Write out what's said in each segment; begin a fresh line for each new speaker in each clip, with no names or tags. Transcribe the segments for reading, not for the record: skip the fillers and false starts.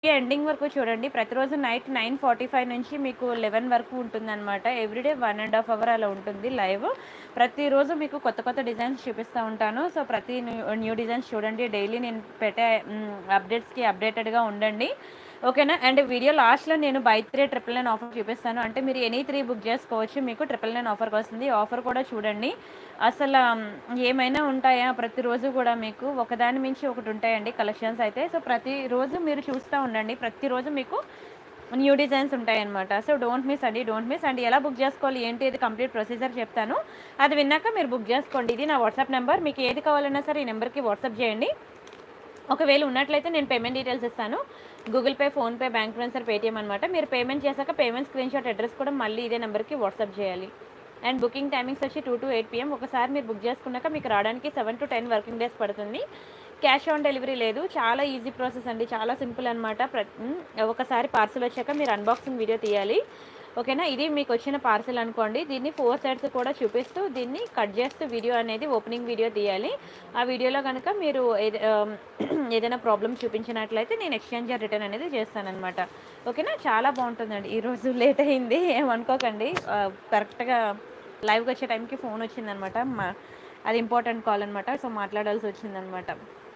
Ending వరకు చూడండి. ప్రతిరోజు నైట్ 9:45 నుంచి మీకు 11 వరకు ఉంటుందన్నమాట. ఎవ్రీడే 1½ అవర్ అలా ఉంటుంది లైవ్. ప్రతిరోజు మీకు కొత్త కొత్త డిజైన్స్ చూపిస్తూ ఉంటాను. సో ప్రతి న్యూ డిజైన్స్ చూడండి. డైలీ నేను పెట్టే అప్డేట్స్కి అప్డేటెడ్గా ఉండండి, ఓకేనా. అండ్ వీడియో లాస్ట్లో నేను బై 3 999 ఆఫర్ చూపిస్తాను. అంటే మీరు ఎనీ 3 బుక్ చేసుకోవచ్చు, మీకు 999 ఆఫర్కి వస్తుంది. ఆఫర్ కూడా చూడండి. అసలు ఏమైనా ఉంటాయా? ప్రతిరోజు కూడా మీకు ఒకదాని మించి ఒకటి ఉంటాయండి కలెక్షన్స్ అయితే. సో ప్రతిరోజు మీరు చూస్తూ ఉండండి. ప్రతిరోజు మీకు న్యూ డిజైన్స్ ఉంటాయన్నమాట. సో డోంట్ మిస్ అండి, డోంట్ మిస్. అండ్ ఎలా బుక్ చేసుకోవాలి ఏంటి ఇది కంప్లీట్ ప్రొసీజర్ చెప్తాను. అది విన్నాక మీరు బుక్ చేసుకోండి. ఇది నా వాట్సాప్ నెంబర్. మీకు ఏది కావాలన్నా సరే ఈ నెంబర్కి వాట్సాప్ చేయండి. ఒకవేళ ఉన్నట్లయితే నేను పేమెంట్ డీటెయిల్స్ ఇస్తాను. Google Pay, PhonePe, bank transfer, Paytm అనమాట. మీరు పేమెంట్ చేశాక పేమెంట్ స్క్రీన్ షాట్ అడ్రస్ కూడా మళ్ళీ ఇదే నెంబర్కి వాట్సాప్ చేయాలి. అండ్ బుకింగ్ టైమింగ్స్ వచ్చి 2 to 8 PM. ఒకసారి మీరు బుక్ చేసుకున్నాక మీకు రావడానికి 7 to 10 వర్కింగ్ డేస్ పడుతుంది. క్యాష్ ఆన్ డెలివరీ లేదు. చాలా ఈజీ ప్రాసెస్ అండి, చాలా సింపుల్ అనమాట. ఒకసారి పార్సల్ వచ్చాక మీరు అన్బాక్సింగ్ వీడియో తీయాలి, ఓకేనా. ఇది మీకు వచ్చిన పార్సల్ అనుకోండి. దీన్ని 4 సైడ్స్ కూడా చూపిస్తూ దీన్ని కట్ చేస్తూ వీడియో అనేది ఓపెనింగ్ వీడియో తీయాలి. ఆ వీడియోలో కనుక మీరు ఏదైనా ప్రాబ్లమ్ చూపించినట్లయితే నేను ఎక్స్చేంజ్ రిటర్న్ అనేది చేస్తానన్నమాట, ఓకేనా. చాలా బాగుంటుందండి. ఈరోజు లేట్ అయింది ఏమనుకోకండి. కరెక్ట్గా లైవ్కి వచ్చే టైంకి ఫోన్ వచ్చిందనమాట. అది ఇంపార్టెంట్ కాల్ అనమాట. సో మాట్లాడాల్సి వచ్చిందనమాట.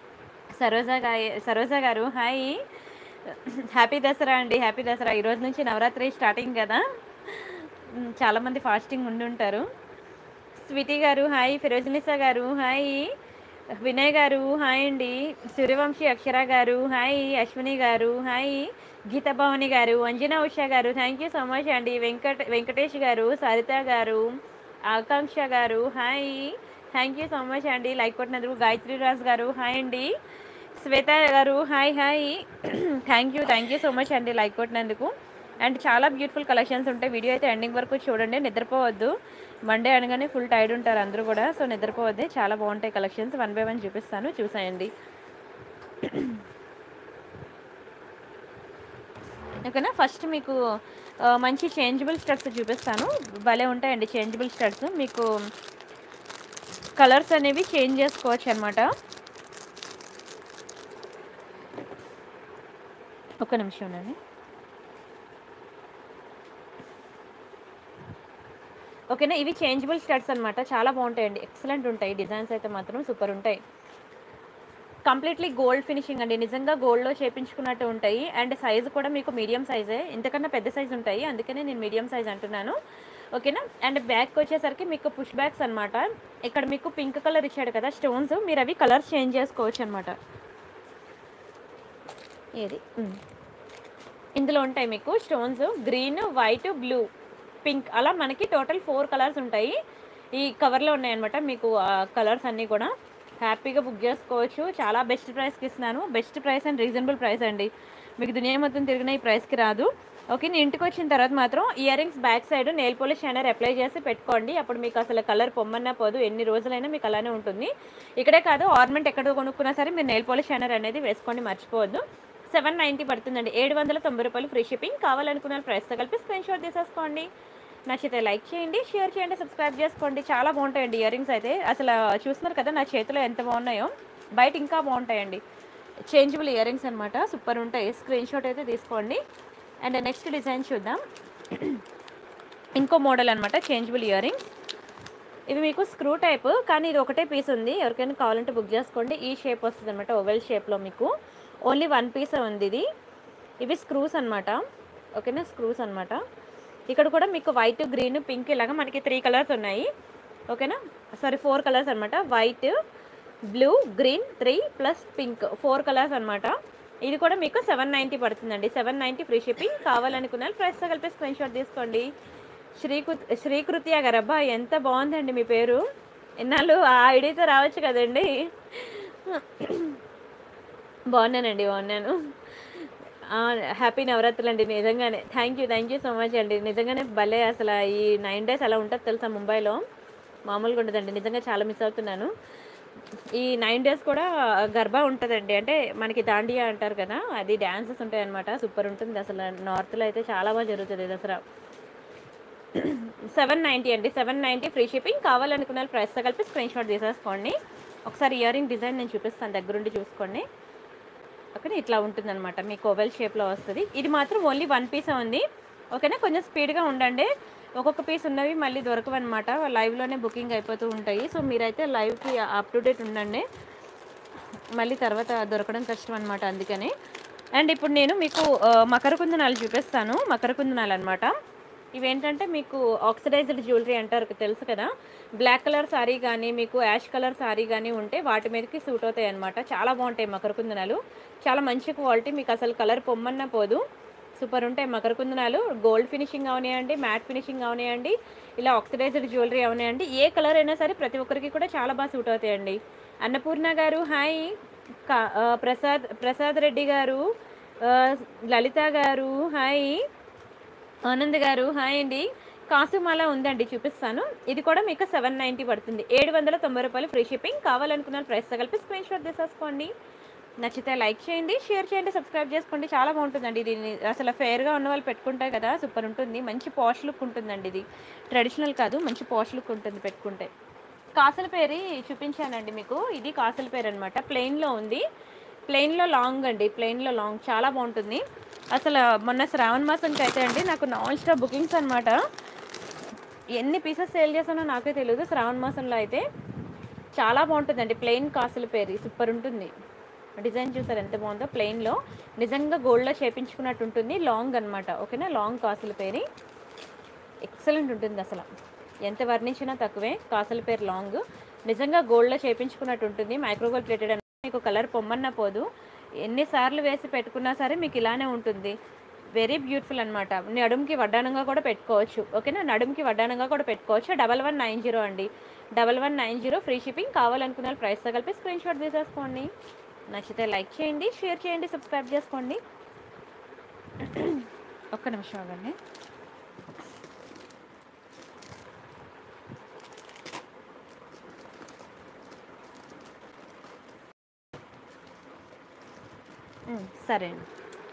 సరోజా గారు హాయ్, హ్యాపీ దసరా అండి. హ్యాపీ దసరా. ఈరోజు నుంచి నవరాత్రి స్టార్టింగ్ కదా, చాలామంది ఫాస్టింగ్ ఉండుంటారు. స్వీటీ గారు హాయ్, ఫిరోజ్నిసా గారు హాయ్, వినయ్ గారు హాయ్ అండి, సూర్యవంశీ అక్షర గారు హాయ్, అశ్విని గారు హాయ్, గీతాభవాని గారు, అంజనా ఉషా గారు థ్యాంక్ యూ సో మచ్ అండి, వెంకటేష్ గారు, సరిత గారు, ఆకాంక్ష గారు hi, thank you so much అండి లైక్ కొట్టినందుకు. గాయత్రి రాజ్ గారు హాయ్ అండి, శ్వేత గారు hi hi, thank you so much అండి లైక్ కొట్టినందుకు. అండ్ చాలా బ్యూటిఫుల్ కలెక్షన్స్ ఉంటాయి. వీడియో అయితే ఎండింగ్ వరకు చూడండి, నిద్రపోవద్దు. మండే అనగానే ఫుల్ టైర్డ్ ఉంటారు అందరూ కూడా, సో నిద్రపోవద్దే. చాలా బాగుంటాయి కలెక్షన్స్. 1 by 1 చూపిస్తాను, చూసేయండి, ఓకేనా. ఫస్ట్ మీకు మంచి చేంజబుల్ స్టడ్స్ చూపిస్తాను. భలే ఉంటాయండి చేంజబుల్ స్టడ్స్. మీకు కలర్స్ అనేవి చేంజ్ చేసుకోవచ్చు అనమాట. ఒక్క నిమిషం ఉండండి, ఓకేనా. ఇవి చేంజబుల్ స్టడ్స్ అనమాట. చాలా బాగుంటాయండి, ఎక్సలెంట్ ఉంటాయి. డిజైన్స్ అయితే మాత్రం సూపర్ ఉంటాయి. కంప్లీట్లీ గోల్డ్ ఫినిషింగ్ అండి, నిజంగా గోల్డ్లో చేపించుకున్నట్టు ఉంటాయి. అండ్ సైజు కూడా మీకు మీడియం సైజే, ఇంతకన్నా పెద్ద సైజు ఉంటాయి, అందుకనే నేను మీడియం సైజ్ అంటున్నాను, ఓకేనా. అండ్ బ్యాక్ వచ్చేసరికి మీకు పుష్ బ్యాగ్స్ అనమాట. ఇక్కడ మీకు పింక్ కలర్ ఇచ్చాడు కదా స్టోన్స్, మీరు అవి కలర్స్ చేంజ్ చేసుకోవచ్చు అనమాట. ఏది ఇందులో ఉంటాయి మీకు stones green, white, blue, pink, అలా మనకి టోటల్ 4 కలర్స్ ఉంటాయి. ఈ కవర్లో ఉన్నాయన్నమాట మీకు కలర్స్ అన్నీ కూడా. హ్యాపీగా బుక్ చేసుకోవచ్చు. చాలా బెస్ట్ ప్రైస్కి ఇస్తున్నాను. Best price and reasonable price అండి. మీకు దునియా మొత్తం తిరిగిన ఈ ప్రైస్కి రాదు, ఓకే. నేను ఇంటికి వచ్చిన తర్వాత మాత్రం earrings back side nail polish shiner apply చేసి పెట్టుకోండి. అప్పుడు మీకు అసలు కలర్ పొమ్మన్నా పోదు, ఎన్ని రోజులైనా మీకు అలానే ఉంటుంది. ఇక్కడే కాదు, ఆర్నమెంట్ ఎక్కడ కొనుక్కున్నా సరే మీరు నెయిల్ పాలిష్ షైనర్ అనేది వేసుకోండి, మర్చిపోవద్దు. 790 పడుతుందండి, 790 రూపాయలు ఫ్రీ షిప్పింగ్. కావాలనుకున్న ప్రైస్తో కలిపి స్క్రీన్ షాట్ తీసేసుకోండి. నచ్చితే లైక్ చేయండి, షేర్ చేయండి, సబ్స్క్రైబ్ చేసుకోండి. చాలా బాగుంటాయండి ఇయర్ రింగ్స్ అయితే. అసలు చూస్తున్నారు కదా నా చేతిలో ఎంత బాగున్నాయో, బయట ఇంకా బాగుంటాయండి. చేంజబుల్ ఇయర్ రింగ్స్ అనమాట, సూపర్ ఉంటాయి. స్క్రీన్ షాట్ అయితే తీసుకోండి. అండ్ నెక్స్ట్ డిజైన్ చూద్దాం. ఇంకో మోడల్ అనమాట చేంజబుల్ ఇయర్ రింగ్స్. ఇవి మీకు స్క్రూ టైప్, కానీ ఇది ఒకటే పీస్ ఉంది. ఎవరికైనా కావాలంటే బుక్ చేసుకోండి. ఈ షేప్ వస్తుంది అనమాట, ఓవెల్ షేప్లో మీకు ఓన్లీ 1 పీస్ ఉంది ఇది. ఇవి స్క్రూస్ అనమాట, ఓకేనా, స్క్రూస్ అనమాట. ఇక్కడ కూడా మీకు వైట్, గ్రీన్, పింక్ ఇలాగా మనకి 3 కలర్స్ ఉన్నాయి, ఓకేనా. సారీ 4 కలర్స్ అనమాట. White, blue, green 3 plus pink 4 colours అనమాట. ఇది కూడా మీకు 790 పడుతుందండి, 790 ఫ్రీ షిప్పింగ్. కావాలనుకున్న ప్రైస్తో కలిపి స్క్రీన్ షాట్ తీసుకోండి. శ్రీకృత్య గారు, అబ్బా ఎంత బాగుందండి మీ పేరు. ఎన్నాళ్ళు ఆ ఐడియాతో రావచ్చు కదండి. బాగున్నానండి, బాగున్నాను. హ్యాపీ నవరాత్రులు అండి, నిజంగానే. థ్యాంక్ యూ సో మచ్ అండి. నిజంగానే భలే, అసలు ఈ 9 days అలా ఉంటుంది తెలుసా ముంబైలో, మామూలుగా ఉండదండి. నిజంగా చాలా మిస్ అవుతున్నాను. ఈ 9 days కూడా గర్బా ఉంటుందండి, అంటే మనకి దాండియా అంటారు కదా, అది డ్యాన్సెస్ ఉంటాయి అనమాట. సూపర్ ఉంటుంది అసలు. నార్త్లో అయితే చాలా బాగా జరుగుతుంది దసరా. 790 అండి, 790 ఫ్రీ షిప్పింగ్. కావాలనుకున్న ప్రైస్తో కలిపి స్క్రీన్ షాట్ తీసేసుకోండి. ఒకసారి ఇయర్ రింగ్ డిజైన్ నేను చూపిస్తాను, దగ్గరుండి చూసుకోండి. ఓకేనా, ఇట్లా ఉంటుందన్నమాట, మీకు ఓవెల్ షేప్లో వస్తుంది. ఇది మాత్రం ఓన్లీ 1 పీసే ఉంది. ఓకేనా, కొంచెం స్పీడ్గా ఉండండి, ఒక్కొక్క పీస్ ఉన్నవి మళ్ళీ దొరకవన్నమాట, లైవ్లోనే బుకింగ్ అయిపోతూ ఉంటాయి. సో మీరైతే లైవ్కి అప్ టు డేట్ ఉండండి, మళ్ళీ తర్వాత దొరకడం కష్టం అనమాట, అందుకని. అండ్ ఇప్పుడు నేను మీకు మకర కుందనాలు చూపిస్తాను. మకర కుందనాలు అనమాట, ఇవేంటంటే మీకు ఆక్సిడైజ్డ్ జ్యువెలరీ అంటారు, తెలుసు కదా. బ్లాక్ కలర్ శారీ కానీ మీకు యాష్ కలర్ శారీ కానీ ఉంటే వాటి మీదకి సూట్ అవుతాయి అనమాట. చాలా బాగుంటాయి మకర కుందనాలు, చాలా మంచి క్వాలిటీ, మీకు అసలు కలర్ పొమ్మన్నా పోదు, సూపర్ ఉంటాయి మకర కుందనాలు. గోల్డ్ ఫినిషింగ్ అవనాయండి, మ్యాట్ ఫినిషింగ్ అవనాయండి, ఇలా ఆక్సిడైజ్డ్ జ్యువెలరీ అవనాయండి. ఏ కలర్ అయినా సరే ప్రతి ఒక్కరికి కూడా చాలా బాగా సూట్ అవుతాయండి. అన్నపూర్ణ గారు హాయ్, ప్రసాద్ రెడ్డి గారు, లలిత గారు హాయ్, ఆనంద్ గారు హాయ్ అండి. కాసుమాల ఉందండి, చూపిస్తాను. ఇది కూడా మీకు 790 పడుతుంది, 790 రూపాయలు ఫ్రీ షిప్పింగ్. కావాలనుకున్న ప్రైస్తో కలిపి స్క్రీన్ షాట్ తీసేసుకోండి. నచ్చితే లైక్ చేయండి, షేర్ చేయండి, సబ్స్క్రైబ్ చేసుకోండి. చాలా బాగుంటుందండి ఇది, అసలు ఫేర్గా ఉన్న వాళ్ళు పెట్టుకుంటారు కదా, సూపర్ ఉంటుంది, మంచి పాష్ లుక్ ఉంటుందండి. ఇది ట్రెడిషనల్ కాదు, మంచి పాష్ లుక్ ఉంటుంది పెట్టుకుంటే. కాసుల పేరు చూపించానండి మీకు, ఇది కాసుల పేరు అనమాట, ప్లెయిన్లో ఉంది, ప్లెయిన్లో లాంగ్ అండి, ప్లెయిన్లో లాంగ్ చాలా బాగుంటుంది. అసలు మొన్న శ్రావణ మాసంకి అయితే అండి నాకు నాన్ స్టాప్ బుకింగ్స్ అనమాట, ఎన్ని పీసెస్ సేల్ చేసానో నాకే తెలియదు. శ్రావణ మాసంలో అయితే చాలా బాగుంటుందండి, ప్లెయిన్ కాసుల పేరు సూపర్ ఉంటుంది. డిజైన్ చూసారు ఎంత బాగుందో, ప్లెయిన్లో నిజంగా గోల్డ్లో చేపించుకున్నట్టు ఉంటుంది, లాంగ్ అనమాట. ఓకేనా, లాంగ్ కాసుల పేరు ఎక్సలెంట్ ఉంటుంది, అసలు ఎంత వర్ణించినా తక్కువే. కాసుల పేరు లాంగ్, నిజంగా గోల్డ్లో చేపించుకున్నట్టు ఉంటుంది, మైక్రోగోల్డ్ ప్లేటెడ్. మీకు కలర్ పొమ్మన్నా పోదు, ఎన్నిసార్లు వేసి పెట్టుకున్నా సరే మీకు ఇలానే ఉంటుంది, వెరీ బ్యూటిఫుల్ అనమాట. నడుముకి వడ్డానంగా కూడా పెట్టుకోవచ్చు. ఓకేనా, నడుముకి వడ్డానంగా కూడా పెట్టుకోవచ్చు. 1190 అండి, 1190 ఫ్రీ షిప్పింగ్. కావాలనుకున్న ప్రైస్తో కలిపి స్క్రీన్ షాట్ తీసేసుకోండి. నచ్చితే లైక్ చేయండి, షేర్ చేయండి, సబ్స్క్రైబ్ చేసుకోండి. ఒక్క నిమిషం ఆగండి. సరే అండి,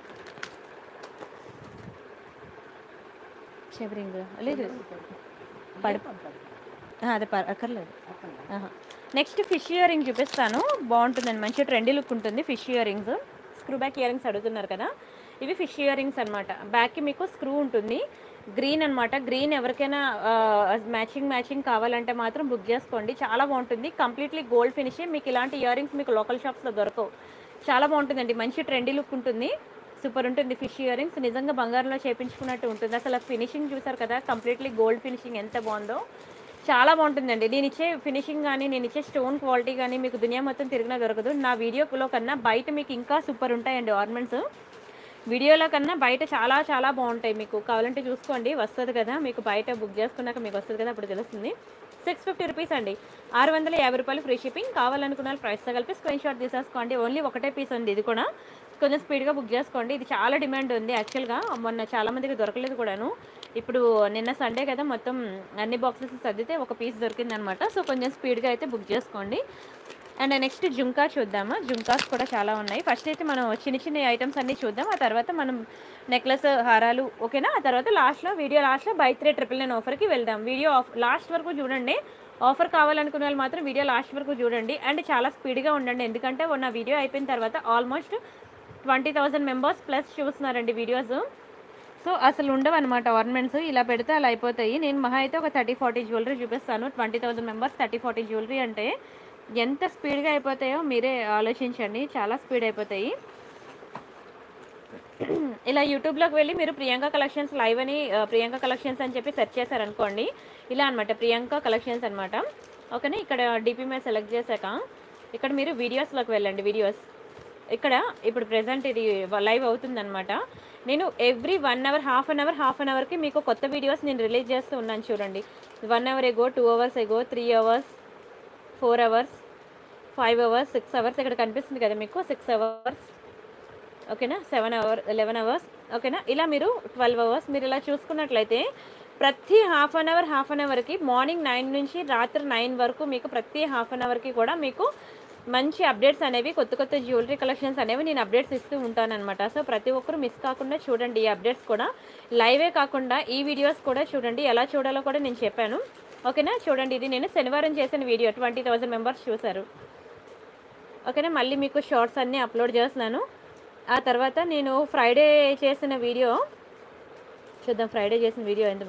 చెవరింగ్ లేదు అదే అక్కర్లేదు. నెక్స్ట్ ఫిష్ ఇయర్ రింగ్ చూపిస్తాను, బాగుంటుందండి, మంచి ట్రెండీ లుక్ ఉంటుంది. Fish earrings, screw back earrings అడుగుతున్నారు కదా, ఇవి ఫిష్ ఇయర్ రింగ్స్ అనమాట. బ్యాక్కి మీకు స్క్రూ ఉంటుంది, గ్రీన్ అనమాట. గ్రీన్ ఎవరికైనా మ్యాచింగ్ కావాలంటే మాత్రం బుక్ చేసుకోండి, చాలా బాగుంటుంది. కంప్లీట్లీ గోల్డ్ ఫినిష్, మీకు ఇలాంటి ఇయర్ రింగ్స్ మీకు లోకల్ షాప్స్లో దొరకవు, చాలా బాగుంటుందండి, మంచి ట్రెండీ లుక్ ఉంటుంది, సూపర్ ఉంటుంది. ఫిష్ ఇయర్ రింగ్స్ నిజంగా బంగారంలో చేపించుకున్నట్టు ఉంటుంది. అసలు ఫినిషింగ్ చూసారు కదా, కంప్లీట్లీ గోల్డ్ ఫినిషింగ్ ఎంత బాగుందో, చాలా బాగుంటుందండి. నేను ఇచ్చే ఫినిషింగ్ కానీ నేను ఇచ్చే స్టోన్ క్వాలిటీ కానీ మీకు దునియా మొత్తం తిరిగినా దొరకదు. నా వీడియోలో కన్నా బయట మీకు ఇంకా సూపర్ ఉంటాయండి ఆర్నమెంట్స్, వీడియోలో కన్నా బయట చాలా చాలా బాగుంటాయి. మీకు కావాలంటే చూసుకోండి, వస్తుంది కదా మీకు, బయట బుక్ చేసుకున్నాక మీకు వస్తుంది కదా, అప్పుడు తెలుస్తుంది. 650 రూపీస్ అండి, 650 రూపాయలు ఫ్రీ షిప్పింగ్. కావాలనుకున్న ప్రైస్తో కలిపి స్క్రీన్ షాట్ తీసేసుకోండి. ఓన్లీ ఒకటే పీస్ ఉంది, ఇది కూడా కొంచెం స్పీడ్గా బుక్ చేసుకోండి. ఇది చాలా డిమాండ్ ఉంది యాక్చువల్గా, మొన్న చాలామందికి దొరకలేదు కూడాను. ఇప్పుడు నిన్న సండే కదా, మొత్తం అన్ని బాక్సెస్ సర్దితే ఒక పీస్ దొరికిందనమాట. సో కొంచెం స్పీడ్గా అయితే బుక్ చేసుకోండి. అండ్ నెక్స్ట్ జుంకా చూద్దామా, జుంకాస్ కూడా చాలా ఉన్నాయి. ఫస్ట్ అయితే మనం చిన్న ఐటమ్స్ అన్నీ చూద్దాం, ఆ తర్వాత మనం నెక్లెస్ హారాలు, ఓకేనా. ఆ తర్వాత వీడియో లాస్ట్లో బై 3 999 ఆఫర్కి వెళ్దాం. వీడియో లాస్ట్ వరకు చూడండి, ఆఫర్ కావాలనుకునే వాళ్ళు మాత్రం వీడియో లాస్ట్ వరకు చూడండి. అండ్ చాలా స్పీడ్గా ఉండండి, ఎందుకంటే నా వీడియో అయిపోయిన తర్వాత ఆల్మోస్ట్ 20,000 మెంబర్స్ ప్లస్ చూస్తున్నారండి వీడియోస్. సో అసలు ఉండవు అనమాట ఆర్నమెంట్స్, ఇలా పెడితే అలా అయిపోతాయి. నేను మహా అయితే ఒక 30-40 జ్యువెలరీ చూపిస్తాను. 20,000 మెంబర్స్ 30-40 జ్యువెలరీ అంటే ఎంత స్పీడ్గా అయిపోతాయో మీరే ఆలోచించండి, చాలా స్పీడ్ అయిపోతాయి. ఇలా యూట్యూబ్లోకి వెళ్ళి మీరు ప్రియాంక కలెక్షన్స్ లైవ్ అని, ప్రియాంక కలెక్షన్స్ అని చెప్పి సెర్చ్ చేశారనుకోండి, ఇలా అనమాట, ప్రియాంక కలెక్షన్స్ అనమాట. ఓకేనా, ఇక్కడ డిపి మీద సెలెక్ట్ చేశాక ఇక్కడ మీరు వీడియోస్లోకి వెళ్ళండి. వీడియోస్ ఇక్కడ ఇప్పుడు ప్రెజెంట్ ఇది లైవ్ అవుతుందన్నమాట. నేను ఎవ్రీ 1 అవర్ హాఫ్ అన్ అవర్కి మీకు కొత్త వీడియోస్ నేను రిలీజ్ చేస్తూ ఉన్నాను చూడండి. 1 hour ago, 2 hours ago, 3 hours, 4 hours, 5 hours, 6 hours, ఇక్కడ కనిపిస్తుంది కదా మీకు 6 అవర్స్, ఓకేనా, 7 అవర్స్, 11 అవర్స్, ఓకేనా. ఇలా మీరు 12 అవర్స్ మీరు ఇలా చూసుకున్నట్లయితే ప్రతి హాఫ్ అన్ అవర్కి మార్నింగ్ 9 నుంచి రాత్రి 9 వరకు మీకు ప్రతి హాఫ్ అన్ అవర్కి కూడా మీకు మంచి అప్డేట్స్ అనేవి, కొత్త జ్యువెలరీ కలెక్షన్స్ అనేవి నేను అప్డేట్స్ ఇస్తూ ఉంటానన్నమాట. సో ప్రతి ఒక్కరు మిస్ కాకుండా చూడండి, ఈ అప్డేట్స్ కూడా లైవే కాకుండా ఈ వీడియోస్ కూడా చూడండి. ఎలా చూడాలో కూడా నేను చెప్పాను, ఓకేనా. చూడండి, ఇది నేను శనివారం చేసిన వీడియో, 20,000 మెంబర్స్ చూశారు, ఓకేనా. మళ్ళీ మీకు షార్ట్స్ అన్నీ అప్లోడ్ చేస్తున్నాను, ఆ తర్వాత నేను ఫ్రైడే చేసిన వీడియో చూద్దాం. ఫ్రైడే చేసిన వీడియో ఎంత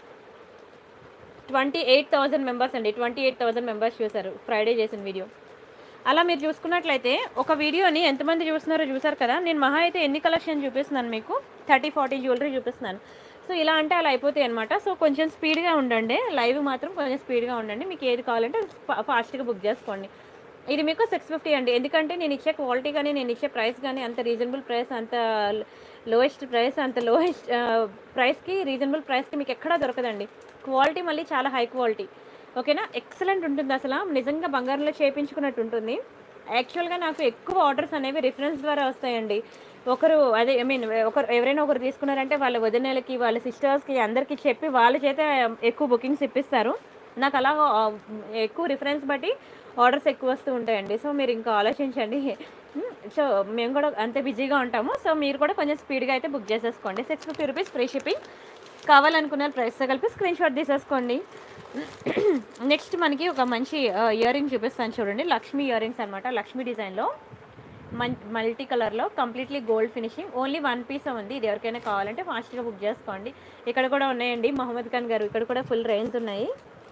28,000 మెంబర్స్ అండి. 28,000 మెంబర్స్ చూసారు ఫ్రైడే చేసిన వీడియో. అలా మీరు చూసుకున్నట్లయితే ఒక వీడియోని ఎంతమంది చూస్తున్నారో చూసారు కదా. నేను మహా అయితే ఎన్ని కలెక్షన్ చూపిస్తున్నాను మీకు, 30-40 జ్యువెలరీ చూపిస్తున్నాను. సో ఇలా అంటే అలా అయిపోతాయి అనమాట. సో కొంచెం స్పీడ్గా ఉండండి, లైవ్ మాత్రం కొంచెం స్పీడ్గా ఉండండి. మీకు ఏది కావాలంటే ఫాస్ట్గా బుక్ చేసుకోండి. ఇది మీకు 650 అండి. ఎందుకంటే నేను ఇచ్చే క్వాలిటీ కానీ నేను ఇచ్చే ప్రైస్ కానీ అంత రీజనబుల్ ప్రైస్, అంత లోయెస్ట్ ప్రైస్, అంత లోయెస్ట్ ప్రైస్కి, రీజనబుల్ ప్రైస్కి మీకు ఎక్కడా దొరకదండి. క్వాలిటీ మళ్ళీ చాలా హై క్వాలిటీ. ఓకేనా, ఎక్సలెంట్ ఉంటుంది. అసలు నిజంగా బంగారంలో చేయించుకున్నట్టు ఉంటుంది. యాక్చువల్గా నాకు ఎక్కువ ఆర్డర్స్ అనేవి రిఫరెన్స్ ద్వారా వస్తాయండి. ఒకరు అదే ఎవరైనా ఒకరు తీసుకున్నారంటే వాళ్ళ వదినలకి, వాళ్ళ సిస్టర్స్కి అందరికీ చెప్పి వాళ్ళ చేత ఎక్కువ బుకింగ్స్ ఇప్పిస్తారు. నాకు అలా ఎక్కువ రిఫరెన్స్ బట్టి ఆర్డర్స్ ఎక్కువ వస్తూ ఉంటాయండి. సో మీరు ఇంకా ఆలోచించండి. సో మేము కూడా అంతే బిజీగా ఉంటాము. సో మీరు కూడా కొంచెం స్పీడ్గా అయితే బుక్ చేసేసుకోండి. 650 రూపీస్ ఫ్రీ షిప్పింగ్. కావాలనుకున్న ప్రైస్తో కలిపి స్క్రీన్ షాట్ తీసేసుకోండి. నెక్స్ట్ మనకి ఒక మంచి ఇయర్ రింగ్ చూపిస్తాను చూడండి. లక్ష్మీ ఇయర్ రింగ్స్ అనమాట. లక్ష్మీ డిజైన్లో మల్టీ కలర్లో completely gold finishing. Only 1 piece ఉంది. ఇది ఎవరికైనా కావాలంటే ఫాస్ట్గా బుక్ చేసుకోండి. ఇక్కడ కూడా ఉన్నాయండి మహమ్మద్ ఖాన్ గారు, ఇక్కడ కూడా ఫుల్ రేంజ్ ఉన్నాయి.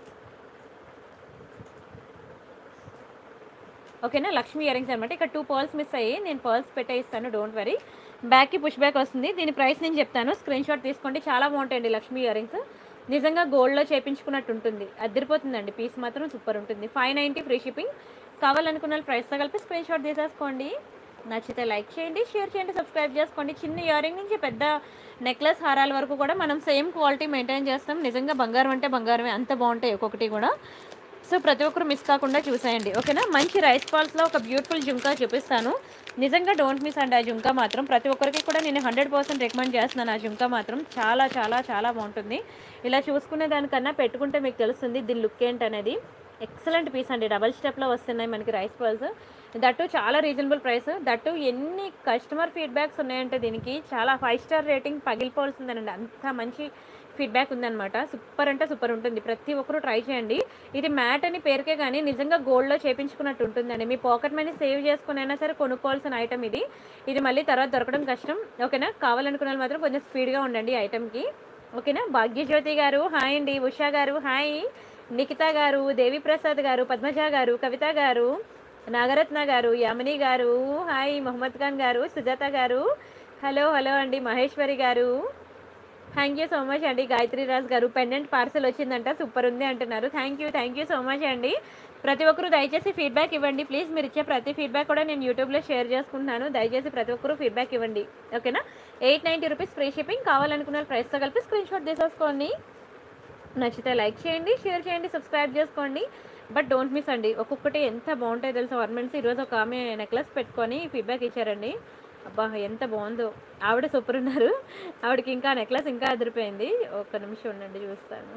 ఓకేనా, లక్ష్మీ ఇయర్ రింగ్స్ అనమాట. ఇక్కడ 2 పర్ల్స్ మిస్ అయ్యి, నేను పర్ల్స్ పెట్టే ఇస్తాను, డోంట్ వరీ. బ్యాక్కి పుష్ బ్యాక్ వస్తుంది. దీని ప్రైస్ నేను చెప్తాను, స్క్రీన్ షాట్ తీసుకోండి. చాలా బాగుంటాయండి లక్ష్మీ ఇయర్ రింగ్స్. నిజంగా గోల్డ్లో చేయించుకున్నట్టు ఉంటుంది, అదిరిపోతుందండి. పీస్ మాత్రం సూపర్ ఉంటుంది. 590 ఫ్రీ షిప్పింగ్. కావాలనుకున్న ప్రైస్తో కలిపి స్క్రీన్ షాట్ తీసేసుకోండి. నచ్చితే లైక్ చేయండి, షేర్ చేయండి, సబ్స్క్రైబ్ చేసుకోండి. చిన్న ఇయర్ రింగ్ నుంచి పెద్ద నెక్లెస్ హారాల వరకు కూడా మనం సేమ్ క్వాలిటీ మెయింటైన్ చేస్తాం. నిజంగా బంగారం అంటే బంగారమే, అంత బాగుంటాయి ఒక్కొక్కటి కూడా. సో ప్రతి ఒక్కరు మిస్ కాకుండా చూసేయండి. ఓకేనా, మంచి రైస్ పాల్స్లో ఒక బ్యూటిఫుల్ జుంకా చూపిస్తాను. నిజంగా డోంట్ మిస్ అండి. ఆ జుంకా మాత్రం ప్రతి ఒక్కరికి కూడా నేను 100% రికమెండ్ చేస్తున్నాను. ఆ జుంకా మాత్రం చాలా చాలా చాలా బాగుంటుంది. ఇలా చూసుకునే దానికన్నా పెట్టుకుంటే మీకు తెలుస్తుంది దీని లుక్ ఏంటనేది. ఎక్సలెంట్ పీస్ అండి. డబల్ స్టెప్లో వస్తున్నాయి మనకి రైస్ పర్ల్స్, దట్టు చాలా రీజనబుల్ ప్రైస్. దట్టు ఎన్ని కస్టమర్ ఫీడ్బ్యాక్స్ ఉన్నాయంటే దీనికి చాలా 5 స్టార్ రేటింగ్ పగిలిపోవాల్సిందేనండి. అంత మంచి ఫీడ్బ్యాక్ ఉందన్నమాట. సూపర్ అంటే సూపర్ ఉంటుంది. ప్రతి ఒక్కరూ ట్రై చేయండి. ఇది మ్యాట్ అని పేరుకే కానీ నిజంగా గోల్డ్లో చేయించుకున్నట్టు ఉంటుందండి. మీ పాకెట్ మనీ సేవ్ చేసుకునైనా సరే కొనుక్కోవాల్సిన ఐటమ్ ఇది. ఇది మళ్ళీ తర్వాత దొరకడం కష్టం. ఓకేనా, కావాలనుకున్న వాళ్ళు మాత్రం కొంచెం స్పీడ్గా ఉండండి ఐటమ్కి. ఓకేనా, భాగ్యజ్యోతి గారు హాయ్ అండి, ఉషా గారు హాయ్, నిఖిత గారు, దేవిప్రసాద్ గారు, పద్మజ గారు, కవిత గారు, నాగరత్న గారు, యామిని గారు హాయ్, మొహమ్మద్ ఖాన్ గారు, సుజాత గారు హలో హలో అండి, మహేశ్వరి గారు థ్యాంక్ యూ సో మచ్ అండి. గాయత్రి రాజ్ గారు పెండెంట్ పార్సల్ వచ్చిందంట, సూపర్ ఉంది అంటున్నారు. థ్యాంక్ యూ సో మచ్ అండి. ప్రతి ఒక్కరూ దయచేసి ఫీడ్బ్యాక్ ఇవ్వండి ప్లీజ్. మీరు ఇచ్చే ప్రతి ఫీడ్బ్యాక్ కూడా నేను యూట్యూబ్లో షేర్ చేసుకుంటున్నాను. దయచేసి ప్రతి ఒక్కరూ ఫీడ్బ్యాక్ ఇవ్వండి. ఓకేనా, 890 రూపీస్ ఫ్రీ షిప్పింగ్. కావాలనుకున్న ప్రైస్తో కలిపి స్క్రీన్ షాట్ తీసేసుకోండి. నచ్చితే లైక్ చేయండి, షేర్ చేయండి, సబ్స్క్రైబ్ చేసుకోండి. బట్ డోంట్ మిస్ అండి. ఒక్కొక్కటి ఎంత బాగుంటాయి తెలుసా ఆర్నమెంట్స్. ఈరోజు ఒక ఆమె నెక్లెస్ పెట్టుకొని ఫీడ్బ్యాక్ ఇచ్చారండి. అబ్బా ఎంత బాగుందో. ఆవిడ సూపర్ ఉన్నారు. ఆవిడకి ఇంకా నెక్లెస్ ఇంకా అదిరిపోయింది. ఒక్క నిమిషం ఉండండి చూస్తాను,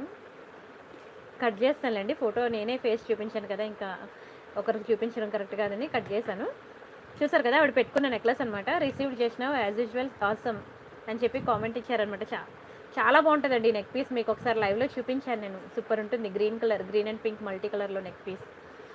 కట్ చేస్తానులేండి. ఫోటో నేనే ఫేస్ చూపించాను కదా, ఇంకా ఒకరికి చూపించడం కరెక్ట్ కాదని కట్ చేశాను. చూసారు కదా, ఆవిడ పెట్టుకున్న నెక్లెస్ అనమాట. రిసీవ్డ్ చేసినావు యాజ్ యూజువల్ ఆసమ్ అని చెప్పి కామెంట్ ఇచ్చారనమాట. చాలా బాగుంటుందండి నెక్ పీస్. మీకు ఒకసారి లైవ్లో చూపించాను నేను, సూపర్ ఉంటుంది. Green colour, green and pink multi కలర్లో నెక్ పీస్.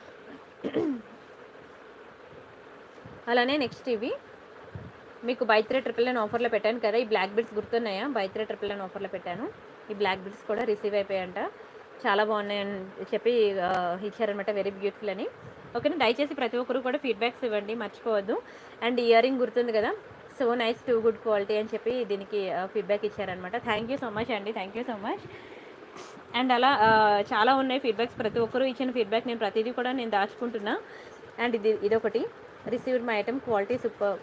అలానే నెక్స్ట్ ఇవి మీకు బై 3 999 ఆఫర్లో పెట్టాను కదా. ఈ బ్లాక్ బిడ్స్ గుర్తున్నాయా? బై 3 999 ఆఫర్లో పెట్టాను. ఈ బ్లాక్ బిడ్స్ కూడా రిసీవ్ అయిపోయాయంట. చాలా బాగున్నాయని చెప్పి ఇచ్చారనమాట, వెరీ బ్యూటిఫుల్ అని. ఓకేనా, దయచేసి ప్రతి ఒక్కరు కూడా ఫీడ్బ్యాక్స్ ఇవ్వండి, మర్చిపోవద్దు. అండ్ ఇయర్ రింగ్ గుర్తుంది కదా, so nice, too good quality అని చెప్పి దీనికి ఫీడ్బ్యాక్ ఇచ్చారనమాట. థ్యాంక్ యూ సో మచ్ అండి, thank you so much. And అలా చాలా ఉన్నాయి ఫీడ్బ్యాక్స్. ప్రతి ఒక్కరు ఇచ్చిన ఫీడ్బ్యాక్ నేను ప్రతిదీ కూడా నేను దాచుకుంటున్నా. అండ్ ఇదొకటి, received my item, quality super.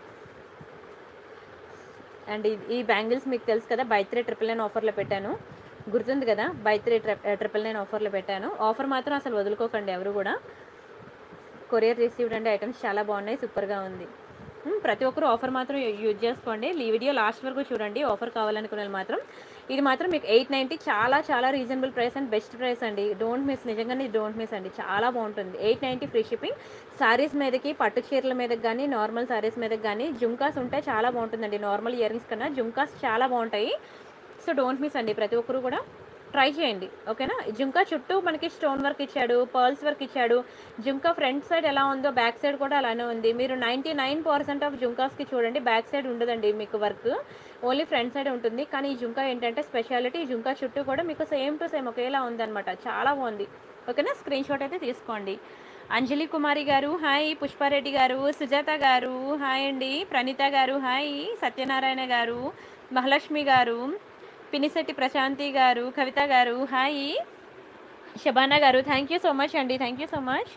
And ఈ బ్యాంగిల్స్ మీకు తెలుసు కదా, బై 3 999 ఆఫర్లో పెట్టాను, గుర్తుంది కదా. బై 3 999 ఆఫర్లో పెట్టాను. ఆఫర్ మాత్రం అసలు వదులుకోకండి ఎవరు కూడా. కొరియర్ రిసీవ్డ్ అండి, ఐటమ్స్ చాలా బాగున్నాయి, సూపర్గా ఉంది. ప్రతి ఒక్కరు ఆఫర్ మాత్రం యూజ్ చేసుకోండి. ఈ వీడియో లాస్ట్ వరకు చూడండి. ఆఫర్ కావాలనుకునే మాత్రం ఇది మాత్రం మీకు 890, చాలా చాలా reasonable price and best price అండి. డోంట్ మిస్, నిజంగానే డోంట్ మిస్ అండి, చాలా బాగుంటుంది. 890 ఫ్రీ షిప్పింగ్. శారీస్ మీదకి, పట్టు చీరల మీదకి కానీ, నార్మల్ శారీస్ మీదకి కానీ జుంకాస్ ఉంటే చాలా బాగుంటుందండి. నార్మల్ ఇయర్ రింగ్స్ కన్నా జుంకాస్ చాలా బాగుంటాయి. సో డోంట్ మిస్ అండి, ప్రతి ఒక్కరు కూడా ట్రై చేయండి. ఓకేనా? జుంకా చుట్టూ మనకి స్టోన్ వర్క్ ఇచ్చాడు, పర్ల్స్ వర్క్ ఇచ్చాడు. జుంకా ఫ్రంట్ సైడ్ ఎలా ఉందో బ్యాక్ సైడ్ కూడా అలానే ఉంది. మీరు 99% ఆఫ్ జుంకాస్‌కి చూడండి బ్యాక్ సైడ్ ఉండదండి మీకు వర్క్. ఓన్లీ ఫ్రంట్ సైడే ఉంటుంది. కానీ ఈ జుంకా ఏంటంటే స్పెషాలిటీ, ఈ జుంకా చుట్టూ కూడా మీకు సేమ్ టు సేమ్ ఒకేలా ఉందనమాట. చాలా బాగుంది. ఓకేనా? స్క్రీన్ షాట్ అయితే తీసుకోండి. అంజలి కుమారి గారు హాయ్, పుష్పారెడ్డి గారు, సుజాత గారు హాయ్ అండి, ప్రణీత గారు హాయ్, సత్యనారాయణ గారు, మహాలక్ష్మి గారు, పినిశెట్టి ప్రశాంతి గారు, కవిత గారు హాయ్, శబానా గారు థ్యాంక్ యూ సో మచ్ అండి, thank you so much.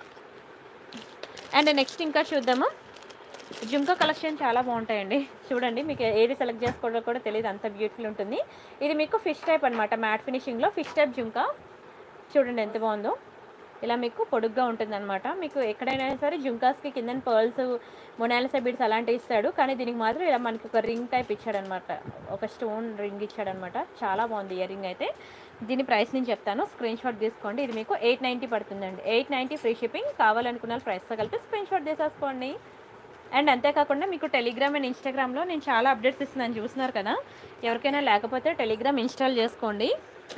And next ఇంకా చూద్దాము. జుంకా కలెక్షన్ చాలా బాగుంటాయండి. చూడండి మీకు ఏది సెలెక్ట్ చేసుకోవడం కూడా తెలియదు, అంత బ్యూటిఫుల్ ఉంటుంది. ఇది మీకు ఫిష్ టైప్ అనమాట, మ్యాట్ ఫినిషింగ్లో ఫిష్ టైప్ జుంకా. చూడండి ఎంత బాగుందో. ఇలా మీకు పొడుగ్గా ఉంటుందన్నమాట. మీకు ఎక్కడైనా సరే జుంకాస్కి కింద పర్ల్స్, మొనాలిసా బీడ్స్ అలాంటివి ఇస్తాడు, కానీ దీనికి మాత్రం ఇలా మనకి ఒక రింగ్ టైప్ ఇచ్చాడనమాట, ఒక స్టోన్ రింగ్ ఇచ్చాడనమాట. చాలా బాగుంది ఇయర్ రింగ్ అయితే. దీని ప్రైస్ నేను చెప్తాను, స్క్రీన్ షాట్ తీసుకోండి. ఇది మీకు 890 పడుతుందండి. 890 ఫ్రీ షిప్పింగ్. కావాలనుకున్న ప్రైస్తో కలిపి స్క్రీన్ షాట్ తీసేసుకోండి. అండ్ అంతేకాకుండా మీకు టెలిగ్రామ్ అండ్ ఇన్స్టాగ్రామ్లో నేను చాలా అప్డేట్స్ ఇస్తున్నాను, చూస్తున్నారు కదా. ఎవరికైనా లేకపోతే టెలిగ్రామ్ ఇన్స్టాల్ చేసుకోండి.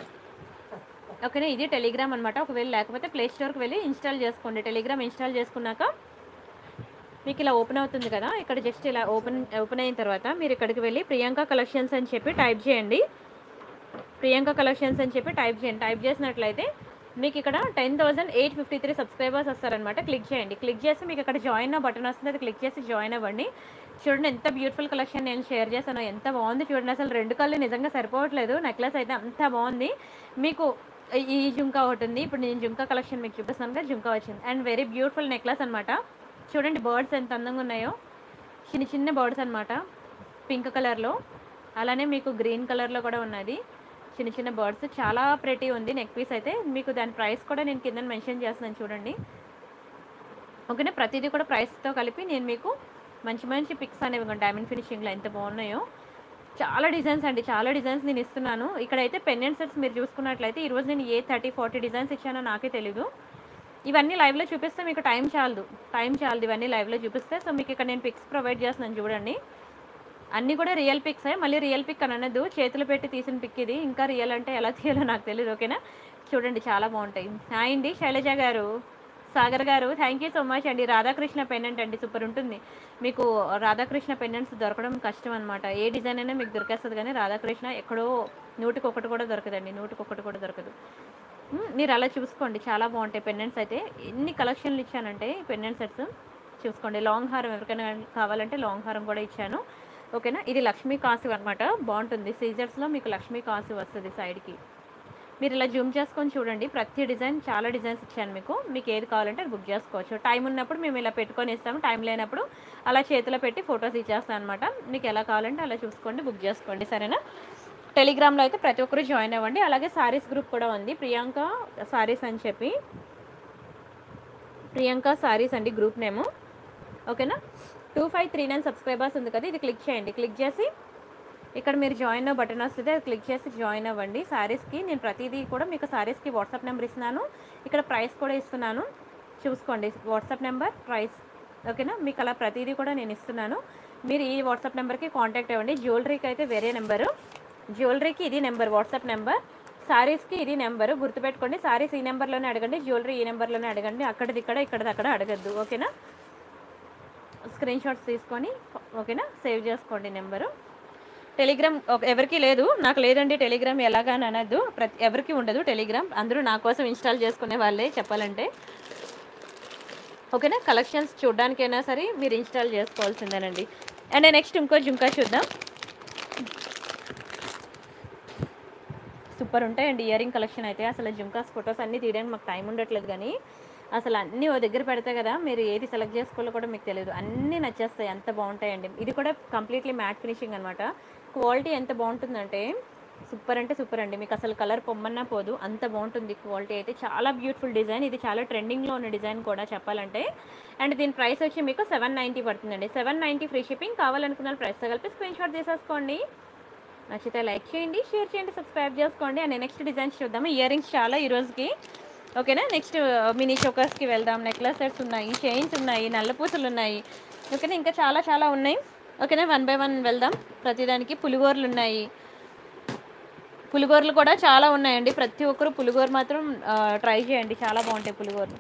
ఓకేనా? ఇది టెలిగ్రామ్ అనమాట. ఒకవేళ లేకపోతే ప్లే స్టోర్కి వెళ్ళి ఇన్స్టాల్ చేసుకోండి. టెలిగ్రామ్ ఇన్స్టాల్ చేసుకున్నాక మీకు ఇలా ఓపెన్ అవుతుంది కదా, ఇక్కడ జస్ట్ ఇలా ఓపెన్ అయిన తర్వాత మీరు ఇక్కడికి వెళ్ళి ప్రియాంక కలెక్షన్స్ అని చెప్పి టైప్ చేయండి. ప్రియాంక కలెక్షన్స్ అని చెప్పి టైప్ చేయండి. టైప్ చేసినట్లయితే మీకు ఇక్కడ 10,853 సబ్స్క్రైబర్స్ వస్తారనమాట. క్లిక్ చేయండి. క్లిక్ చేసి మీకు ఇక్కడ జాయిన్ బటన్ వస్తుంది, అది క్లిక్ చేసి జాయిన్ అవ్వండి. చూడండి ఎంత బ్యూటిఫుల్ కలెక్షన్ నేను షేర్ చేశాను, ఎంత బాగుంది చూడండి. అసలు 2 కళ్ళు నిజంగా సరిపోవట్లేదు. నెక్లెస్ అయితే అంత బాగుంది. మీకు ఈ జుంకా ఒకటి ఉంది. ఇప్పుడు నేను జుంకా కలెక్షన్ మీకు చూపిస్తాను కదా, జుంకా వచ్చింది. అండ్ వెరీ బ్యూటిఫుల్ నెక్లెస్ అనమాట. చూడండి బర్డ్స్ ఎంత అందంగా ఉన్నాయో, చిన్న చిన్న బర్డ్స్ అనమాట, పింక్ కలర్లో. అలానే మీకు గ్రీన్ కలర్లో కూడా ఉన్నది, చిన్న చిన్న బర్డ్స్. చాలా ప్రెటీ ఉంది నెక్ పీస్ అయితే. మీకు దాని ప్రైస్ కూడా నేను కింద మెన్షన్ చేస్తున్నాను చూడండి. ఓకేనా? ప్రతిదీ కూడా ప్రైస్తో కలిపి నేను మీకు మంచి మంచి పిక్స్ అనేవి డైమండ్ ఫినిషింగ్లో ఎంత బాగున్నాయో. చాలా డిజైన్స్ అండి, చాలా డిజైన్స్ నేను ఇస్తున్నాను. ఇక్కడైతే పెండెంట్ సెట్స్ మీరు చూసుకున్నట్లయితే ఈరోజు నేను 30-40 డిజైన్స్ ఇచ్చానో నాకే తెలీదు. ఇవన్నీ లైవ్లో చూపిస్తే మీకు టైం చాలదు ఇవన్నీ లైవ్లో చూపిస్తే. సో మీకు ఇక్కడ నేను పిక్స్ ప్రొవైడ్ చేస్తున్నాను చూడండి. అన్నీ కూడా రియల్ పిక్సే. మళ్ళీ రియల్ పిక్ అని అనద్దు, చేతులు పెట్టి తీసిన పిక్ ఇది. ఇంకా రియల్ అంటే ఎలా తీయాలో నాకు తెలియదు. ఓకేనా? చూడండి చాలా బాగుంటాయి. హాయ్ అండి శైలజ గారు, సాగర్ గారు థ్యాంక్ యూ సో మచ్ అండి. రాధాకృష్ణ పెండెంట్ అండి, సూపర్ ఉంటుంది. మీకు రాధాకృష్ణ పెండెంట్స్ దొరకడం కష్టం అనమాట. ఏ డిజైన్ అయినా మీకు దొరికేస్తుంది, కానీ రాధాకృష్ణ ఎక్కడో 100కి 1 కూడా దొరకదండి, 100కి 1 కూడా దొరకదు. మీరు అలా చూసుకోండి, చాలా బాగుంటాయి పెండెంట్స్ అయితే. ఎన్ని కలెక్షన్లు ఇచ్చానంటే పెండెంట్ సెట్స్ చూసుకోండి. లాంగ్ హారం ఎవరికైనా కావాలంటే లాంగ్ హారం కూడా ఇచ్చాను. ఓకేనా? ఇది లక్ష్మీ కాసు అనమాట, బాగుంటుంది. సీజర్స్లో మీకు లక్ష్మీ కాసు వస్తుంది సైడ్కి. మీరు ఇలా జూమ్ చేసుకొని చూడండి, ప్రతి డిజైన్ చాలా డిజైన్స్ ఇచ్చాను మీకు. మీకు ఏది కావాలంటే అది బుక్ చేసుకోవచ్చు. టైం ఉన్నప్పుడు మేము ఇలా పెట్టుకొని ఇస్తాము, టైం లేనప్పుడు అలా చేతిలో పెట్టి ఫొటోస్ ఇచ్చేస్తాను అనమాట. మీకు ఎలా కావాలంటే అలా చూసుకోండి, బుక్ చేసుకోండి. సరేనా? టెలిగ్రామ్లో అయితే ప్రతి ఒక్కరు జాయిన్ అవ్వండి. అలాగే సారీస్ గ్రూప్ కూడా ఉంది, ప్రియాంక సారీస్ అని చెప్పి. ప్రియాంక సారీస్ అండి గ్రూప్ నేము. ఓకేనా? 2539 సబ్స్క్రైబర్స్ ఉంది కదా, ఇది క్లిక్ చేయండి. క్లిక్ చేసి ఇక్కడ మీరు జాయిన్ బటన్ వస్తుంది, అది క్లిక్ చేసి జాయిన్ అవ్వండి. శారీస్కి నేను ప్రతిదీ కూడా మీకు శారీస్కి వాట్సాప్ నెంబర్ ఇస్తున్నాను, ఇక్కడ ప్రైస్ కూడా ఇస్తున్నాను. చూసుకోండి వాట్సాప్ నెంబర్, ప్రైస్. ఓకేనా? మీకు అలా ప్రతిదీ కూడా నేను ఇస్తున్నాను. మీరు ఈ వాట్సాప్ నెంబర్కి కాంటాక్ట్ అవ్వండి. జ్యువెలరీకి అయితే వేరే నెంబరు, జ్యువెలరీకి ఇది నెంబర్, వాట్సాప్ నెంబర్. శారీస్కి ఇది నెంబరు, గుర్తుపెట్టుకోండి. శారీస్ ఈ నెంబర్లోనే అడగండి, జ్యువెలరీ ఈ నెంబర్లోనే అడగండి. అక్కడిది ఇక్కడ, ఇక్కడిది అక్కడ అడగద్దు. ఓకేనా? స్క్రీన్ షాట్స్ తీసుకొని ఓకేనా సేవ్ చేసుకోండి నెంబరు. టెలిగ్రామ్ ఎవరికి లేదు, నాకు లేదండి టెలిగ్రామ్ ఎలాగాని అనద్దు, ఎవరికి ఉండదు టెలిగ్రామ్. అందరూ నా కోసం ఇన్స్టాల్ చేసుకునే వాళ్ళే చెప్పాలంటే. ఓకేనా? కలెక్షన్స్ చూడడానికైనా సరే మీరు ఇన్స్టాల్ చేసుకోవాల్సిందేనండి. అండ్ నెక్స్ట్ ఇంకో జుంకా చూద్దాం. సూపర్ ఉంటాయండి ఇయర్ రింగ్ కలెక్షన్ అయితే. అసలు జుంకాస్ ఫొటోస్ అన్నీ తీయడానికి మాకు టైం ఉండట్లేదు, కానీ అసలు అన్నీ ఓ దగ్గర పెడతాయి కదా, మీరు ఏది సెలెక్ట్ చేసుకోవాలో కూడా మీకు తెలియదు, అన్నీ నచ్చేస్తాయి, అంత బాగుంటాయండి. ఇది కూడా కంప్లీట్లీ మ్యాట్ ఫినిషింగ్ అనమాట. క్వాలిటీ ఎంత బాగుంటుందంటే సూపర్ అంటే సూపర్ అండి. మీకు అసలు కలర్ పొమ్మన్నా పోదు, అంత బాగుంటుంది క్వాలిటీ అయితే. చాలా బ్యూటిఫుల్ డిజైన్, ఇది చాలా ట్రెండింగ్లో ఉన్న డిజైన్ కూడా చెప్పాలంటే. అండ్ దీని ప్రైస్ వచ్చి మీకు 790 పడుతుందండి. 790 ఫ్రీ షిప్పింగ్. కావాలనుకున్న ప్రైస్ కలిపి స్క్రీన్ షాట్ తీసేసుకోండి. నచ్చితే లైక్ చేయండి, షేర్ చేయండి, సబ్స్క్రైబ్ చేసుకోండి. అండ్ నెక్స్ట్ డిజైన్స్ చూద్దాము. ఇయర్ రింగ్స్ చాలా ఈ రోజుకి. ఓకేనా? నెక్స్ట్ మినీ చోకర్స్కి వెళ్దాం. నెక్లెస్ సెట్స్ ఉన్నాయి, చైన్స్ ఉన్నాయి, నల్లపూసలు ఉన్నాయి. ఓకేనా? ఇంకా చాలా చాలా ఉన్నాయి. ఓకేనా? 1 by 1 వెళ్దాం. ప్రతిదానికి పులిగోర్లు ఉన్నాయి. పులిగోరలు కూడా చాలా ఉన్నాయండి. ప్రతి ఒక్కరు పులిగోర మాత్రం ట్రై చేయండి, చాలా బాగుంటాయి పులిగోరలు.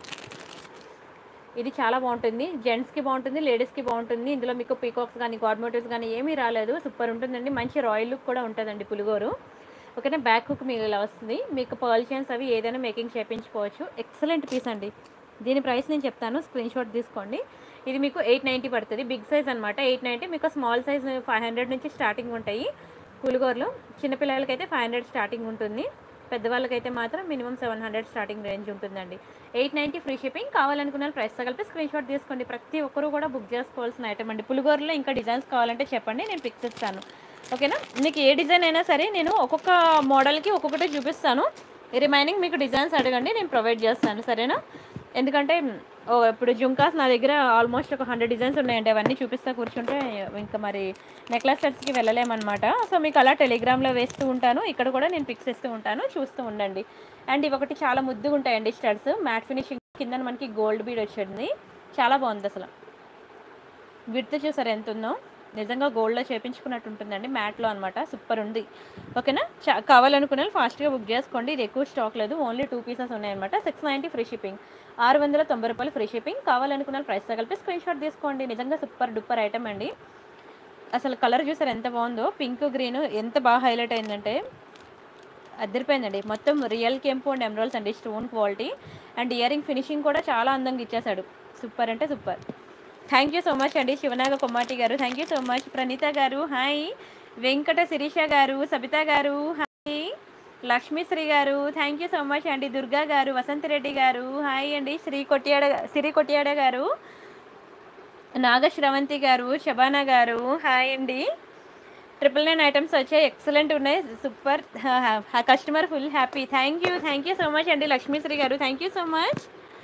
ఇది చాలా బాగుంటుంది, జెంట్స్కి బాగుంటుంది, లేడీస్కి బాగుంటుంది. ఇందులో మీకు పీకాక్స్ కానీ గాడ్ మోటివ్స్ కానీ ఏమీ రాలేదు, సూపర్ ఉంటుందండి. మంచి రాయల్ లుక్ కూడా ఉంటుందండి పులిగోరు. ఓకేనా, బ్యాక్ హుక్ మీకు ఇలా వస్తుంది. మీకు పర్ల్ చైన్స్ అవి ఏదైనా మేకింగ్ చేయించుకోవచ్చు. ఎక్సలెంట్ పీస్ అండి. దీని ప్రైస్ నేను చెప్తాను, స్క్రీన్ షాట్ తీసుకోండి. ఇది మీకు 890 పడుతుంది, బిగ్ సైజ్ అనమాట. 890. మీకు స్మాల్ సైజ్ 500 నుంచి స్టార్టింగ్ ఉంటాయి పులిగోరలు. చిన్నపిల్లలకైతే 500 స్టార్టింగ్ ఉంటుంది, పెద్దవాళ్ళకైతే మాత్రం మినిమం 700 స్టార్టింగ్ రేంజ్ ఉంటుందండి. 890 ఫ్రీ షిప్పింగ్. కావాలనుకున్న ప్రైస్తో కలిపి స్క్రీన్ షాట్ తీసుకోండి. ప్రతి ఒక్కరు కూడా బుక్ చేసుకోవాల్సిన ఐటమ్ అండి. పులిగోరలో ఇంకా డిజైన్స్ కావాలంటే చెప్పండి, నేను పిక్స్ ఇస్తాను. ఓకేనా, మీకు ఏ డిజైన్ అయినా సరే నేను ఒక్కొక్క మోడల్కి ఒక్కొక్కటి చూపిస్తాను. రిమైనింగ్ మీకు డిజైన్స్ అడగండి, నేను ప్రొవైడ్ చేస్తాను. సరేనా, ఎందుకంటే ఇప్పుడు జుంకాస్ నా దగ్గర ఆల్మోస్ట్ ఒక 100 డిజైన్స్ ఉన్నాయండి. అవన్నీ చూపిస్తా కూర్చుంటే ఇంకా మరి నెక్లెస్ సెట్స్కి వెళ్ళలేమన్నమాట. సో మీకు అలా టెలిగ్రామ్లో వేస్తూ ఉంటాను, ఇక్కడ కూడా నేను పిక్స్ ఇస్తూ ఉంటాను, చూస్తూ ఉండండి. అండ్ ఇవి ఒకటి చాలా ముద్దుగా ఉంటాయండి స్టడ్స్, మ్యాట్ ఫినిషింగ్ కింద మనకి గోల్డ్ బీడ్ వచ్చింది, చాలా బాగుంది. అసలు విడ్త్ చూసారు ఎంత ఉందో, నిజంగా గోల్డ్లో చేయించుకున్నట్టు ఉంటుందండి, మ్యాట్లో అనమాట. సూపర్ ఉంది. ఓకేనా, కావాలనుకున్న ఫాస్ట్గా బుక్ చేసుకోండి. ఇది ఎక్కువ స్టాక్ లేదు, ఓన్లీ 2 పీసెస్ ఉన్నాయన్నమాట. 690 ఫ్రీ షిప్పింగ్, 690 రూపాయలు ఫ్రీ షిప్పింగ్. కావాలనుకున్న ప్రైస్తో కలిపి స్క్రీన్ షాట్ తీసుకోండి. నిజంగా సూపర్ డూపర్ ఐటమ్ అండి. అసలు కలర్ చూసారు ఎంత బాగుందో, పింక్ గ్రీన్ ఎంత బాగా హైలైట్ అయిందంటే అదిరిపోయిందండి. మొత్తం రియల్ కెంపు అండ్ ఎమరాల్డ్స్ అండి, stone quality. And earrings finishing కూడా చాలా అందంగా ఇచ్చేసాడు, సూపర్ అంటే super. Thank you so much అండి శివనాగ కొమ్మాటి గారు, thank you so much. Praneetha గారు హాయ్, వెంకట శిరీష గారు, సబిత గారు హాయ్, లక్ష్మీశ్రీ గారు థ్యాంక్ యూ సో మచ్ అండి. దుర్గా గారు, వసంతరెడ్డి గారు హాయ్ అండి. సిరి కొట్యాడ గారు, నాగశ్రవంతి గారు, శబానా గారు హాయ్ అండి. 999 ఐటమ్స్ వచ్చాయి, ఎక్సలెంట్ ఉన్నాయి, super. Customer full happy. Thank you so much అండి లక్ష్మీశ్రీ గారు, థ్యాంక్ యూ సో మచ్.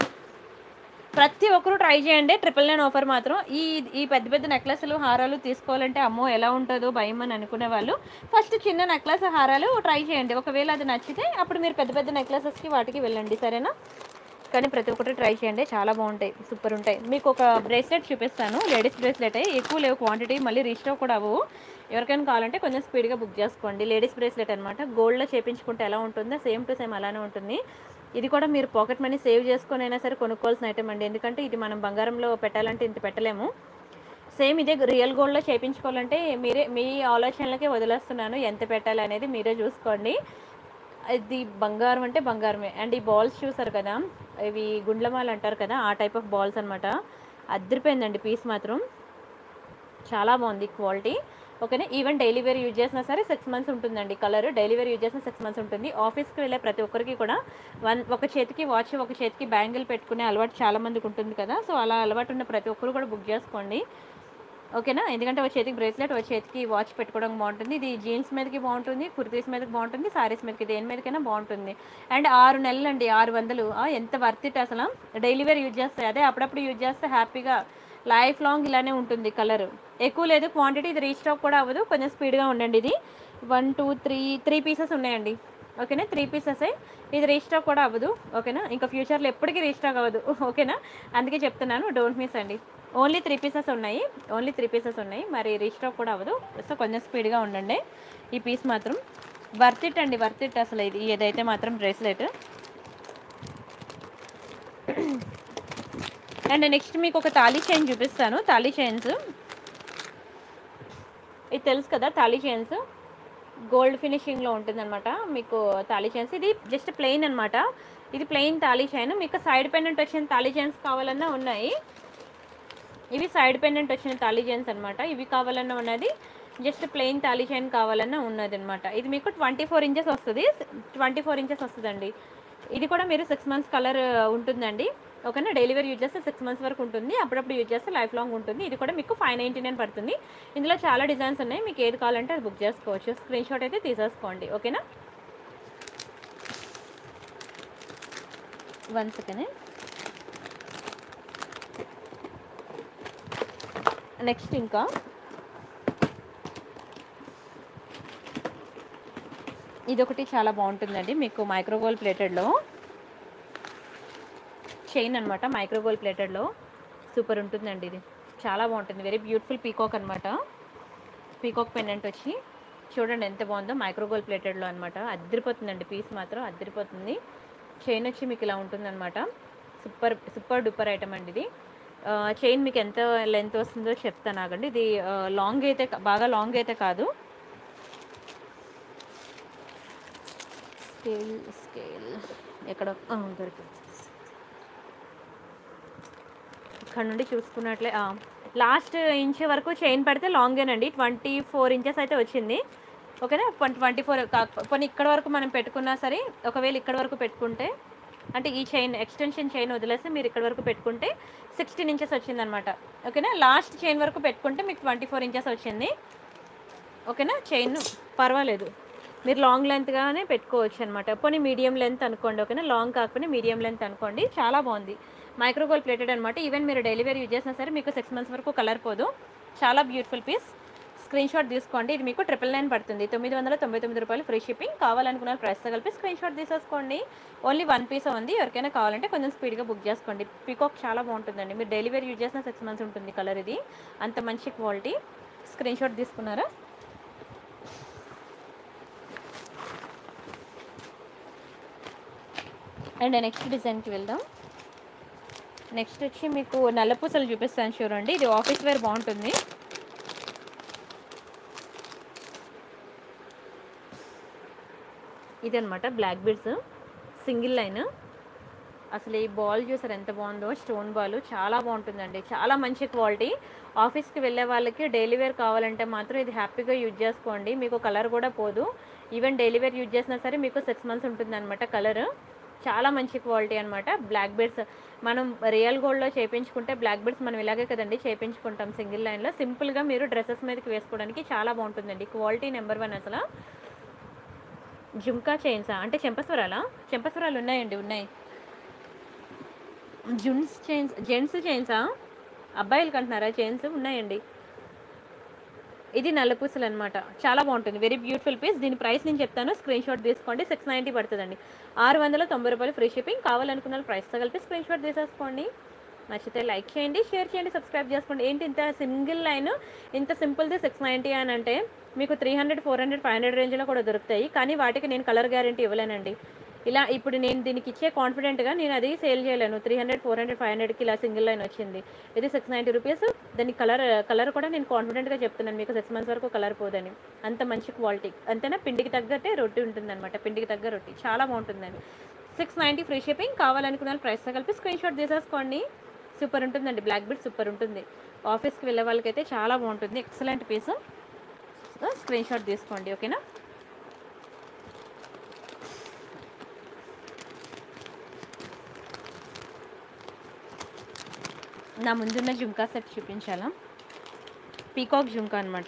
ప్రతి ఒక్కరూ ట్రై చేయండి. 999 ఆఫర్ మాత్రం. ఈ పెద్ద పెద్ద నెక్లెస్లు హారాలు తీసుకోవాలంటే అమ్మో ఎలా ఉంటుందో భయం అని అనుకునే వాళ్ళు ఫస్ట్ చిన్న నెక్లెస్ హారాలు ట్రై చేయండి. ఒకవేళ అది నచ్చితే అప్పుడు మీరు పెద్ద పెద్ద నెక్లెసెస్కి వాటికి వెళ్ళండి, సరేనా. కానీ ప్రతి ఒక్కటి ట్రై చేయండి, చాలా బాగుంటాయి, సూపర్ ఉంటాయి. మీకు ఒక బ్రేస్లెట్ చూపిస్తాను, లేడీస్ బ్రేస్లెట్. ఎక్కువ లేవు క్వాంటిటీ, మళ్ళీ రీస్టాక్ కూడా అవ్వవు. ఎవరికైనా కావాలంటే కొంచెం స్పీడ్గా బుక్ చేసుకోండి. లేడీస్ బ్రేస్లెట్ అనమాట, గోల్డ్లో చేయించుకుంటే ఎలా ఉంటుందో సేమ్ టు సేమ్ అలానే ఉంటుంది. ఇది కూడా మీరు పాకెట్ మనీ సేవ్ చేసుకొని అయినా సరే కొనుక్కోవాల్సిన ఐటమ్ అండి, ఎందుకంటే ఇది మనం బంగారంలో పెట్టాలంటే ఇంత పెట్టలేము. సేమ్ ఇదే రియల్ గోల్డ్లో చేయించుకోవాలంటే మీ ఆలోచనలకే వదిలేస్తున్నాను, ఎంత పెట్టాలి అనేది మీరే చూసుకోండి. ఇది బంగారం అంటే బంగారమే. అండ్ ఈ బాల్స్ చూసారు కదా, ఇవి గుండ్లమాలు అంటారు కదా, ఆ టైప్ ఆఫ్ బాల్స్ అనమాట. అదిరిపోయిందండి పీస్ మాత్రం, చాలా బాగుంది క్వాలిటీ. ఓకేనా, ఈవెన్ డైలీ వేర్ యూజ్ చేసినా సరే 6 మంత్స్ ఉంటుందండి. కలర్ డైలీ వేర్ యూజ్ చేసిన 6 మంత్స్ ఉంటుంది. ఆఫీస్కి వెళ్ళే ప్రతి ఒక్కరికి కూడా ఒక చేతికి వాచ్, ఒక చేతికి బ్యాంగిల్ పెట్టుకునే అలవాటు చాలా మందికి ఉంటుంది కదా. సో అలా అలవాటు ఉన్న ప్రతి ఒక్కరు కూడా బుక్ చేసుకోండి, ఓకేనా. ఎందుకంటే ఒక చేతికి బ్రేస్లెట్, ఒక చేతికి వాచ్ పెట్టుకోవడం బాగుంటుంది. ఇది జీన్స్ మీదకి బాగుంటుంది, కుర్తీస్ మీదకి బాగుంటుంది, సారీస్ మీదకి, దేని మీదకైనా బాగుంటుంది. అండ్ 6 నెలలు అండి, 600, ఎంత వర్త్ ఇట్ అసలు. డైలీ వేర్ యూజ్ చేస్తే, అదే అప్పుడప్పుడు యూజ్ చేస్తే హ్యాపీగా లైఫ్ లాంగ్ ఇలానే ఉంటుంది. కలర్ ఎక్కువ లేదు క్వాంటిటీ, ఇది రీస్టాక్ కూడా అవ్వదు, కొంచెం స్పీడ్గా ఉండండి. ఇది 1 2 3 పీసెస్ ఉన్నాయండి, ఓకేనా. 3 పీసెస్, ఇది రీస్టాక్ కూడా అవ్వదు, ఓకేనా. ఇంకా ఫ్యూచర్లో ఎప్పటికీ రీస్టాక్ అవ్వదు, ఓకేనా. అందుకే చెప్తున్నాను, డోంట్ మిస్ అండి. ఓన్లీ 3 పీసెస్ ఉన్నాయి, మరి రీస్టాక్ కూడా అవ్వదు. సో కొంచెం స్పీడ్గా ఉండండి. ఈ పీస్ మాత్రం వర్త్ ఇట్ అండి, వర్త్ ఇట్ అసలు. ఇది ఏదైతే మాత్రం బ్రేస్లెట్. అండ్ నెక్స్ట్ మీకు ఒక తాళీ చైన్ చూపిస్తాను. తాళీ చైన్స్ ఇది తెలుసు కదా, తాళీ చైన్స్ గోల్డ్ ఫినిషింగ్లో ఉంటుందన్నమాట మీకు తాళీ చైన్స్. ఇది జస్ట్ ప్లెయిన్ అనమాట, ఇది ప్లెయిన్ తాళీ చైన్. మీకు సైడ్ పెండెంట్ వచ్చిన తాళీ చైన్స్ కావాలన్నా ఉన్నాయి, ఇవి సైడ్ పెండెంట్ వచ్చిన తాళీ చైన్స్ అనమాట. ఇవి కావాలన్నా ఉన్నది, జస్ట్ ప్లెయిన్ తాళీ చైన్ కావాలన్నా ఉన్నది అనమాట. ఇది మీకు 24 ఇంచెస్ వస్తుంది, 24 ఇంచెస్ వస్తుందండి. ఇది కూడా మీరు 6 మంత్స్ కలర్ ఉంటుందండి, ఓకేనా. డైలీ వేర్ యూజ్ చేస్తే 6 మంత్స్ వరకు ఉంటుంది, అప్పుడప్పుడు యూజ్ చేస్తే లైఫ్ లాంగ్ ఉంటుంది. ఇది కూడా మీకు 599 పడుతుంది. ఇందులో చాలా డిజైన్స్ ఉన్నాయి, మీకు ఏది కావాలంటే అది బుక్ చేసుకోవచ్చు. స్క్రీన్ షాట్ అయితే తీసేసుకోండి, ఓకేనా. 1 సెకండ్. నెక్స్ట్ ఇంకా ఇదొకటి చాలా బాగుంటుందండి, మీకు మైక్రోగోల్డ్ ప్లేటెడ్లో చైన్ అనమాట. మైక్రోగోల్డ్ ప్లేటెడ్లో సూపర్ ఉంటుందండి, ఇది చాలా బాగుంటుంది. వెరీ బ్యూటిఫుల్ పీకాక్ అనమాట, పీకాక్ పెండెంట్ వచ్చి చూడండి ఎంత బాగుందో, మైక్రో గోల్డ్ ప్లేటెడ్లో అనమాట. అద్దరిపోతుందండి, పీస్ మాత్రం అద్దరిపోతుంది. చైన్ వచ్చి మీకు ఇలా ఉంటుందన్నమాట. సూపర్ సూపర్ డూపర్ ఐటమ్ అండి ఇది. చైన్ మీకు ఎంత లెంత్ వస్తుందో చెప్తాను ఆగండి. ఇది లాంగ్ అయితే బాగా లాంగ్ అయితే కాదు. స్కేల్ స్కేల్ ఎక్కడ దొరికింది. ఇక్కడ నుండి చూసుకున్నట్లే లాస్ట్ ఇంచ్ వరకు చైన్ పెడితే లాంగేనండి. 24 ఇంచెస్ అయితే వచ్చింది. ఓకేనా, 24 కొన్ని ఇక్కడ వరకు మనం పెట్టుకున్నా సరే, ఒకవేళ ఇక్కడ వరకు పెట్టుకుంటే అంటే ఈ చైన్ ఎక్స్టెన్షన్ చైన్ వదిలేస్తే మీరు ఇక్కడ వరకు పెట్టుకుంటే 16 ఇంచెస్ వచ్చిందనమాట. ఓకేనా, లాస్ట్ చైన్ వరకు పెట్టుకుంటే మీకు 24 ఇంచెస్ వచ్చింది. ఓకేనా, చైన్ పర్వాలేదు, మీరు లాంగ్ లెంత్గానే పెట్టుకోవచ్చు అనమాట. పోనీ మీడియం లెంత్ అనుకోండి. ఓకేనా, లాంగ్ కాకపోతే మీడియం లెంత్ అనుకోండి. చాలా బాగుంది, మైక్రో గోల్డ్ ప్లేటెడ్ అనమాట. ఈవెన్ మీరు డైలీ వేర్ యూజ్ చేసినా సరే మీకు 6 మంత్స్ వరకు కలర్ పోదు. చాలా బ్యూటిఫుల్ పీస్. స్క్రీన్ షాట్ తీసుకోండి. ఇది మీకు 999 పడుతుంది. 999 రూపాయలు ఫ్రీ షిప్పింగ్. కావాలనుకున్న ప్రైస్తో కలిపి స్క్రీన్ షాట్ తీసేసుకోండి. ఓన్లీ 1 పీస్ ఉంది. ఎవరికైనా కావాలంటే కొంచెం స్పీడ్గా బుక్ చేసుకోండి. పీకాక్ చాలా బాగుంటుందండి. మీరు డైలీ వేర్ యూజ్ చేసిన 6 మంత్స్ ఉంటుంది కలర్. ఇది అంత మంచి క్వాలిటీ. స్క్రీన్ షాట్ తీసుకున్నారా? అండ్ నెక్స్ట్ డిజైన్కి వెళ్దాం. నెక్స్ట్ వచ్చి మీకు నల్లపూసలు చూపిస్తాను చూడండి. ఇది ఆఫీస్ వేర్ బాగుంటుంది. ఇది అనమాట బ్లాక్ బీడ్స్ సింగిల్ లైన్. అసలు ఈ బాల్ చూసారు ఎంత బాగుందో, స్టోన్ బాల్ చాలా బాగుంటుందండి. చాలా మంచి క్వాలిటీ. ఆఫీస్కి వెళ్ళే వాళ్ళకి డైలీ వేర్ కావాలంటే మాత్రం ఇది హ్యాపీగా యూజ్ చేసుకోండి. మీకు కలర్ కూడా పోదు. ఈవెన్ డైలీ వేర్ యూజ్ చేసినా సరే మీకు 6 మంత్స్ ఉంటుంది అనమాట కలర్. చాలా మంచి క్వాలిటీ అనమాట. బ్లాక్ బీడ్స్ మనం రియల్ గోల్డ్లో చేయించుకుంటే బ్లాక్ బీడ్స్ మనం ఇలాగే కదండి చేయించుకుంటాం సింగిల్ లైన్లో. సింపుల్గా మీరు డ్రెస్సెస్ మీదకి వేసుకోవడానికి చాలా బాగుంటుందండి. క్వాలిటీ నెంబర్ 1 అసలు. జుంకా చైన్సా అంటే చెంపస్వరాలా? చెంపస్వరాలు ఉన్నాయండి, ఉన్నాయి. జెంట్స్ చైన్సా? అబ్బాయిలకి అంటున్నారా? చైన్స్ ఉన్నాయండి. ఇది నల్లపూసలు అనమాట. చాలా బాగుంటుంది, వెరీ బ్యూటిఫుల్ పీస్. దీని ప్రైస్ నేను చెప్తాను, స్క్రీన్ షాట్ తీసుకోండి. 690 పడుతుందండి. 690 రూపాయలు ఫ్రీ షిప్పింగ్. కావాలనుకున్న ప్రైస్తో కలిపి స్క్రీన్ షాట్ తీసేసుకోండి. నచ్చితే లైక్ చేయండి, షేర్ చేయండి, సబ్స్క్రైబ్ చేసుకోండి. ఏంటి ఇంత సింగిల్ లైన్ ఇంత సింపుల్ది 690 అని అంటే మీకు 300, 400, 500 రేంజ్లో కూడా దొరుకుతాయి. కానీ వాటికి నేను కలర్ గ్యారంటీ ఇవ్వలేనండి. ఇలా ఇప్పుడు నేను దీనికి ఇచ్చే కాన్ఫిడెంట్గా నేను అది సేల్ చేయలేను. 300, 400, 500కి ఇలా సింగిల్ లైన్ వచ్చింది. ఇది 690 రూపీస్. దాని కలర్ కూడా నేను కాన్ఫిడెంట్గా చెప్తున్నాను మీకు 6 మంత్స్ వరకు కలర్ పోదని. అంత మంచి క్వాలిటీ. అంతేనా, పిండికి తగ్గట్టే రొట్టి ఉంటుందన్నమాట. పిండికి తగ్గ రొట్టి చాలా బాగుంటుందండి. 690 ఫ్రీ షిప్పింగ్. కావాలనుకున్న ప్రైస్తో కలిపి స్క్రీన్ షాట్ తీసేసుకోండి. సూపర్ ఉంటుందండి, బ్లాక్ బీడ్ సూపర్ ఉంటుంది. ఆఫీస్కి వెళ్ళే వాళ్ళకైతే చాలా బాగుంటుంది. Excellent piece. స్క్రీన్ షాట్ తీసుకోండి. ఓకేనా, నా ముందున్న జుంకా సెట్ చూపించాలా? పీకాక్ జుంకా అనమాట.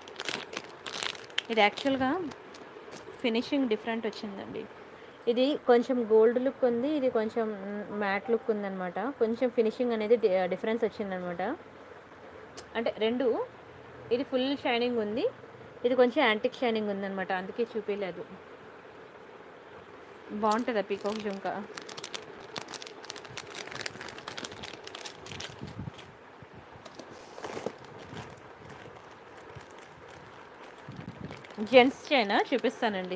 ఇది యాక్చువల్గా ఫినిషింగ్ డిఫరెంట్ వచ్చిందండి. ఇది కొంచెం గోల్డ్ లుక్ ఉంది, ఇది కొంచెం మ్యాట్ లుక్ ఉందన్నమాట. కొంచెం ఫినిషింగ్ అనేది డిఫరెన్స్ వచ్చిందనమాట. అంటే రెండు, ఇది ఫుల్ షైనింగ్ ఉంది, ఇది కొంచెం యాంటిక్ షైనింగ్ ఉందన్నమాట. అందుకే చూపించలేదు. బాగుంటుందా పీకాక్ జుంకా? జెంట్స్ చైనా చూపిస్తానండి.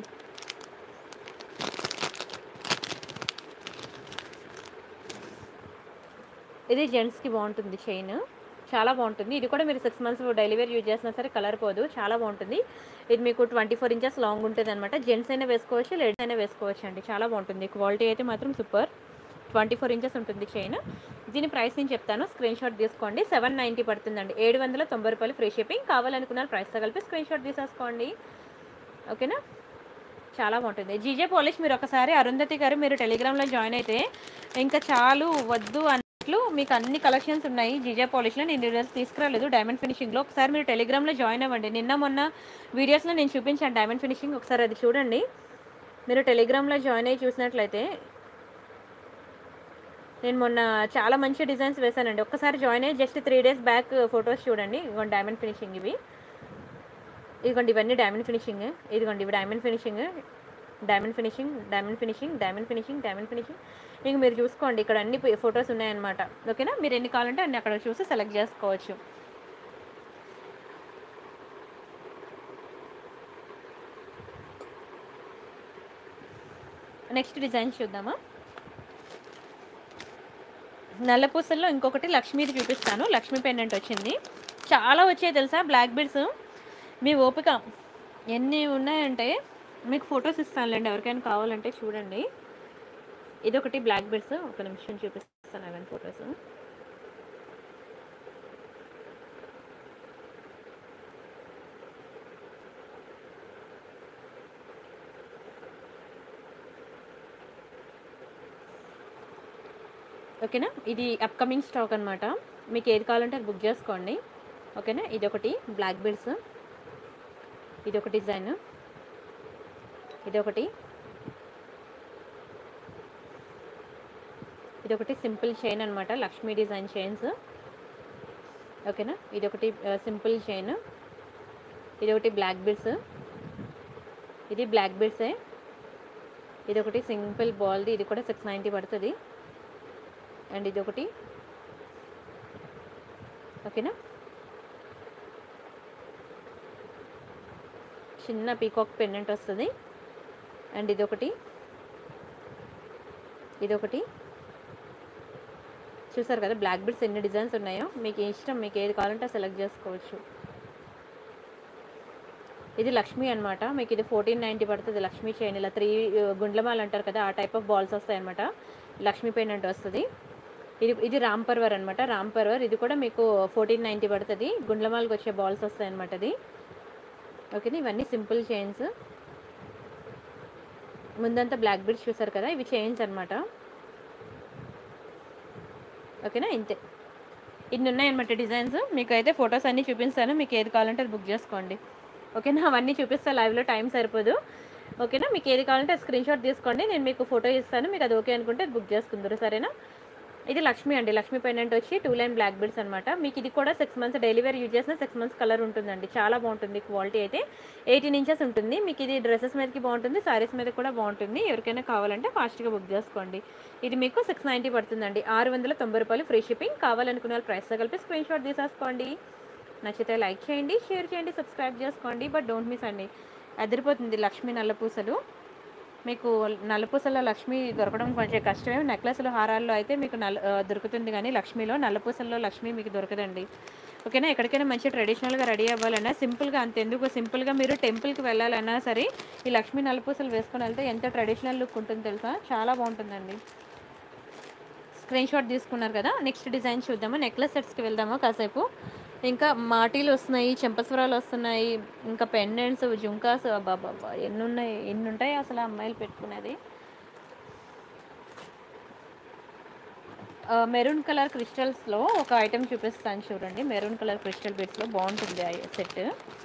ఇది జెంట్స్కి బాగుంటుంది చైన్, చాలా బాగుంటుంది. ఇది కూడా మీరు 6 మంత్స్ డైలీ వేర్ యూజ్ చేసినా సరే కలర్ పోదు. చాలా బాగుంటుంది. ఇది మీకు 24 ఇంచెస్ లాంగ్ ఉంటుంది అనమాట. జెంట్స్ అయినా వేసుకోవచ్చు, లేడీస్ అయినా వేసుకోవచ్చు అండి. చాలా బాగుంటుంది. క్వాలిటీ అయితే మాత్రం సూపర్. 24 ఇంచెస్ ఉంటుంది చైన్. దీని ప్రైస్ నేను చెప్తాను, స్క్రీన్ షాట్ తీసుకోండి. 790 పడుతుందండి. 790 రూపాయలు ఫ్రీ షిప్పింగ్. కావాలనుకున్న ప్రైస్తో కలిపి స్క్రీన్ షాట్ తీసేసుకోండి. ఓకేనా, చాలా బాగుంటుంది. జీజే పాలిష్ మీరు ఒకసారి అరుంధతి గారు మీరు టెలిగ్రామ్లో జాయిన్ అయితే ఇంకా చాలు వద్దు అన్నట్లు మీకు అన్ని కలెక్షన్స్ ఉన్నాయి జీజే పాలిష్లో. నేను ఈరోజు తీసుకురాలేదు డైమండ్ ఫినిషింగ్లో. ఒకసారి మీరు టెలిగ్రామ్లో జాయిన్ అవ్వండి. నిన్న మొన్న వీడియోస్లో నేను చూపించాను డైమండ్ ఫినిషింగ్, ఒకసారి అది చూడండి. మీరు టెలిగ్రామ్లో జాయిన్ అయ్యి చూసినట్లయితే నేను మొన్న చాలా మంచి డిజైన్స్ వేశానండి. ఒక్కసారి జాయిన్ అయ్యి జస్ట్ 3 days బ్యాక్ ఫొటోస్ చూడండి. ఇదిగోండి డైమండ్ ఫినిషింగ్, ఇదిగోండి ఇవన్నీ డైమండ్ ఫినిషింగ్. ఇదిగోండి ఇవి diamond finishing, diamond finishing, diamond finishing, diamond finishing, diamond finishing. ఇంక మీరు చూసుకోండి, ఇక్కడ అన్ని ఫొటోస్ ఉన్నాయన్నమాట. ఓకేనా, మీరు ఎన్ని కావాలంటే అన్ని అక్కడ చూసి సెలెక్ట్ చేసుకోవచ్చు. నెక్స్ట్ డిజైన్ చూద్దామా. నల్లపూసల్లో ఇంకొకటి లక్ష్మీది చూపిస్తాను. లక్ష్మీ పెండెంట్ వచ్చింది. చాలా వచ్చాయి తెలుసా బ్లాక్ బీడ్స్. మీ ఓపిక ఎన్ని ఉన్నాయంటే మీకు ఫొటోస్ ఇస్తానులేండి, ఎవరికైనా కావాలంటే చూడండి. ఇదొకటి బ్లాక్ బీడ్స్. ఒక నిమిషం చూపిస్తాను అవన్నీ ఫొటోస్. ఓకేనా, ఇది అప్కమింగ్ స్టాక్ అనమాట. మీకు ఏది కావాలంటే అది బుక్ చేసుకోండి. ఓకేనా, ఇదొకటి బ్లాక్ బీడ్స్, ఇదొక డిజైన్, ఇదొకటి, ఇదొకటి సింపుల్ చైన్ అనమాట, లక్ష్మీ డిజైన్ చైన్స్. ఓకేనా, ఇదొకటి సింపుల్ చైన్, ఇదొకటి బ్లాక్ బీడ్స్, ఇది బ్లాక్ బీడ్సే, ఇదొకటి సింపుల్ బాల్ది, ఇది కూడా 690 పడుతుంది. అండ్ ఇదొకటి. ఓకేనా, చిన్న పీకాక్ పెండెంట్ వస్తుంది. అండ్ ఇదొకటి, ఇదొకటి. చూసారు కదా బ్లాక్ బీడ్స్ ఎన్ని డిజైన్స్ ఉన్నాయో. మీకు ఇష్టం, మీకు ఏది కావాలంటే సెలెక్ట్ చేసుకోవచ్చు. ఇది లక్ష్మీ అనమాట. మీకు ఇది 1490 పడుతుంది. లక్ష్మీ చైన్, ఇలా 3 గుండ్లమాలు అంటారు కదా, ఆ టైప్ ఆఫ్ బాల్స్ వస్తాయి అనమాట. లక్ష్మీ పెండెంట్ వస్తుంది. ఇది రామ్ పర్వర్ అనమాట, రామ్ పర్వర్. ఇది కూడా మీకు 1490 పడుతుంది. గుండ్లమాలకు వచ్చే బాల్స్ వస్తాయి అనమాట అది. ఓకేనా, ఇవన్నీ సింపుల్ చైన్స్. ముందంతా బ్లాక్ బీడ్స్ చూసారు కదా, ఇవి చైన్స్ అనమాట. ఓకేనా, ఇంతే. ఇన్ని ఉన్నాయన్నమాట డిజైన్స్. మీకు అయితే ఫొటోస్ అన్నీ చూపిస్తాను, మీకు ఏది కావాలంటే అది బుక్ చేసుకోండి. ఓకేనా, అవన్నీ చూపిస్తాను లైవ్లో, టైం సరిపోదు. ఓకేనా, మీకు ఏది కావాలంటే స్క్రీన్ షాట్ తీసుకోండి, నేను మీకు ఫోటో ఇస్తాను. మీకు అది ఓకే అనుకుంటే అది బుక్ చేసుకుందరు. సరేనా. ఇది లక్ష్మీ అండి, లక్ష్మీ పెండెంట్ వచ్చి 2 లైన్ బ్లాక్ బీడ్స్ అనమాట. మీకు ఇది కూడా 6 మంత్స్ డైలీ వేర్ యూజ్ చేసిన 6 మంత్స్ కలర్ ఉంటుందండి. చాలా బాగుంటుంది. క్వాలిటీ అయితే 18 ఇంచెస్ ఉంటుంది. మీకు ఇది డ్రెస్సెస్ మీదకి బాగుంటుంది, సారీస్ మీద కూడా బాగుంటుంది. ఎవరికైనా కావాలంటే ఫాస్ట్గా బుక్ చేసుకోండి. ఇది మీకు 690 పడుతుందండి. 690 రూపాయలు ఫ్రీ షిప్పింగ్. కావాలనుకునే వాళ్ళు ప్రైస్తో కలిపి స్క్రీన్ షాట్ తీసేసుకోండి. నచ్చితే లైక్ చేయండి, షేర్ చేయండి, సబ్స్క్రైబ్ చేసుకోండి. బట్ డోంట్ మిస్ అండి, అదిరిపోతుంది. లక్ష్మీ నల్లపూసలు. మీకు నల్లపూసల్లో లక్ష్మీ దొరకడం కొంచెం కష్టమే. నెక్లెస్లు హారాల్లో అయితే మీకు దొరుకుతుంది, కానీ లక్ష్మీలో నల్లపూసల్లో లక్ష్మీ మీకు దొరకదండి. ఓకేనా, ఎక్కడికైనా మంచి ట్రెడిషనల్గా రెడీ అవ్వాలన్నా, సింపుల్గా, అంతెందుకు సింపుల్గా మీరు టెంపుల్కి వెళ్ళాలన్నా సరే ఈ లక్ష్మీ నల్లపూసలు వేసుకొని వెళ్తే ఎంత ట్రెడిషనల్ లుక్ ఉంటుంది తెలుసా, చాలా బాగుంటుందండి. స్క్రీన్ షాట్ తీసుకున్నారు కదా. నెక్స్ట్ డిజైన్ చూద్దాము. నెక్లెస్ సెట్స్కి వెళ్దాము కాసేపు. ఇంకా మాటీలు వస్తున్నాయి, చెంపస్వరాలు వస్తున్నాయి, ఇంకా పెండెంట్స్, జుంకాస్, బాబా ఎన్ని ఉంటాయి అసలు అమ్మాయిలు పెట్టుకునేది. మెరూన్ కలర్ క్రిస్టల్స్లో ఒక ఐటెం చూపిస్తాను చూడండి. మెరూన్ కలర్ క్రిస్టల్ బీడ్స్లో బాగుంటుంది సెట్.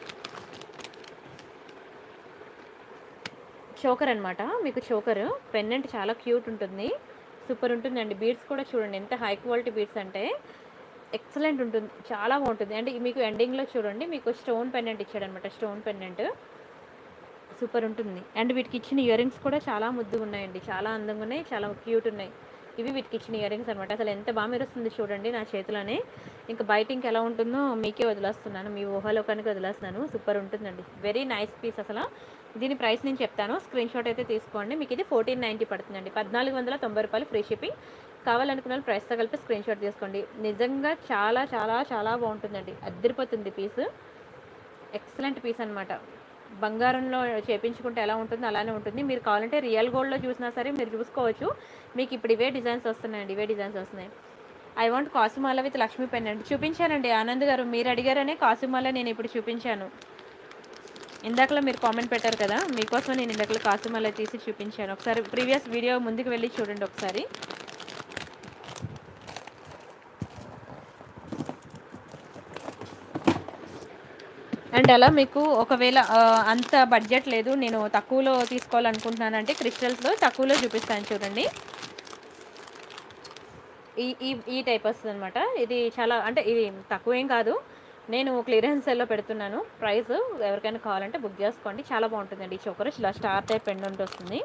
చోకర్ అనమాట. మీకు చోకర్ పెండెంట్ చాలా క్యూట్ ఉంటుంది, సూపర్ ఉంటుందండి. బీడ్స్ కూడా చూడండి ఎంత హై క్వాలిటీ బీడ్స్ అంటే ఎక్సలెంట్ ఉంటుంది, చాలా బాగుంటుంది. అంటే మీకు ఎండింగ్లో చూడండి మీకు స్టోన్ పెండెంట్ ఇచ్చాడనమాట, స్టోన్ పెండెంట్ సూపర్ ఉంటుంది. అండ్ వీటికి ఇచ్చిన ఇయర్ రింగ్స్ కూడా చాలా ముద్దుగా ఉన్నాయండి, చాలా అందంగా ఉన్నాయి, చాలా క్యూట్ ఉన్నాయి. ఇవి వీటికి ఇచ్చిన ఇయర్ రింగ్స్ అనమాట. అసలు ఎంత బాగా మెరుస్తుంది చూడండి నా చేతిలోనే. ఇంకా బయట ఇంకా ఎలా ఉంటుందో మీకే వదిలేస్తున్నాను, మీ ఊహలోకానికి వదిలేస్తున్నాను. సూపర్ ఉంటుందండి, వెరీ నైస్ పీస్. అసలు దీని ప్రైస్ నేను చెప్తాను, స్క్రీన్ షాట్ అయితే తీసుకోండి. మీకు ఇది 1490 పడుతుందండి. 1490 రూపాయలు ఫ్రీ షిప్పింగ్. కావాలనుకున్న ప్రైస్తో కలిపి స్క్రీన్ షాట్ తీసుకోండి. నిజంగా చాలా చాలా చాలా బాగుంటుందండి, అద్దరిపోతుంది పీస్. ఎక్సలెంట్ పీస్ అనమాట. బంగారంలో చేపించుకుంటే ఎలా ఉంటుందో అలానే ఉంటుంది. మీరు కావాలంటే రియల్ గోల్డ్లో చూసినా సరే మీరు చూసుకోవచ్చు. మీకు ఇప్పుడు ఇవే డిజైన్స్ వస్తున్నాయండి, ఇవే డిజైన్స్ వస్తున్నాయి. ఐ వాంట్ కాసుమాల విత్ లక్ష్మీ పెండెంట్ చూపించానండి ఆనంద్ గారు, మీరు అడిగారనే కాసుమాల నేను ఇప్పుడు చూపించాను. ఇందాకలో మీరు కామెంట్ పెట్టారు కదా, మీకోసం నేను ఇందాకలో కాసుమాల తీసి చూపించాను. ఒకసారి ప్రీవియస్ వీడియో ముందుకు వెళ్ళి చూడండి ఒకసారి. అండ్ అలా మీకు ఒకవేళ అంత బడ్జెట్ లేదు, నేను తక్కువలో తీసుకోవాలనుకుంటున్నానంటే క్రిస్టల్స్లో తక్కువలో చూపిస్తాను చూడండి. ఈ టైప్ వస్తుంది అనమాట. ఇది చాలా అంటే ఇది తక్కువేం కాదు, నేను క్లియరెన్స్ సేల్లో పెడుతున్నాను. ప్రైస్ ఎవరికైనా కావాలంటే బుక్ చేసుకోండి, చాలా బాగుంటుందండి. ఈ చోకర్ ఇలా స్టార్ టైప్ పెండెంట్ వస్తుంది.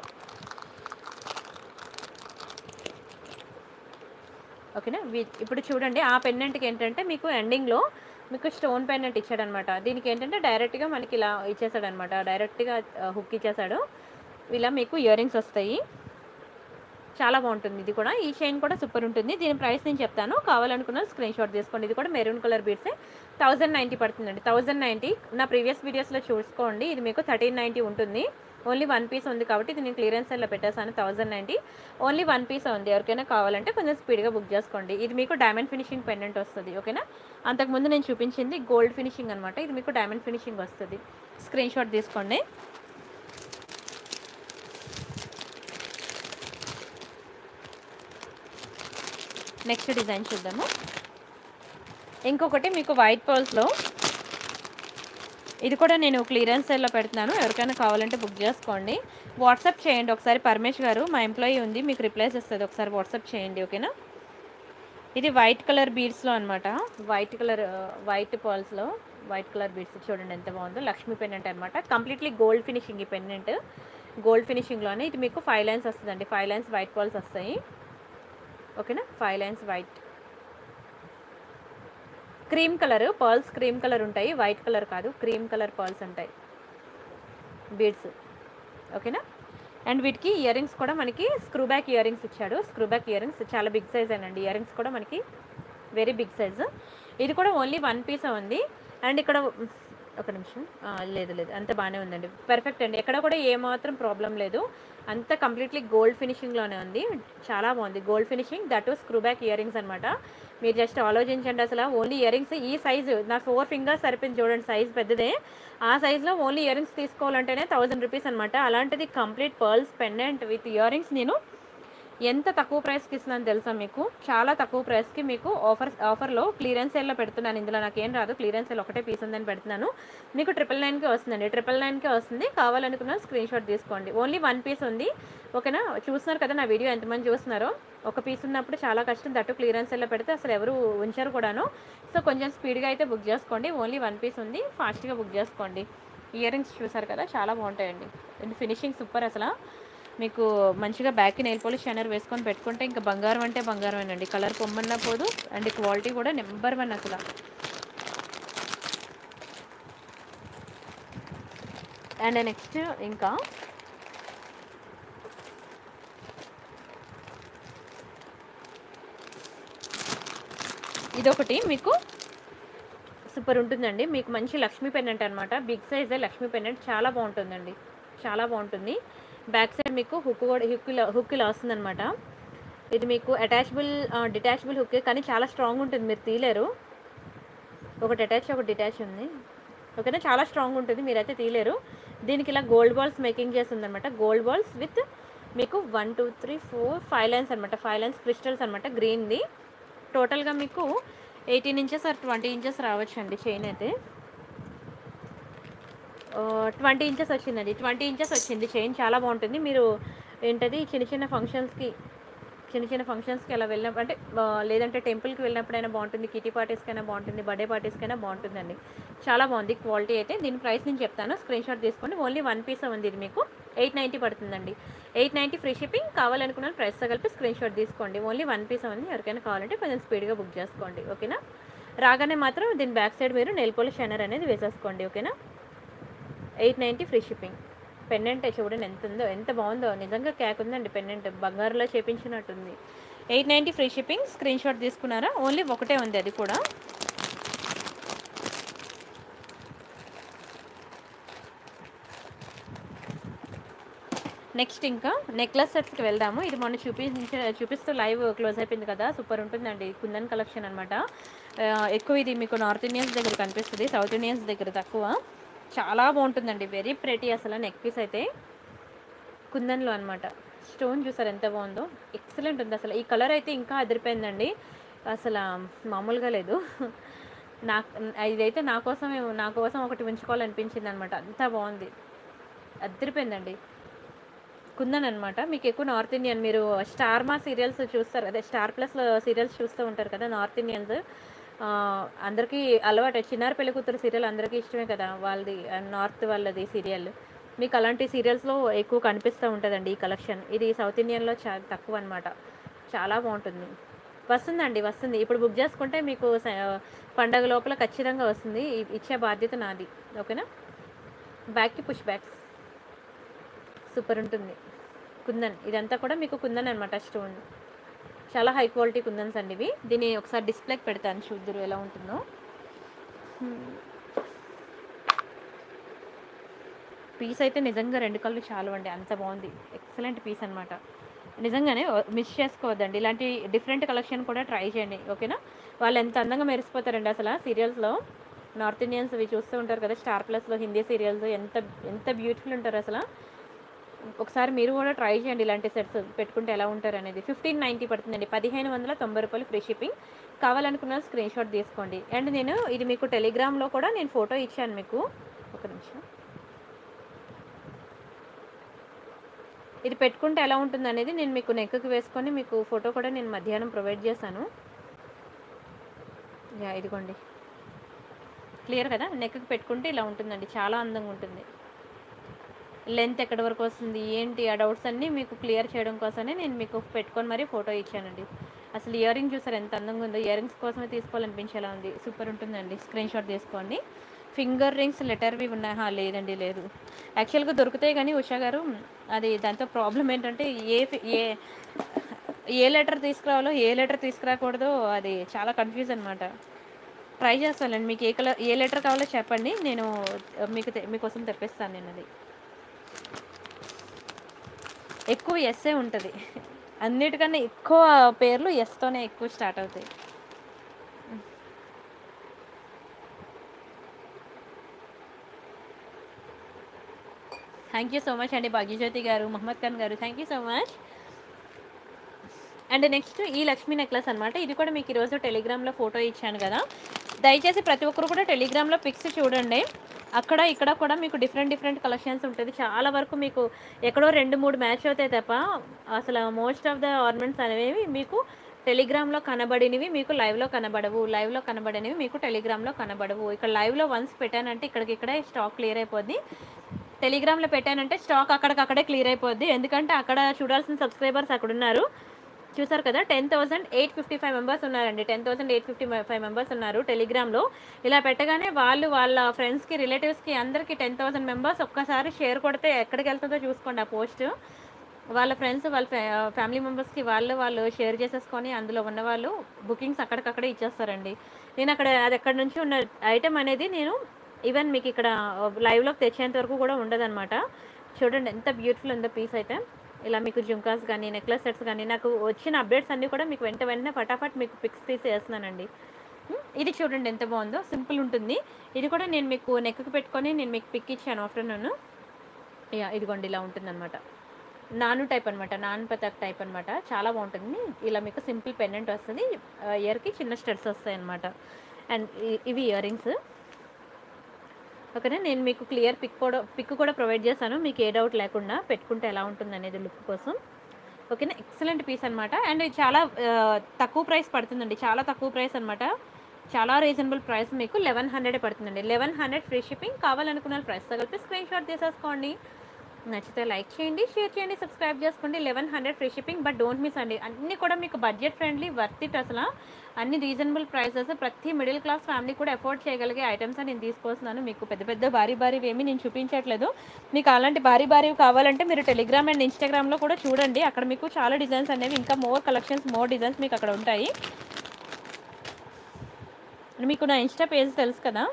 ఓకేనా, ఇప్పుడు చూడండి ఆ పెండెంట్కి ఏంటంటే మీకు ఎండింగ్లో మీకు స్టోన్ పెండెంట్ ఇచ్చాడనమాట. దీనికి ఏంటంటే డైరెక్ట్గా మనకి ఇలా ఇచ్చేసాడనమాట, డైరెక్ట్గా హుక్ ఇచ్చేసాడు. ఇలా మీకు ఇయర్ రింగ్స్ వస్తాయి. చాలా బాగుంటుంది ఇది కూడా. ఈ చైన్ కూడా సూపర్ ఉంటుంది. దీని ప్రైస్ నేను చెప్తాను, కావాలనుకున్న స్క్రీన్ షాట్ తీసుకోండి. ఇది కూడా మెరూన్ కలర్ బీడ్సే. 1090 పడుతుందండి. 1090. నా ప్రీవియస్ వీడియోస్లో చూసుకోండి, ఇది మీకు 1390 ఉంటుంది. ఓన్లీ 1 పీస్ ఉంది కాబట్టి ఇది నేను క్లియరెన్స్ సెల్లో పెట్టేసాను. 1090 ఓన్లీ 1 పీస్ ఉంది. ఎవరికైనా కావాలంటే కొంచెం స్పీడ్గా బుక్ చేసుకోండి. ఇది మీకు డైమండ్ ఫినిషింగ్ పెండెంట్ వస్తుంది. ఓకేనా. అంతకుముందు నేను చూపించింది గోల్డ్ ఫినిషింగ్ అనమాట, ఇది మీకు డైమండ్ ఫినిషింగ్ వస్తుంది. స్క్రీన్ షాట్ తీసుకోండి. నెక్స్ట్ డిజైన్ చూద్దాము. ఇంకొకటి మీకు వైట్ పర్ల్స్లో, ఇది కూడా నేను క్లియరెన్స్ సేల్లో పెడుతున్నాను. ఎవరికైనా కావాలంటే బుక్ చేసుకోండి. వాట్సాప్ చేయండి ఒకసారి. పరమేష్ గారు మా ఎంప్లాయీ ఉంది, మీకు రిప్లైస్ ఇస్తుంది, ఒకసారి వాట్సాప్ చేయండి. ఓకేనా. ఇది వైట్ కలర్ బీడ్స్లో అనమాట. వైట్ పర్ల్స్లో వైట్ కలర్ బీడ్స్ చూడండి ఎంత బాగుందో. లక్ష్మీ పెండెంట్ అనమాట. Completely gold finishing. ఈ పెండెంట్ గోల్డ్ ఫినిషింగ్లోనే. ఇది మీకు 5 లైన్స్ వస్తుందండి. 5 లైన్స్ వైట్ పర్ల్స్ వస్తాయి. ఓకేనా. 5 lines white. Cream colour pearls, cream colour ఉంటాయి, వైట్ కలర్ కాదు, క్రీమ్ కలర్ పర్ల్స్ ఉంటాయి బీడ్స్. ఓకేనా. అండ్ వీటికి ఇయర్ రింగ్స్ కూడా మనకి స్క్రూ బ్యాక్ ఇయర్ రింగ్స్ ఇచ్చాడు. స్క్రూ బ్యాక్ ఇయర్ రింగ్స్ చాలా బిగ్ సైజ్ అండి. ఇయర్ రింగ్స్ కూడా మనకి వెరీ బిగ్ సైజు. ఇది కూడా ఓన్లీ 1 పీస్ ఉంది. అండ్ ఇక్కడ ఒక నిమిషం, లేదు అంత బాగానే ఉందండి. పర్ఫెక్ట్ అండి. ఎక్కడ కూడా ఏమాత్రం ప్రాబ్లం లేదు. అంత కంప్లీట్లీ గోల్డ్ ఫినిషింగ్లోనే ఉంది. చాలా బాగుంది gold finishing. That screw back earrings అనమాట. మీరు జస్ట్ ఆలోచించండి, అసలు ఓన్లీ ఇయర్ రింగ్స్ ఈ సైజు, నా 4 ఫింగర్స్ సరిపోయింది చూడండి, సైజ్ పెద్దదే. ఆ సైజులో ఓన్లీ ఇయర్ రింగ్స్ తీసుకోవాలంటేనే 1000 రూపీస్ అనమాట. అలాంటిది complete pearls pendant with earrings నేను ఎంత తక్కువ ప్రైస్కి ఇస్తున్నాను తెలుసా మీకు. చాలా తక్కువ ప్రైస్కి మీకు ఆఫర్లో క్లియరెన్స్ సేల్లో పెడుతున్నాను. ఇందులో నాకేం రాదు, క్లియరెన్స్ సేల్ ఒకటే పీస్ ఉందని పెడుతున్నాను. మీకు 999కే వస్తుందండి. 999కే వస్తుంది. కావాలనుకున్న స్క్రీన్ షాట్ తీసుకోండి. ఓన్లీ 1 పీస్ ఉంది. ఓకేనా. చూస్తున్నారు కదా నా వీడియో ఎంతమంది చూస్తున్నారో. ఒక పీస్ ఉన్నప్పుడు చాలా కష్టం. దట్టు క్లియరెన్స్ సేల్లో పెడితే అసలు ఎవరు ఉంచారు కూడాను. సో కొంచెం స్పీడ్గా అయితే బుక్ చేసుకోండి. ఓన్లీ 1 పీస్ ఉంది. ఫాస్ట్గా బుక్ చేసుకోండి. ఇయర్ రింగ్స్ చూసారు కదా, చాలా బాగుంటాయండి. ఫినిషింగ్ సూపర్ అసలు. మీకు మంచిగా బ్యాక్కి నెయిల్ పాలిష్ షైనర్ వేసుకొని పెట్టుకుంటే ఇంకా బంగారం అంటే బంగారమేనండి. కలర్ పొమ్మన్నా పోదు. అండ్ క్వాలిటీ కూడా నెంబర్ 1 అసలు. అండ్ నెక్స్ట్ ఇంకా ఇదొకటి మీకు సూపర్ ఉంటుందండి. మీకు మంచి లక్ష్మీ పెండెంట్ అనమాట. బిగ్ సైజే లక్ష్మీ పెండెంట్. చాలా బాగుంటుందండి, చాలా బాగుంటుంది. బ్యాక్ సైడ్ మీకు హుక్ కూడా హుక్ ఇలా వస్తుందన్నమాట. ఇది మీకు డిటాచబుల్ హుక్, కానీ చాలా స్ట్రాంగ్ ఉంటుంది, మీరు తీలేరు. ఒకటి అటాచ్ ఒకటి డిటాచ్ ఉంది. ఓకేనా. చాలా స్ట్రాంగ్ ఉంటుంది, మీరైతే తీలేరు. దీనికి ఇలా గోల్డ్ బాల్స్ మేకింగ్ చేస్తుందన్నమాట. గోల్డ్ బాల్స్ విత్ మీకు 1 2 3 4 5 లైన్స్ అనమాట. 5 లైన్స్ క్రిస్టల్స్ అనమాట, గ్రీన్ది. టోటల్గా మీకు 18 ఇంచెస్ ఆర్ 20 ఇంచెస్ రావచ్చు అండి. చైన్ అయితే 20 ఇంచెస్ వచ్చిందండి. 20 ఇంచెస్ వచ్చింది చైన్. చాలా బాగుంటుంది. మీరు ఏంటది చిన్న చిన్న ఫంక్షన్స్కి అలా వెళ్ళినప్పుడు, అంటే లేదంటే టెంపుల్కి వెళ్ళినప్పుడైనా బాగుంటుంది, కిటీ పార్టీస్కైనా బాగుంటుంది, బర్త్డే పార్టీస్కైనా బాగుంటుందండి. చాలా బాగుంది క్వాలిటీ అయితే. దీని ప్రైస్ నేను చెప్తాను, స్క్రీన్ షాట్ తీసుకోండి. ఓన్లీ 1 పీస్ ఉంది. ఇది మీకు 890 పడుతుందండి. 890 ఫ్రీ షిప్పింగ్. కావాలనుకున్న ప్రైస్తో కలిపి స్క్రీన్ షాట్ తీసుకోండి. ఓన్లీ 1 పీస్ ఉంది. ఎవరికైనా కావాలంటే కొంచెం స్పీడ్గా బుక్ చేసుకోండి. ఓకేనా. రాగానే మాత్రం దీని బ్యాక్ సైడ్ మీరు నెయిల్ పాలిష్ షైనర్ అనేది వేసేసుకోండి. ఓకేనా. 890 ఫ్రీ షిప్పింగ్. పెండెంట్ చూడండి ఎంత ఉందో, ఎంత బాగుందో. నిజంగా క్యాక్ ఉందండి పెండెంట్, బంగారులో చేపించినట్టుంది. 890 ఫ్రీ షిప్పింగ్. స్క్రీన్ షాట్ తీసుకున్నారా. ఓన్లీ ఒకటే ఉంది, అది కూడా. నెక్స్ట్ ఇంకా నెక్లెస్ సెట్స్కి వెళ్దాము. ఇది మొన్న చూపిస్తూ లైవ్ క్లోజ్ అయిపోయింది కదా, సూపర్ ఉంటుందండి. కుందన్ కలెక్షన్ అనమాట. ఎక్కువ ఇది మీకు నార్త్ ఇండియన్స్ దగ్గర కనిపిస్తుంది, సౌత్ ఇండియన్స్ దగ్గర తక్కువ. చాలా బాగుంటుందండి, వెరీ ప్రెటీ అసలు. నెక్ పీస్ అయితే కుందన్లో అనమాట. స్టోన్ చూసారు ఎంత బాగుందో, ఎక్సలెంట్ ఉంది అసలు. ఈ కలర్ అయితే ఇంకా అదిరిపోయిందండి, అసలు మామూలుగా లేదు. ఇదైతే నా కోసం ఒకటి ఉంచుకోవాలనిపించింది అనమాట, అంత బాగుంది, అదిరిపోయిందండి. కుందన్ అనమాట. మీకు ఎక్కువ నార్త్ ఇండియన్, మీరు స్టార్ మా సీరియల్స్ చూస్తారు, అదే స్టార్ ప్లస్లో సీరియల్స్ చూస్తూ ఉంటారు కదా నార్త్ ఇండియన్స్. అందరికీ అలవాటు, చిన్నారి పెళ్లి కూతురు సీరియల్ అందరికీ ఇష్టమే కదా, వాళ్ళది నార్త్ వాళ్ళది సీరియల్. మీకు అలాంటి సీరియల్స్లో ఎక్కువ కనిపిస్తూ ఉంటుందండి ఈ కలెక్షన్. ఇది సౌత్ ఇండియన్లో చాలా తక్కువ అనమాట, చాలా బాగుంటుంది. వస్తుంది. ఇప్పుడు బుక్ చేసుకుంటే మీకు పండగ లోపల ఖచ్చితంగా వస్తుంది, ఇచ్చే బాధ్యత నాది. ఓకేనా. బ్యాక్కి పుష్ బ్యాక్స్ సూపర్ ఉంటుంది. కుందన్, ఇదంతా కూడా మీకు కుందన్ అనమాట స్టోన్. చాలా హై క్వాలిటీ కుందన్స్ అండి ఇవి. దీన్ని ఒకసారి డిస్ప్లేకి పెడతాను, చూద్దరు ఎలా ఉంటుందో. పీస్ అయితే నిజంగా 2 కళ్ళు చాలు అండి, అంత బాగుంది. ఎక్సలెంట్ పీస్ అనమాట. నిజంగానే మిస్ చేసుకోవద్దండి. ఇలాంటి డిఫరెంట్ కలెక్షన్ కూడా ట్రై చేయండి, ఓకేనా. వాళ్ళు ఎంత అందంగా మెరిసిపోతారండి అసలు సీరియల్స్లో. నార్త్ ఇండియన్స్ ఇవి చూస్తూ ఉంటారు కదా స్టార్ ప్లస్లో, హిందీ సీరియల్స్ ఎంత ఎంత బ్యూటిఫుల్ ఉంటారు అసలు. ఒకసారి మీరు కూడా ట్రై చేయండి ఇలాంటి సెట్స్ పెట్టుకుంటే ఎలా ఉంటారు అనేది. 1590 పడుతుందండి, 1590 రూపాయలు ఫ్రీ షిప్పింగ్. కావాలనుకున్న స్క్రీన్ షాట్ తీసుకోండి. అండ్ నేను ఇది మీకు టెలిగ్రామ్లో కూడా నేను ఫోటో ఇచ్చాను మీకు, ఒక నిమిషం. ఇది పెట్టుకుంటే ఎలా ఉంటుంది అనేది నేను మీకు నెక్కి వేసుకొని మీకు ఫోటో కూడా నేను మధ్యాహ్నం ప్రొవైడ్ చేశాను. ఇదిగోండి, క్లియర్ కదా. నెక్కి పెట్టుకుంటే ఇలా ఉంటుందండి, చాలా అందంగా ఉంటుంది. లెంత్ ఎక్కడి వరకు వస్తుంది ఏంటి ఆ డౌట్స్ అన్నీ మీకు క్లియర్ చేయడం కోసమే నేను మీకు పెట్టుకొని మరీ ఫోటో ఇచ్చానండి. అసలు ఇయర్ రింగ్ చూసారు ఎంత అందంగా ఉందో, ఇయర్ రింగ్స్ కోసమే తీసుకోవాలనిపించేలా ఉంది. సూపర్ ఉంటుందండి, స్క్రీన్ షాట్ తీసుకోండి. ఫింగర్ రింగ్స్ లెటర్వి ఉన్నాయి? లేదండి, లేదు. యాక్చువల్గా దొరుకుతాయి కానీ ఉషా గారు, అది దాంతో ప్రాబ్లం ఏంటంటే ఏ లెటర్ తీసుకురావాలో ఏ లెటర్ తీసుకురాకూడదో అది చాలా కన్ఫ్యూజ్ అనమాట. ట్రై చేస్తానండి, మీకు ఏ లెటర్ కావాలో చెప్పండి, నేను మీకోసం తెప్పిస్తాను. నేను అది ఎక్కువ ఎస్ఏ ఉంటుంది, అన్నిటికన్నా ఎక్కువ పేర్లు ఎస్తోనే ఎక్కువ స్టార్ట్ అవుతాయి. థ్యాంక్ యూ సో మచ్ అండి భాగ్యజ్యోతి గారు, మహమ్మద్ ఖాన్ గారు, thank you so much. And next ఈ లక్ష్మీ నెక్లెస్ అనమాట. ఇది కూడా మీకు ఈరోజు టెలిగ్రామ్లో ఫోటో ఇచ్చాను కదా, దయచేసి ప్రతి ఒక్కరు కూడా టెలిగ్రామ్లో పిక్స్ చూడండి. అక్కడ ఇక్కడ కూడా మీకు డిఫరెంట్ కలెక్షన్స్ ఉంటుంది. చాలా వరకు మీకు ఎక్కడో 2-3 మ్యాచ్ అవుతాయి తప్ప అసలు మోస్ట్ ఆఫ్ ద ఆర్నమెంట్స్ అనేవి మీకు టెలిగ్రామ్లో కనబడినవి మీకు లైవ్లో కనబడవు, లైవ్లో కనబడినవి మీకు టెలిగ్రామ్లో కనబడవు. ఇక్కడ లైవ్లో వన్స్ పెట్టానంటే ఇక్కడికిక్కడే స్టాక్ క్లియర్ అయిపోద్ది, టెలిగ్రామ్లో పెట్టానంటే స్టాక్ అక్కడికక్కడే క్లియర్ అయిపోద్ది. ఎందుకంటే అక్కడ చూడాల్సిన సబ్స్క్రైబర్స్ అక్కడ ఉన్నారు, చూసారు కదా. 10,855 మెంబర్స్ ఉన్నారండి, 10,855 మెంబర్స్ ఉన్నారు టెలిగ్రామ్లో. ఇలా పెట్టగానే వాళ్ళ ఫ్రెండ్స్కి రిలేటివ్స్కి అందరికీ 10,000 మెంబర్స్ ఒక్కసారి షేర్ కొడితే ఎక్కడికి వెళ్తుందో చూసుకోండి ఆ పోస్ట్. వాళ్ళ ఫ్రెండ్స్ వాళ్ళ ఫ్యామిలీ మెంబర్స్కి వాళ్ళు షేర్ చేసేసుకొని అందులో ఉన్న వాళ్ళు బుకింగ్స్ అక్కడికక్కడే ఇచ్చేస్తారండి. నేను అది ఎక్కడి నుంచి ఉన్న ఐటెం అనేది నేను ఈవెన్ మీకు ఇక్కడ లైవ్లోకి తెచ్చేంత వరకు కూడా ఉండదన్నమాట. చూడండి ఎంత బ్యూటిఫుల్ ఉందో పీస్ అయితే. ఇలా మీకు జుంకాస్ కానీ నెక్లెస్ సెట్స్ కానీ నాకు వచ్చిన అప్డేట్స్ అన్నీ కూడా మీకు వెంటనే ఫటాఫట్ మీకు పిక్స్ తీసి వేస్తున్నానండి. ఇది చూడండి ఎంత బాగుందో, సింపుల్ ఉంటుంది. ఇది కూడా నేను మీకు నెక్కి పెట్టుకొని నేను మీకు పిక్ ఇచ్చాను ఆఫ్టర్నూన్. ఇదిగోండి ఇలా ఉంటుందన్నమాట, నాను టైప్ అనమాట, నాన్ పతక్ టైప్ అనమాట, చాలా బాగుంటుంది. ఇలా మీకు సింపుల్ పెండెంట్ వస్తుంది, ఇయర్కి చిన్న స్టడ్స్ వస్తాయి అనమాట. అండ్ ఇవి ఇయర్ రింగ్స్, ఓకేనా. నేను మీకు క్లియర్ పిక్ కూడా ప్రొవైడ్ చేశాను, మీకు ఏ డౌట్ లేకుండా పెట్టుకుంటే ఎలా ఉంటుంది అనేది లుక్ కోసం, ఓకేనా. ఎక్సలెంట్ పీస్ అనమాట. అండ్ ఇది చాలా తక్కువ ప్రైస్ పడుతుందండి, చాలా తక్కువ ప్రైస్ అనమాట, చాలా రీజనబుల్ ప్రైస్. మీకు 1100 పడుతుందండి, 1100 ఫ్రీ షిప్పింగ్. కావాలనుకున్న ప్రైస్ కలిపి స్క్రీన్ షాట్ తీసేసుకోండి. నచ్చితే లైక్ చేయండి, షేర్ చేయండి, సబ్స్క్రైబ్ చేసుకోండి. 1100 free shipping. But don't miss అండి, అన్నీ కూడా మీకు బడ్జెట్ ఫ్రెండ్లీ, వర్త్ ఇట్ అసలు. అన్ని రీజనబుల్ ప్రైసెస్, ప్రతి మిడిల్ క్లాస్ ఫ్యామిలీ కూడా అఫోర్డ్ చేయగలిగే ఐటమ్స్ నేను తీసుకొస్తున్నాను. మీకు పెద్ద భారీవి ఏమీ నేను చూపించట్లేదు. మీకు అలాంటి భారీవి కావాలంటే మీరు టెలిగ్రామ్ అండ్ ఇన్స్టాగ్రామ్లో కూడా చూడండి, అక్కడ మీకు చాలా డిజైన్స్ అనేవి, ఇంకా మోర్ కలెక్షన్స్, మోర్ డిజైన్స్ మీకు అక్కడ ఉంటాయి. మీకు నా ఇన్స్టా పేజ్ తెలుసు కదా,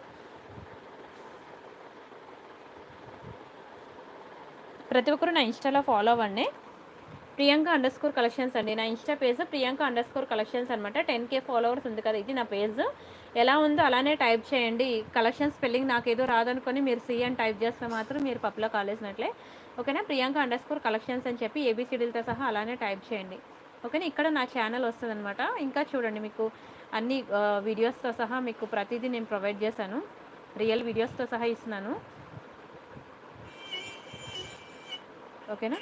ప్రతి ఒక్కరు నా ఇన్స్టాలో ఫాలో అవ్వండి. Priyanka_collections అండి నా ఇన్స్టా పేజ్, Priyanka_collections అనమాట. 10K ఫాలోవర్స్ ఉంది కదా, ఇది నా పేజ్. ఎలా ఉందో అలానే టైప్ చేయండి. కలెక్షన్ స్పెల్లింగ్ నాకేదో రాదనుకొని మీరు సి అని టైప్ చేస్తే మాత్రం మీరు పప్పులో కాలేసినట్లే, ఓకేనా. Priyanka_collections అని చెప్పి ఏబిసిడీలతో సహా అలానే టైప్ చేయండి, ఓకేనా. ఇక్కడ నా ఛానల్ వస్తుంది అనమాట. ఇంకా చూడండి, మీకు అన్ని వీడియోస్తో సహా మీకు ప్రతిదీ నేను ప్రొవైడ్ చేశాను, రియల్ వీడియోస్తో సహా ఇస్తున్నాను, ఓకేనా.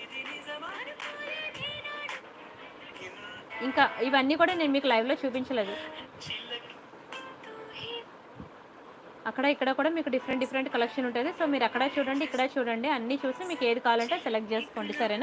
ఇంకా ఇవన్నీ కూడా నేను మీకు లైవ్లో చూపించలేదు, అక్కడ ఇక్కడ కూడా మీకు డిఫరెంట్ కలెక్షన్ ఉంటుంది. సో మీరు అక్కడ చూడండి, ఇక్కడ చూడండి, అన్నీ చూసి మీకు ఏది కావాలంటే సెలెక్ట్ చేసుకోండి, సరేనా.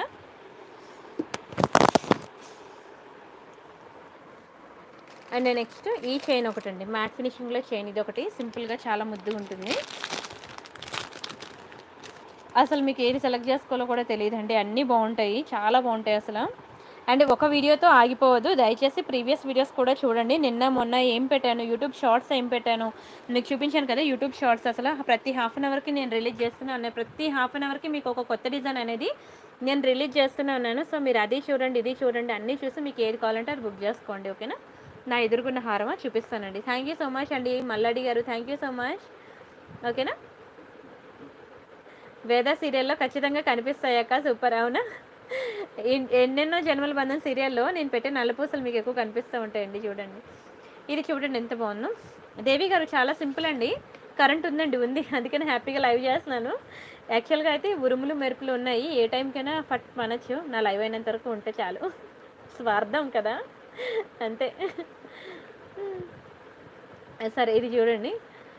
అండ్ నెక్స్ట్ ఈ చైన్ ఒకటండి, మ్యాట్ ఫినిషింగ్లో చైన్. ఇది ఒకటి సింపుల్గా చాలా ముద్దుగా ఉంటుంది. అసలు మీకు ఏది సెలెక్ట్ చేసుకోవాలో కూడా తెలియదండి. అన్నీ బాగుంటాయి, చాలా బాగుంటాయి అసలు. అండ్ ఒక వీడియోతో ఆగిపోవద్దు, దయచేసి ప్రీవియస్ వీడియోస్ కూడా చూడండి. నిన్న మొన్న ఏం పెట్టాను, యూట్యూబ్ షార్ట్స్ ఏం పెట్టాను మీకు చూపించాను కదా. యూట్యూబ్ షార్ట్స్ అసలు ప్రతి హాఫ్ అన్ అవర్కి నేను రిలీజ్ చేస్తున్నాను. ప్రతి హాఫ్ అన్ అవర్కి మీకు ఒక కొత్త డిజైన్ అనేది నేను రిలీజ్ చేస్తూనే ఉన్నాను. సో మీరు అది చూడండి, ఇది చూడండి, అన్నీ చూసి మీకు ఏది కావాలంటే అది బుక్ చేసుకోండి. ఓకేనా. నా ఎదురుగున్న హారమా చూపిస్తానండి. థ్యాంక్ యూ సో మచ్ అండి మల్లాడి గారు, థ్యాంక్ యూ సో మచ్. ఓకేనా. వేద సీరియల్లో ఖచ్చితంగా కనిపిస్తాయక్క, సూపర్. అవునా. ఎన్నెన్నో జన్మల బంధం సీరియల్లో నేను పెట్టే నల్లపూసలు మీకు ఎక్కువ కనిపిస్తూ ఉంటాయండి. చూడండి, ఇది చూడండి ఎంత బాగుందో. దేవి గారు చాలా సింపుల్ అండి. కరెంట్ ఉందండి, ఉంది, అందుకని హ్యాపీగా లైవ్ చేస్తున్నాను. యాక్చువల్గా అయితే ఉరుములు మెరుపులు ఉన్నాయి, ఏ టైంకైనా ఫట్ మనచ్చు. నా లైవ్ అయినంత వరకు ఉంటే చాలు. స్వార్థం కదా, అంతే. సరే ఇది చూడండి,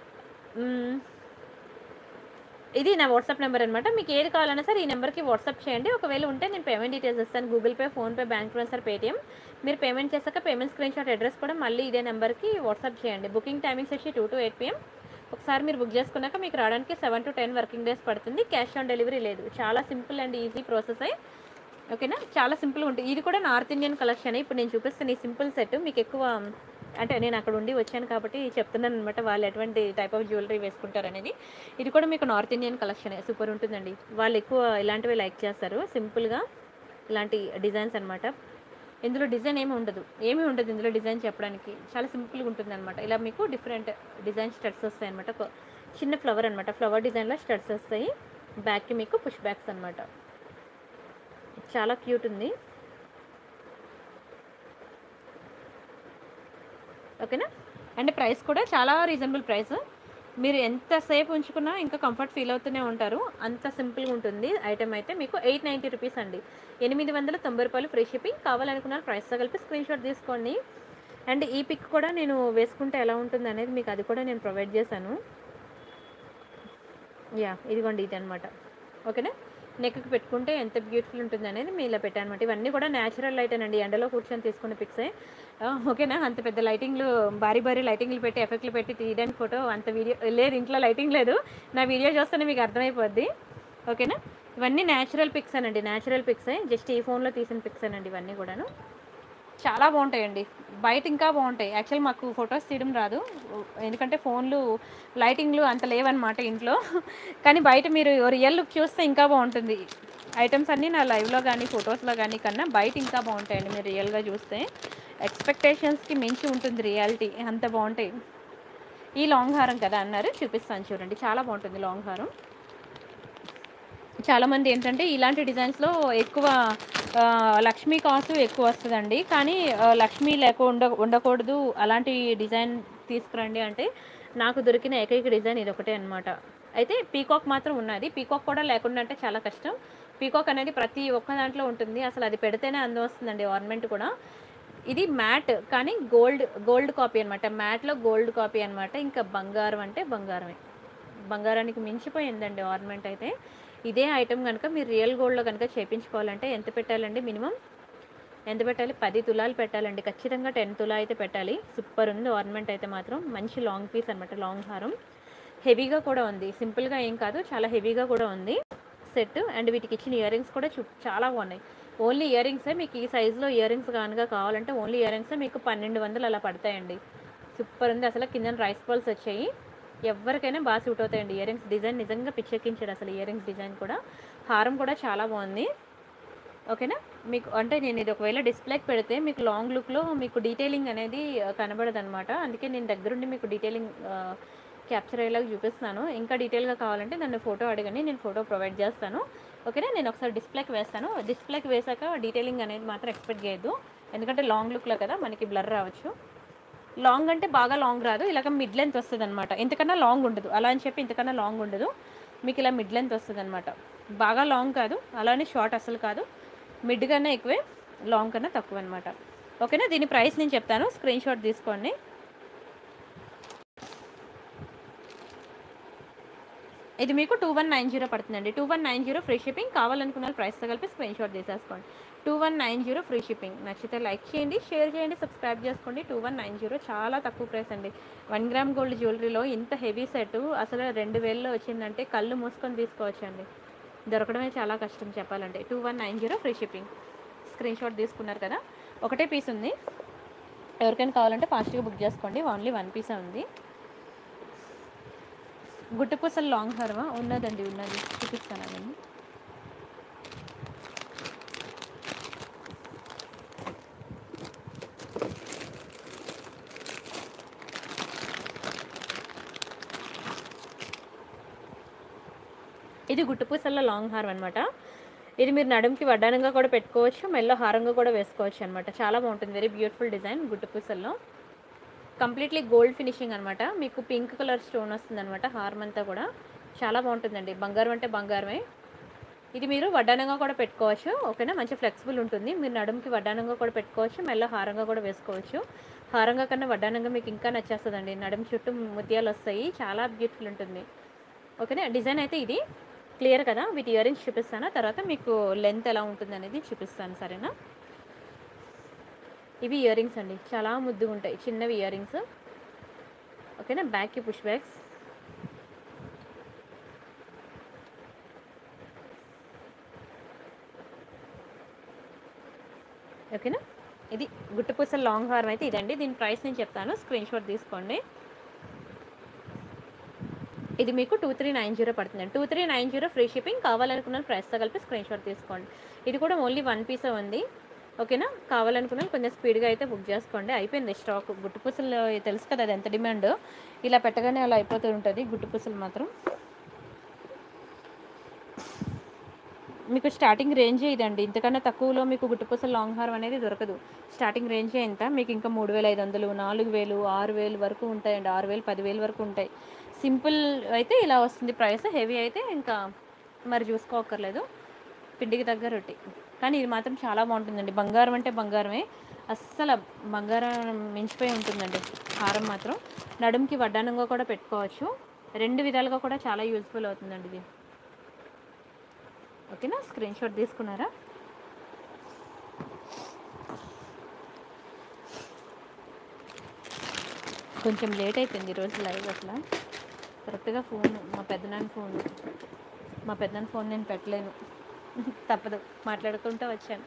ఇది నా వాట్సాప్ నెంబర్ అనమాట. మీకు ఏది కావాలన్నా సరే ఈ నెంబర్కి వాట్సాప్ చేయండి. ఒకవేళ ఉంటే నేను పేమెంట్ డీటెయిల్స్ ఇస్తాను, Google Pay, PhonePe, bank transfer, Paytm. మీరు పేమెంట్ చేశాక పేమెంట్ స్క్రీన్ షాట్ అడ్రస్ కూడా మళ్ళీ ఇదే నెంబర్కి వాట్సాప్ చేయండి. బుకింగ్ టైమింగ్స్ వచ్చి 2 to 8 PM. ఒకసారి మీరు బుక్ చేసుకున్నాక మీకు రావడానికి 7 to 10 వర్కింగ్ డేస్ పడుతుంది. క్యాష్ ఆన్ డెలివరీ లేదు. చాలా సింపుల్ అండ్ ఈజీ ప్రాసెస్ అయ్యి. ఓకేనా. చాలా సింపుల్గా ఉంటుంది. ఇది కూడా నార్త్ ఇండియన్ కలెక్షన్. ఇప్పుడు నేను చూపిస్తాను ఈ సింపుల్ సెట్. మీకు ఎక్కువ అంటే నేను అక్కడ ఉండి వచ్చాను కాబట్టి చెప్తున్నాను అనమాట, వాళ్ళు ఎటువంటి టైప్ ఆఫ్ జ్యువెలరీ వేసుకుంటారు అనేది. ఇది కూడా మీకు నార్త్ ఇండియన్ కలెక్షనే, సూపర్ ఉంటుందండి. వాళ్ళు ఎక్కువ ఇలాంటివి లైక్ చేస్తారు, సింపుల్గా ఇలాంటి డిజైన్స్ అనమాట. ఇందులో డిజైన్ ఏమి ఉండదు ఇందులో డిజైన్ చెప్పడానికి. చాలా సింపుల్గా ఉంటుంది అనమాట. ఇలా మీకు డిఫరెంట్ డిజైన్ స్టడ్స్ వస్తాయి అనమాట. ఒక చిన్న ఫ్లవర్ అనమాట, ఫ్లవర్ డిజైన్లో స్టడ్స్ వస్తాయి. బ్యాక్కి మీకు పుష్ బ్యాక్స్ అనమాట. చాలా క్యూట్ ఉంది. ఓకేనా. అండ్ ప్రైస్ కూడా చాలా రీజనబుల్ ప్రైస్. మీరు ఎంతసేపు ఉంచుకున్నా ఇంకా కంఫర్ట్ ఫీల్ అవుతూనే ఉంటారు, అంత సింపుల్గా ఉంటుంది. ఐటమ్ అయితే మీకు 890 రూపీస్ అండి, 890 రూపాయలు ఫ్రీ షిప్పింగ్. కావాలనుకున్నారు ప్రైస్తో కలిపి స్క్రీన్ షాట్ తీసుకోండి. అండ్ ఈ పిక్ కూడా నేను వేసుకుంటే ఎలా ఉంటుంది అనేది మీకు అది కూడా నేను ప్రొవైడ్ చేశాను. యా, ఇదిగోండి ఇది అనమాట. ఓకేనా. నెక్కి పెట్టుకుంటే ఎంత బ్యూటిఫుల్ ఉంటుంది అనేది మీ ఇలా పెట్టాను అనమాట. ఇవన్నీ కూడా న్యాచురల్ లైట్ అండి, ఎండలో కూర్చొని తీసుకున్న పిక్సే. ఓకేనా. అంత పెద్ద లైటింగ్లు, భారీ లైటింగ్లు పెట్టి ఎఫెక్ట్లు పెట్టి తీయడానికి ఫోటో అంత వీడియో లేదు, ఇంట్లో లైటింగ్ లేదు. నా వీడియో చూస్తేనే మీకు అర్థమైపోద్ది. ఓకేనా. ఇవన్నీ న్యాచురల్ పిక్స్ అనండి, న్యాచురల్ పిక్సే. జస్ట్ ఈ ఫోన్లో తీసిన పిక్స్ అనండి ఇవన్నీ కూడాను. చాలా బాగుంటాయండి, బయట ఇంకా బాగుంటాయి. యాక్చువల్ మాకు ఫొటోస్ తీయడం రాదు, ఎందుకంటే ఫోన్లు లైటింగ్లు అంత లేవన్నమాట ఇంట్లో. కానీ బయట మీరు రియల్ లుక్ చూస్తే ఇంకా బాగుంటుంది. ఐటమ్స్ అన్నీ నా లైవ్లో కానీ ఫొటోస్లో కానీ కన్నా బయట ఇంకా బాగుంటాయండి. మీరు రియల్గా చూస్తే ఎక్స్పెక్టేషన్స్కి మించి ఉంటుంది రియాలిటీ, అంత బాగుంటాయి. ఈ లాంగ్ హారం కదా అన్నారు, చూపిస్తాను చూడండి. చాలా బాగుంటుంది లాంగ్ హారం. చాలామంది ఏంటంటే ఇలాంటి డిజైన్స్లో ఎక్కువ లక్ష్మీ కాస్ట్ ఎక్కువ వస్తుందండి, కానీ లక్ష్మీ ఉండకూడదు, అలాంటి డిజైన్ తీసుకురండి అంటే నాకు దొరికిన ఏకైక డిజైన్ ఇది ఒకటే అనమాట. అయితే పీకాక్ మాత్రం ఉన్నది, పీకాక్ కూడా లేకుండా అంటే చాలా కష్టం. పీకాక్ అనేది ప్రతి ఒక్క దాంట్లో ఉంటుంది, అసలు అది పెడితేనే అందం వస్తుందండి ఆర్నమెంట్ కూడా. ఇది మ్యాట్ కానీ గోల్డ్ కాపీ అనమాట, మ్యాట్లో గోల్డ్ కాపీ అనమాట. ఇంకా బంగారం అంటే బంగారమే, బంగారానికి మించిపోయిందండి ఆర్నమెంట్ అయితే. ఇదే ఐటమ్ కనుక మీరు రియల్ గోల్డ్లో కనుక చేయించుకోవాలంటే ఎంత పెట్టాలండి, మినిమం ఎంత పెట్టాలి, 10 తులాలు పెట్టాలండి ఖచ్చితంగా. 10 తులా అయితే పెట్టాలి. సూపర్ ఉంది ఆర్నమెంట్ అయితే మాత్రం. మంచి లాంగ్ పీస్ అనమాట, లాంగ్ హారం. హెవీగా కూడా ఉంది, సింపుల్గా ఏం కాదు, చాలా హెవీగా కూడా ఉంది సెట్. అండ్ వీటికి ఇచ్చిన ఇయర్ రింగ్స్ కూడా చాలా బాగున్నాయి. ఓన్లీ ఇయర్ రింగ్సే మీకు ఈ సైజులో ఇయర్ రింగ్స్ కనుక కావాలంటే ఓన్లీ ఇయర్ రింగ్సే మీకు 1200 అలా పడతాయండి. సూపర్ ఉంది అసలు. కింద రైస్ బాల్స్ వచ్చాయి, ఎవరికైనా బాగా సూట్ అవుతాయండి ఇయర్ రింగ్స్. డిజైన్ నిజంగా పిచ్చెక్కించాడు అసలు ఇయర్ రింగ్స్ డిజైన్ కూడా. హారం కూడా చాలా బాగుంది. ఓకేనా. మీకు అంటే నేను ఇది ఒకవేళ డిస్ప్లేకి పెడితే మీకు లాంగ్ లుక్లో మీకు డీటెయిలింగ్ అనేది కనబడదు అనమాట, అందుకే నేను దగ్గరుండి మీకు డీటెయిలింగ్ క్యాప్చర్ అయ్యేలాగా చూపిస్తున్నాను. ఇంకా డీటెయిల్గా కావాలంటే నన్ను ఫోటో అడగండి, నేను ఫోటో ప్రొవైడ్ చేస్తాను. ఓకేనా. నేను ఒకసారి డిస్ప్లేకి వేస్తాను, డిస్ప్లేకి వేసాక డీటెయిలింగ్ అనేది మాత్రం ఎక్స్పెక్ట్ చేయొద్దు, ఎందుకంటే లాంగ్ లుక్లో కదా మనకి బ్లర్ రావచ్చు. లాంగ్ అంటే బాగా లాంగ్ రాదు, ఇలాగ మిడ్ లెంత్ వస్తుంది అనమాట. ఇంతకన్నా లాంగ్ ఉండదు, అలా అని చెప్పి ఇంతకన్నా లాంగ్ ఉండదు, మీకు ఇలా మిడ్ లెంత్ వస్తుంది అనమాట. బాగా లాంగ్ కాదు, అలానే షార్ట్ అసలు కాదు, మిడ్ కన్నా ఎక్కువే, లాంగ్ కన్నా తక్కువ అనమాట. ఓకేనా. దీని ప్రైస్ నేను చెప్తాను, స్క్రీన్ షాట్ తీసుకోండి. ఇది మీకు 2190 పడుతుందండి. 2190 ఫ్రీ షిప్పింగ్. కావాలనుకున్న ప్రైస్తో కలిపి స్క్రీన్ షాట్ తీసేసుకోండి. 2190 ఫ్రీ షిప్పింగ్. నచ్చితే లైక్ చేయండి, షేర్ చేయండి, సబ్స్క్రైబ్ చేసుకోండి. 2190 చాలా తక్కువ ప్రైస్ అండి. 1 గ్రామ్ గోల్డ్ జ్యువెలరీలో ఇంత హెవీ సెట్ అసలు 2000లో వచ్చిందంటే కళ్ళు మూసుకొని తీసుకోవచ్చండి. దొరకడమే చాలా కష్టం చెప్పాలంటే. 2190 ఫ్రీ షిప్పింగ్. స్క్రీన్ షాట్ తీసుకున్నారు కదా, ఒకటే పీస్ ఉంది. ఎవరికైనా కావాలంటే ఫాస్ట్గా బుక్ చేసుకోండి. ఓన్లీ 1 పీసే ఉంది. గుట్టుపూసలు లాంగ్ హారమా ఉన్నదండి, ఉన్నది చూపిస్తాను అదండి. ఇది గుట్టుపూసల్లో లాంగ్ హారం అనమాట. ఇది మీరు నడుముకి వడ్డానంగా కూడా పెట్టుకోవచ్చు, మెల్ల హారంగా కూడా వేసుకోవచ్చు అనమాట. చాలా బాగుంటుంది, వెరీ బ్యూటిఫుల్ డిజైన్. గుట్టుపూసల్లో కంప్లీట్లీ గోల్డ్ ఫినిషింగ్ అనమాట. మీకు పింక్ కలర్ స్టోన్ వస్తుంది అనమాట హారం అంతా కూడా. చాలా బాగుంటుందండి, బంగారం అంటే బంగారమే. ఇది మీరు వడ్డానంగా కూడా పెట్టుకోవచ్చు, ఓకేనా. మంచి ఫ్లెక్సిబుల్ ఉంటుంది. మీరు నడుముకి వడ్డానంగా కూడా పెట్టుకోవచ్చు, మెల్ల హారంగా కూడా వేసుకోవచ్చు. హారంగా కన్నా వడ్డానంగా మీకు ఇంకా నచ్చేస్తుందండి. నడుము చుట్టూ ముత్యాలు వస్తాయి, చాలా బ్యూటిఫుల్ ఉంటుంది, ఓకేనా. డిజైన్ అయితే ఇది క్లియర్ కదా. వీటి ఇయర్ రింగ్స్ చూపిస్తాను, తర్వాత మీకు లెంత్ ఎలా ఉంటుంది అనేది చూపిస్తాను, సరేనా. ఇవి ఇయర్ రింగ్స్ అండి, చాలా ముద్దుగా ఉంటాయి, చిన్నవి ఇయర్ రింగ్స్, ఓకేనా. బ్యాక్కి పుష్ బ్యాగ్స్. ఓకేనా. ఇది గుట్టుపూసల లాంగ్ హారం అయితే ఇదండి. దీని ప్రైస్ నేను చెప్తాను, స్క్రీన్ షాట్ తీసుకోండి. ఇది మీకు 2390 పడుతుందండి. 2390 ఫ్రీ షిప్పింగ్. కావాలనుకున్న ప్రైస్తో కలిపి స్క్రీన్ షాట్ తీసుకోండి. ఇది కూడా ఓన్లీ 1 పీసే ఉంది, ఓకేనా. కావాలనుకున్న కొంచెం స్పీడ్గా అయితే బుక్ చేసుకోండి. అయిపోయింది స్టాక్. గుట్టుపూసలు తెలుసు కదా, అది ఎంత డిమాండ్. ఇలా పెట్టగానే అలా అయిపోతూ ఉంటుంది గుట్టుపూసలు మాత్రం. మీకు స్టార్టింగ్ రేంజే ఇదండి, ఇంతకన్నా తక్కువలో మీకు గుట్టుపూసల లాంగ్ హారం అనేది దొరకదు. స్టార్టింగ్ రేంజే ఎంత, మీకు ఇంకా 3500, 4000, 6000 వరకు ఉంటాయండి. 6000, 10,000 వరకు ఉంటాయి. సింపుల్ అయితే ఇలా వస్తుంది ప్రైస్, హెవీ అయితే ఇంకా మరి చూసుకోక్కర్లేదు, పిండికి తగ్గ రొట్టి. కానీ ఇది మాత్రం చాలా బాగుంటుందండి, బంగారం అంటే బంగారమే, అస్సలు బంగారం మించిపోయి ఉంటుందండి హారం మాత్రం. నడుముకి వడ్డానంగా కూడా పెట్టుకోవచ్చు, రెండు విధాలుగా కూడా చాలా యూజ్ఫుల్ అవుతుందండి ఇది, ఓకేనా. స్క్రీన్ షాట్ తీసుకున్నారా. కొంచెం లేట్ అయిపోయింది ఈరోజు లైవ్, అట్లా కరెక్ట్గా ఫోన్ మా పెద్దనాన్న ఫోన్ నేను పెట్టలేను, తప్పదు, మాట్లాడుకుంటూ వచ్చాను.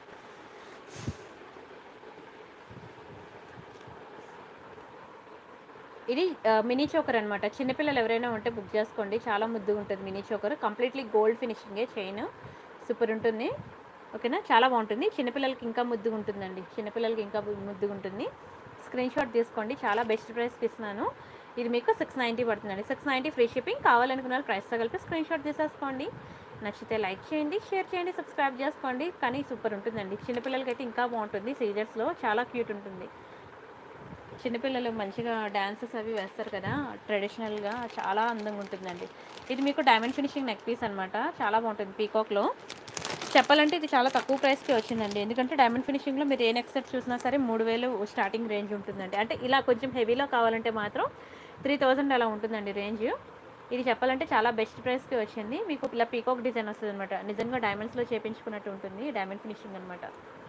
ఇది మినీ చోకర్ అనమాట. చిన్నపిల్లలు ఎవరైనా ఉంటే బుక్ చేసుకోండి, చాలా ముద్దుగా ఉంటుంది మినీ చోకర్. కంప్లీట్లీ గోల్డ్ ఫినిషింగే, చైన్ సూపర్ ఉంటుంది, ఓకేనా. చాలా బాగుంటుంది, చిన్నపిల్లలకి ఇంకా ముద్దుగా ఉంటుందండి, చిన్నపిల్లలకి ఇంకా ముద్దుగా ఉంటుంది. స్క్రీన్ షాట్ తీసుకోండి, చాలా బెస్ట్ ప్రైస్కి ఇస్తున్నాను. ఇది మీకు 690 పడుతుందండి. 690 ఫ్రీ షిప్పింగ్. కావాలనుకున్న ప్రైస్తో కలిపి స్క్రీన్ షాట్ తీసేసుకోండి. నచ్చితే లైక్ చేయండి, షేర్ చేయండి, సబ్స్క్రైబ్ చేసుకోండి. కానీ సూపర్ ఉంటుందండి, చిన్నపిల్లలకి అయితే ఇంకా బాగుంటుంది. సీజర్స్లో చాలా క్యూట్ ఉంటుంది. చిన్నపిల్లలు మంచిగా డ్యాన్సెస్ అవి వేస్తారు కదా ట్రెడిషనల్గా, చాలా అందంగా ఉంటుందండి. ఇది మీకు డైమండ్ ఫినిషింగ్ నెక్ పీస్ అనమాట, చాలా బాగుంటుంది. పీకాక్లో చెప్పాలంటే ఇది చాలా తక్కువ ప్రైస్కి వచ్చిందండి, ఎందుకంటే డైమండ్ ఫినిషింగ్లో మీరు ఏ నెక్ సెట్ చూసినా సరే 3000 స్టార్టింగ్ రేంజ్ ఉంటుందండి. అంటే ఇలా కొంచెం హెవీలో కావాలంటే మాత్రం 3000 అలా ఉంటుందండి రేంజ్. ఇది చెప్పాలంటే చాలా బెస్ట్ ప్రైస్కి వచ్చింది. మీకు ఇలా పీకాక్ డిజైన్ వస్తుంది అనమాట, నిజంగా డైమండ్స్లో చేయించుకున్నట్టు ఉంటుంది, డైమండ్ ఫినిషింగ్ అనమాట,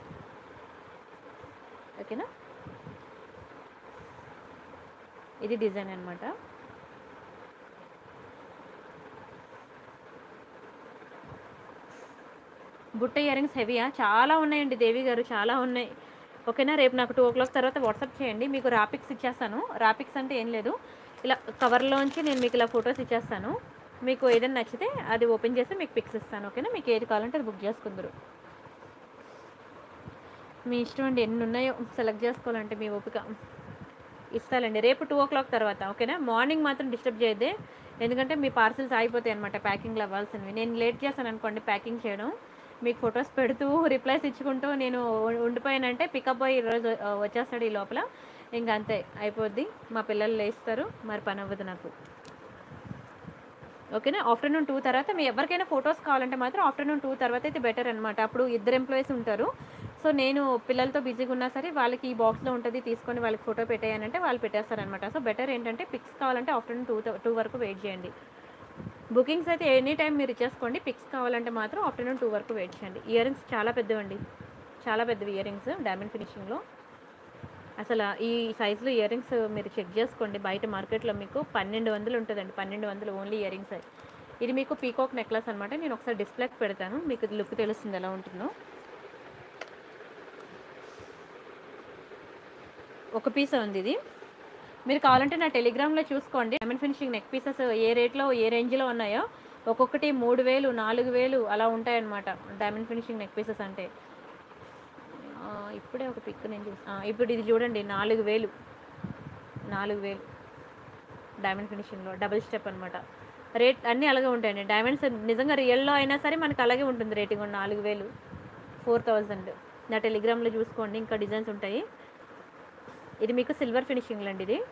ఓకేనా. ఇది డిజైన్ అనమాట. బుట్ట ఇయర్ రింగ్స్ హెవీయా, చాలా ఉన్నాయండి దేవి గారు, చాలా ఉన్నాయి, ఓకేనా. రేపు నాకు 2 o'clock తర్వాత వాట్సాప్ చేయండి, మీకు రాపిక్స్ ఇచ్చేస్తాను. రాపిక్స్ అంటే ఏం లేదు, ఇలా కవర్లోంచి నేను మీకు ఇలా ఫొటోస్ ఇచ్చేస్తాను. మీకు ఏదైనా నచ్చితే అది ఓపెన్ చేసి మీకు పిక్స్ ఇస్తాను, ఓకేనా. మీకు ఏది కావాలంటే అది బుక్ చేసుకుందరు, మీ ఇష్టం అండి. ఎన్ని ఉన్నాయో సెలెక్ట్ చేసుకోవాలంటే మీ ఓపిక. ఇస్తానండి రేపు 2 o'clock తర్వాత, ఓకేనా. మార్నింగ్ మాత్రం డిస్టర్బ్ చేయద్దే, ఎందుకంటే మీ పార్సిల్స్ అయిపోతాయి అనమాట, ప్యాకింగ్లో అవ్వాల్సినవి. నేను లేట్ చేస్తాను అనుకోండి ప్యాకింగ్ చేయడం, మీకు ఫొటోస్ పెడుతూ రిప్లైస్ ఇచ్చుకుంటూ నేను ఉండిపోయానంటే పికప్ బాయ్ ఈరోజు వచ్చేస్తాడు ఈ లోపల, ఇంకా అంతే అయిపోద్ది. మా పిల్లలు లేస్తారు, మరి పని అవ్వదు నాకు, ఓకేనా. ఆఫ్టర్నూన్ 2 తర్వాత మీ ఎవరికైనా ఫొటోస్ కావాలంటే మాత్రం ఆఫ్టర్నూన్ 2 తర్వాత అయితే బెటర్ అనమాట. అప్పుడు 2 ఎంప్లాయీస్ ఉంటారు. సో నేను పిల్లలతో బిజీగా ఉన్నా సరే వాళ్ళకి ఈ బాక్స్లో ఉంటుంది తీసుకొని వాళ్ళకి ఫోటో పెట్టేయనంటే వాళ్ళు పెట్టేస్తారనమాట. సో బెటర్ ఏంటంటే పిక్స్ కావాలంటే ఆఫ్టర్నూన్ 2 వరకు వెయిట్ చేయండి. బుకింగ్స్ అయితే ఎనీ టైం మీరు ఇచ్చేసుకోండి, పిక్స్ కావాలంటే మాత్రం ఆఫ్టర్నూన్ 2 వరకు వెయిట్ చేయండి. ఇయర్ రింగ్స్ చాలా పెద్దవండి, చాలా పెద్దవి ఇయర్ రింగ్స్ డైమండ్ ఫినిషింగ్లో. అసలు ఈ సైజులో ఇయర్ రింగ్స్ మీరు చెక్ చేసుకోండి, బయట మార్కెట్లో మీకు 1200 ఉంటుందండి, 1200 ఓన్లీ ఇయర్ రింగ్స్. ఇది మీకు పీకాక్ నెక్లెస్ అనమాట. నేను ఒకసారి డిస్ప్లేకి పెడతాను, మీకు లుక్ తెలుస్తుంది ఎలా ఉంటుందో. ఒక పీసే ఉంది ఇది. మీరు కావాలంటే నా టెలిగ్రామ్లో చూసుకోండి. డైమండ్ ఫినిషింగ్ నెక్ పీసెస్ ఏ రేట్లో ఏ రేంజ్లో ఉన్నాయో, ఒక్కొక్కటి 3000 4000 అలా ఉంటాయన్నమాట. డైమండ్ ఫినిషింగ్ నెక్ పీసెస్ అంటే ఇప్పుడే ఒక పిక్ నేను ఇప్పుడు ఇది చూడండి, 4000 డైమండ్ ఫినిషింగ్లో డబుల్ స్టెప్ అనమాట. రేట్ అన్నీ అలాగే ఉంటాయండి. డైమండ్స్ నిజంగా రియల్లో అయినా సరే మనకు అలాగే ఉంటుంది రేటింగ్. 4000 4000 నా టెలిగ్రామ్లో చూసుకోండి, ఇంకా డిజైన్స్ ఉంటాయి. ఇది మీకు సిల్వర్ ఫినిషింగ్ అండి. ఇది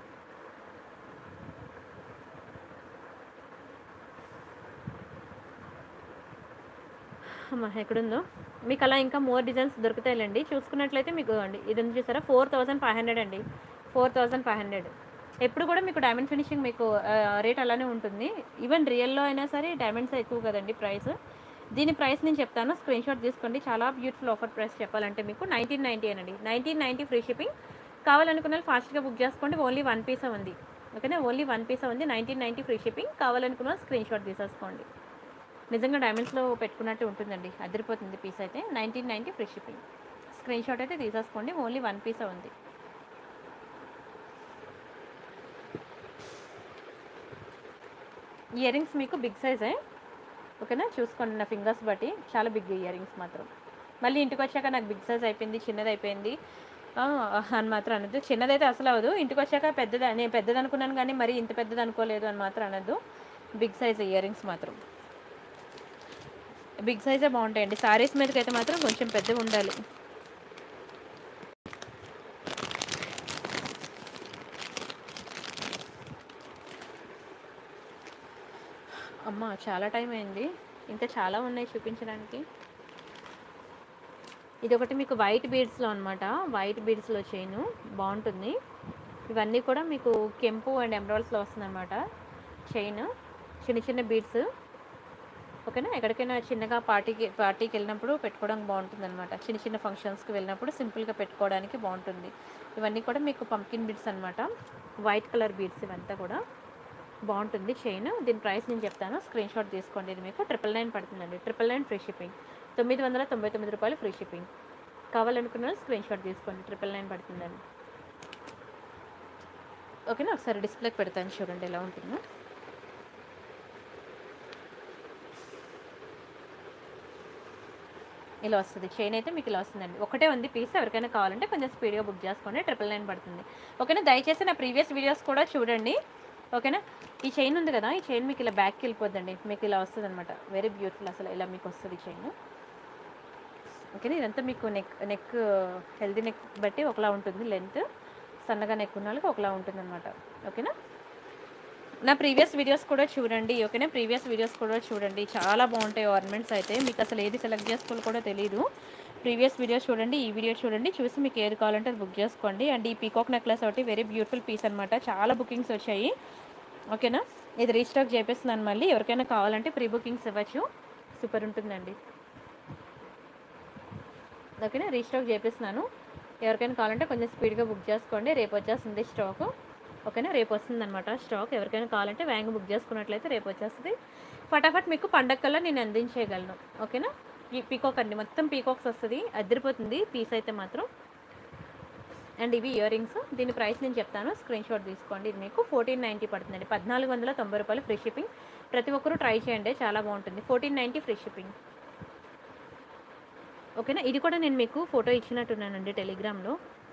అమ్మా ఎక్కడుందో, మీకు అలా ఇంకా మోర్ డిజైన్స్ దొరుకుతాయిలేండి. చూసుకున్నట్లయితే మీకు అండి ఇది ఉంది చూసారా, 4500 అండి. 4500. ఎప్పుడు కూడా మీకు డైమండ్ ఫినిషింగ్ మీకు రేట్ అలానే ఉంటుంది. ఈవెన్ రియల్లో అయినా సరే డైమండ్స్ ఎక్కువ కదండి ప్రైస్. దీని ప్రైస్ నేను చెప్తాను, స్క్రీన్ షాట్ తీసుకోండి. చాలా బ్యూటిఫుల్ ఆఫర్ ప్రైస్ చెప్పాలంటే మీకు 1990 అండి. 1990 ఫ్రీ షిప్పింగ్. కావాలనుకున్న వాళ్ళు ఫాస్ట్గా బుక్ చేసుకోండి. ఓన్లీ 1 పీసే ఉంది, ఓకేనా. ఓన్లీ 1 పీసే ఉంది. 1990 ఫ్రీ షిప్పింగ్. కావాలనుకున్న స్క్రీన్ షాట్ తీసేసుకోండి. నిజంగా డైమండ్స్లో పెట్టుకున్నట్టు ఉంటుందండి, అదిరిపోతుంది పీస్ అయితే. 1990 ఫ్రీ షిప్పింగ్. స్క్రీన్ షాట్ అయితే తీసేసుకోండి. ఓన్లీ 1 పీసే ఉంది. ఇయర్ రింగ్స్ మీకు బిగ్ సైజే, ఓకేనా. చూసుకోండి నా ఫింగర్స్ బట్టి, చాలా బిగ్ ఇయర్ రింగ్స్ మాత్రం. మళ్ళీ ఇంటికి వచ్చాక నాకు బిగ్ సైజ్ అయిపోయింది, చిన్నది అయిపోయింది అని మాత్రం అనద్దు. చిన్నదైతే అసలు అవ్వదు. ఇంటికి వచ్చాక నేను పెద్దది అనుకున్నాను కానీ మరి ఇంత పెద్దది అనుకోలేదు అని మాత్రం అనద్దు. బిగ్ సైజ్ ఇయర్ రింగ్స్ మాత్రం బిగ్ సైజే బాగుంటాయండి. శారీస్ మీదకి అయితే మాత్రం కొంచెం పెద్దగా ఉండాలి. అమ్మ చాలా టైం అయింది, ఇంకా చాలా ఉన్నాయి చూపించడానికి. ఇది ఒకటి మీకు వైట్ బీడ్స్లో అనమాట. వైట్ బీడ్స్లో చైను బాగుంటుంది. ఇవన్నీ కూడా మీకు కెంపు అండ్ ఎమరాల్డ్స్లో వస్తుంది అనమాట. చైన్ చిన్న చిన్న బీడ్స్, ఓకేనా. ఎక్కడికైనా చిన్నగా పార్టీకి వెళ్ళినప్పుడు పెట్టుకోవడానికి బాగుంటుంది అనమాట. చిన్న చిన్న ఫంక్షన్స్కి వెళ్ళినప్పుడు సింపుల్గా పెట్టుకోవడానికి బాగుంటుంది. ఇవన్నీ కూడా మీకు పంకిన్ బీడ్స్ అనమాట. వైట్ కలర్ బీడ్స్ ఇవంతా కూడా బాగుంటుంది చైన్. దీని ప్రైస్ నేను చెప్తాను, స్క్రీన్ షాట్ తీసుకోండి. ఇది మీకు 999 పడుతుందండి. 999 ఫ్రీ షిప్పింగ్. 999 రూపాయలు ఫ్రీ షిప్పింగ్. కావాలనుకున్న స్క్రీన్ షాట్ తీసుకోండి. 999 పడుతుందండి, ఓకేనా. ఒకసారి డిస్ప్లేకి పెడతాను చూడండి ఎలా ఉంటుందో. ఇలా వస్తుంది చైన్ అయితే మీకు ఇలా వస్తుందండి. ఒకటే ఉంది పీస్, ఎవరికైనా కావాలంటే కొంచెం స్పీడ్గా బుక్ చేసుకోండి. 999 పడుతుంది, ఓకేనా. దయచేసి నా ప్రీవియస్ వీడియోస్ కూడా చూడండి, ఓకేనా. ఈ చైన్ ఉంది కదా, ఈ చైన్ మీకు ఇలా బ్యాక్కి వెళ్ళిపోద్దండి, మీకు ఇలా వస్తుంది అనమాట. వెరీ బ్యూటిఫుల్ అసలు ఇలా మీకు వస్తుంది చైన్, ఓకేనా. ఇదంతా మీకు నెక్ హెల్దీ నెక్ బట్టి ఒకలా ఉంటుంది లెంత్. సన్నగా నెక్ ఉన్న వాళ్ళకి ఒకలా ఉంటుంది అనమాట, ఓకేనా. నా ప్రీవియస్ వీడియోస్ కూడా చూడండి, ఓకేనా. ప్రీవియస్ వీడియోస్ కూడా చూడండి, చాలా బాగుంటాయి ఆర్నమెంట్స్ అయితే. మీకు అసలు ఏది సెలెక్ట్ చేసుకోవాలో కూడా తెలియదు. ప్రీవియస్ వీడియోస్ చూడండి, ఈ వీడియో చూడండి, చూసి మీకు ఏది కావాలంటే అది బుక్ చేసుకోండి. అండ్ ఈ పీకాక్ నెక్లెస్ ఒకటి వెరీ బ్యూటిఫుల్ పీస్ అనమాట. చాలా బుకింగ్స్ వచ్చాయి, ఓకేనా. ఇది రీస్టాక్ చేపిస్తున్నాను మళ్ళీ. ఎవరికైనా కావాలంటే ప్రీ బుకింగ్స్ ఇవ్వచ్చు, సూపర్ ఉంటుందండి, ఓకేనా. రీస్టాక్ చేపిస్తున్నాను. ఎవరికైనా కావాలంటే కొంచెం స్పీడ్గా బుక్ చేసుకోండి. రేపు వచ్చేస్తుంది స్టాక్, ఓకేనా. రేపు వస్తుందన్నమాట స్టాక్. ఎవరికైనా కావాలంటే వేగంగా బుక్ చేసుకున్నట్లయితే రేపు వచ్చేస్తుంది. ఫటాఫట్ మీకు పండగ కల్లా నేను అందించేయగలను, ఓకేనా. ఈ పీకాక్ అండి, మొత్తం పీకాక్స్ వస్తుంది, అదిరిపోతుంది పీస్ అయితే మాత్రం. అండ్ ఇవి ఇయర్ రింగ్స్. దీని ప్రైస్ నేను చెప్తాను, స్క్రీన్ షాట్ తీసుకోండి. ఇది మీకు 1490 పడుతుందండి. 1490 రూపాయలు ఫ్రీ షిప్పింగ్. ప్రతి ఒక్కరూ ట్రై చేయండి, చాలా బాగుంటుంది. 1490 ఫ్రీ షిప్పింగ్, ఓకేనా. ఇది కూడా నేను మీకు ఫోటో ఇచ్చినట్టున్నానండి టెలిగ్రామ్లో.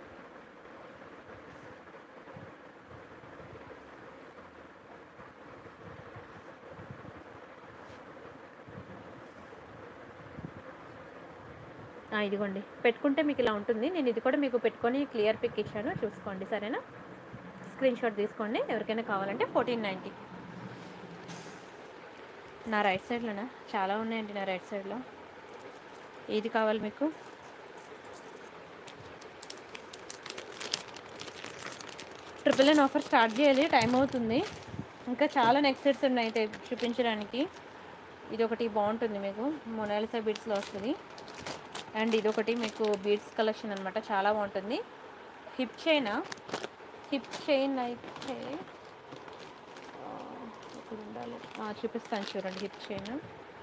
ఇదిగోండి, పెట్టుకుంటే మీకు ఇలా ఉంటుంది. నేను ఇది కూడా మీకు పెట్టుకొని క్లియర్ పిక్ ఇచ్చాను, చూసుకోండి, సరేనా. స్క్రీన్ షాట్ తీసుకోండి. ఎవరికైనా కావాలంటే 1490. నా రైట్ సైడ్లోనా చాలా ఉన్నాయండి, నా రైట్ సైడ్లో ఏది కావాలి మీకు. ట్రిపుల్ నైన్ ఆఫర్ స్టార్ట్ చేయాలి, టైం అవుతుంది. ఇంకా చాలా నెక్ సెట్స్ ఉన్నాయి చూపించడానికి. ఇది ఒకటి బాగుంటుంది మీకు, మొనాలిసా బీడ్స్లో వస్తుంది. అండ్ ఇదొకటి మీకు బీడ్స్ కలెక్షన్ అనమాట, చాలా బాగుంటుంది. హిప్ చైన్ అయితే ఇక్కడ ఉండాలి. చూడాలి. చూపిస్తాను చూడండి హిప్ చైన్.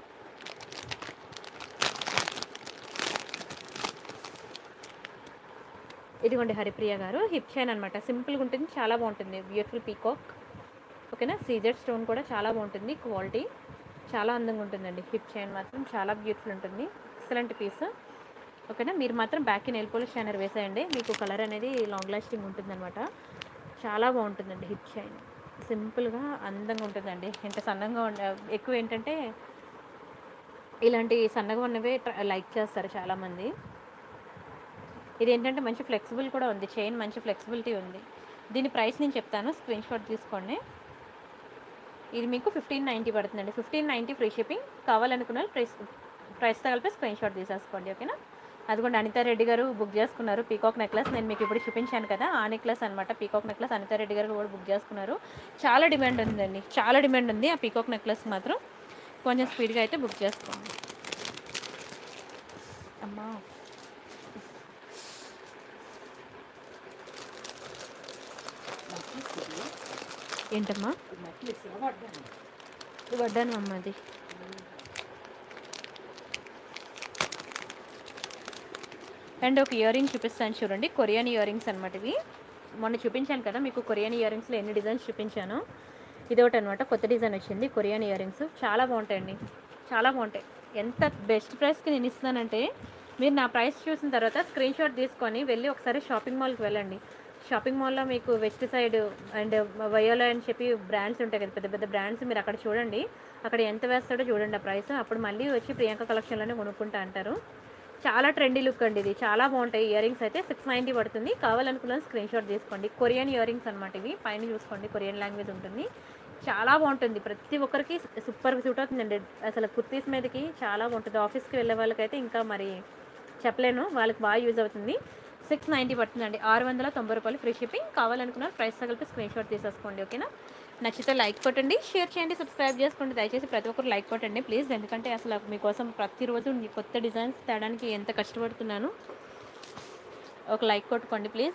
ఇదిగోండి హరిప్రియ గారు హిప్ చైన్ అనమాట. సింపుల్గా ఉంటుంది, చాలా బాగుంటుంది. Beautiful peacock. ఓకేనా. సీజెడ్ స్టోన్ కూడా చాలా బాగుంటుంది, క్వాలిటీ చాలా అందంగా ఉంటుందండి. హిప్ చైన్ మాత్రం చాలా బ్యూటిఫుల్ ఉంటుంది, ఎక్సలెంట్ పీస్. ఓకేనా. మీరు మాత్రం బ్యాక్కి నెయిల్ పాలిష్ షైనర్ వేసేయండి, మీకు కలర్ అనేది లాంగ్ లాస్టింగ్ ఉంటుందన్నమాట. చాలా బాగుంటుందండి హిప్ చైన్. సింపుల్గా అందంగా ఉంటుందండి. ఎంత సన్నంగా ఎక్కువ ఏంటంటే ఇలాంటి సన్నగా ఉన్నవే లైక్ చేస్తారు చాలామంది. ఇది ఏంటంటే మంచి ఫ్లెక్సిబుల్ కూడా ఉంది, చైన్ మంచి ఫ్లెక్సిబిలిటీ ఉంది. దీని ప్రైస్ నేను చెప్తాను, స్క్రీన్ షాట్ తీసుకోండి. ఇది మీకు 1590 పడుతుందండి. 1590 ఫ్రీ షిప్పింగ్. కావాలనుకున్న ప్రైస్తో కలిపి స్క్రీన్ షాట్ తీసేసుకోండి. ఓకేనా. అదిగోండి అనితా రెడ్డి గారు బుక్ చేసుకున్నారు పీకాక్ నెక్లెస్. నేను మీకు ఇప్పుడు చూపించాను కదా ఆ నెక్లెస్ అనమాట, పీకాక్ నెక్లెస్. అనితా రెడ్డి గారు కూడా బుక్ చేసుకున్నారు. చాలా డిమాండ్ ఉందండి, చాలా డిమాండ్ ఉంది ఆ పీకాక్ నెక్లెస్ మాత్రం. కొంచెం స్పీడ్గా అయితే బుక్ చేసుకోండి. అమ్మా ఏంటమ్మా వడ్డాను అమ్మ అది. అండ్ ఒక ఇయర్ రింగ్ చూపిస్తాను చూడండి, కొరియన్ ఇయర్ రింగ్స్ అనమాట ఇవి. మొన్న చూపించాను కదా మీకు కొరియన్ ఇయర్ రింగ్స్లో ఎన్ని డిజైన్స్ చూపించాను. ఇది ఒకటి అనమాట, కొత్త డిజైన్ వచ్చింది కొరియన్ ఇయర్ రింగ్స్. చాలా బాగుంటాయండి, చాలా బాగుంటాయి. ఎంత బెస్ట్ ప్రైస్కి నేను ఇస్తానంటే మీరు నా ప్రైస్ చూసిన తర్వాత స్క్రీన్ షాట్ తీసుకొని వెళ్ళి ఒకసారి షాపింగ్ మాల్కి వెళ్ళండి. షాపింగ్ మాల్లో మీకు వెస్ట్ సైడ్ అండ్ వయోలో అని చెప్పి బ్రాండ్స్ ఉంటాయి కదా, పెద్ద పెద్ద బ్రాండ్స్. మీరు అక్కడ చూడండి, అక్కడ ఎంత వేస్తాడో చూడండి ఆ ప్రైస్. అప్పుడు మళ్ళీ వచ్చి ప్రియాంక కలెక్షన్లోనే కొనుక్కుంటా అంటారు. చాలా ట్రెండీ లుక్ అండి ఇది, చాలా బాగుంటాయి. ఇయర్ రింగ్స్ అయితే 690 పడుతుంది. కావాలనుకున్న స్క్రీన్ షాట్ తీసుకోండి. కొరియన్ ఇయర్ రింగ్స్ అనమాట ఇవి. పైన చూసుకోండి కొరియన్ లాంగ్వేజ్ ఉంటుంది. చాలా బాగుంటుంది, ప్రతి ఒక్కరికి సూపర్గా సూట్ అవుతుందండి. అసలు కుర్తీస్ మీదకి చాలా బాగుంటుంది. ఆఫీస్కి వెళ్ళే వాళ్ళకైతే ఇంకా మరి చెప్పలేను, వాళ్ళకి బాగా యూజ్ అవుతుంది. 690 పడుతుందండి. 690 రూపాయలు ఫ్రీ షిప్పింగ్. కావాలనుకున్న ప్రైస్ తగిలిపి స్క్రీన్ షాట్ తీసేసుకోండి. ఓకేనా. నచ్చితే లైక్ కొట్టండి, షేర్ చేయండి, సబ్స్క్రైబ్ చేసుకోండి. దయచేసి ప్రతి ఒక్కరు లైక్ కొట్టండి ప్లీజ్. ఎందుకంటే అసలు మీకోసం ప్రతిరోజు కొత్త డిజైన్స్ తేడానికి ఎంత కష్టపడుతున్నాను. ఒక లైక్ కొట్టుకోండి ప్లీజ్.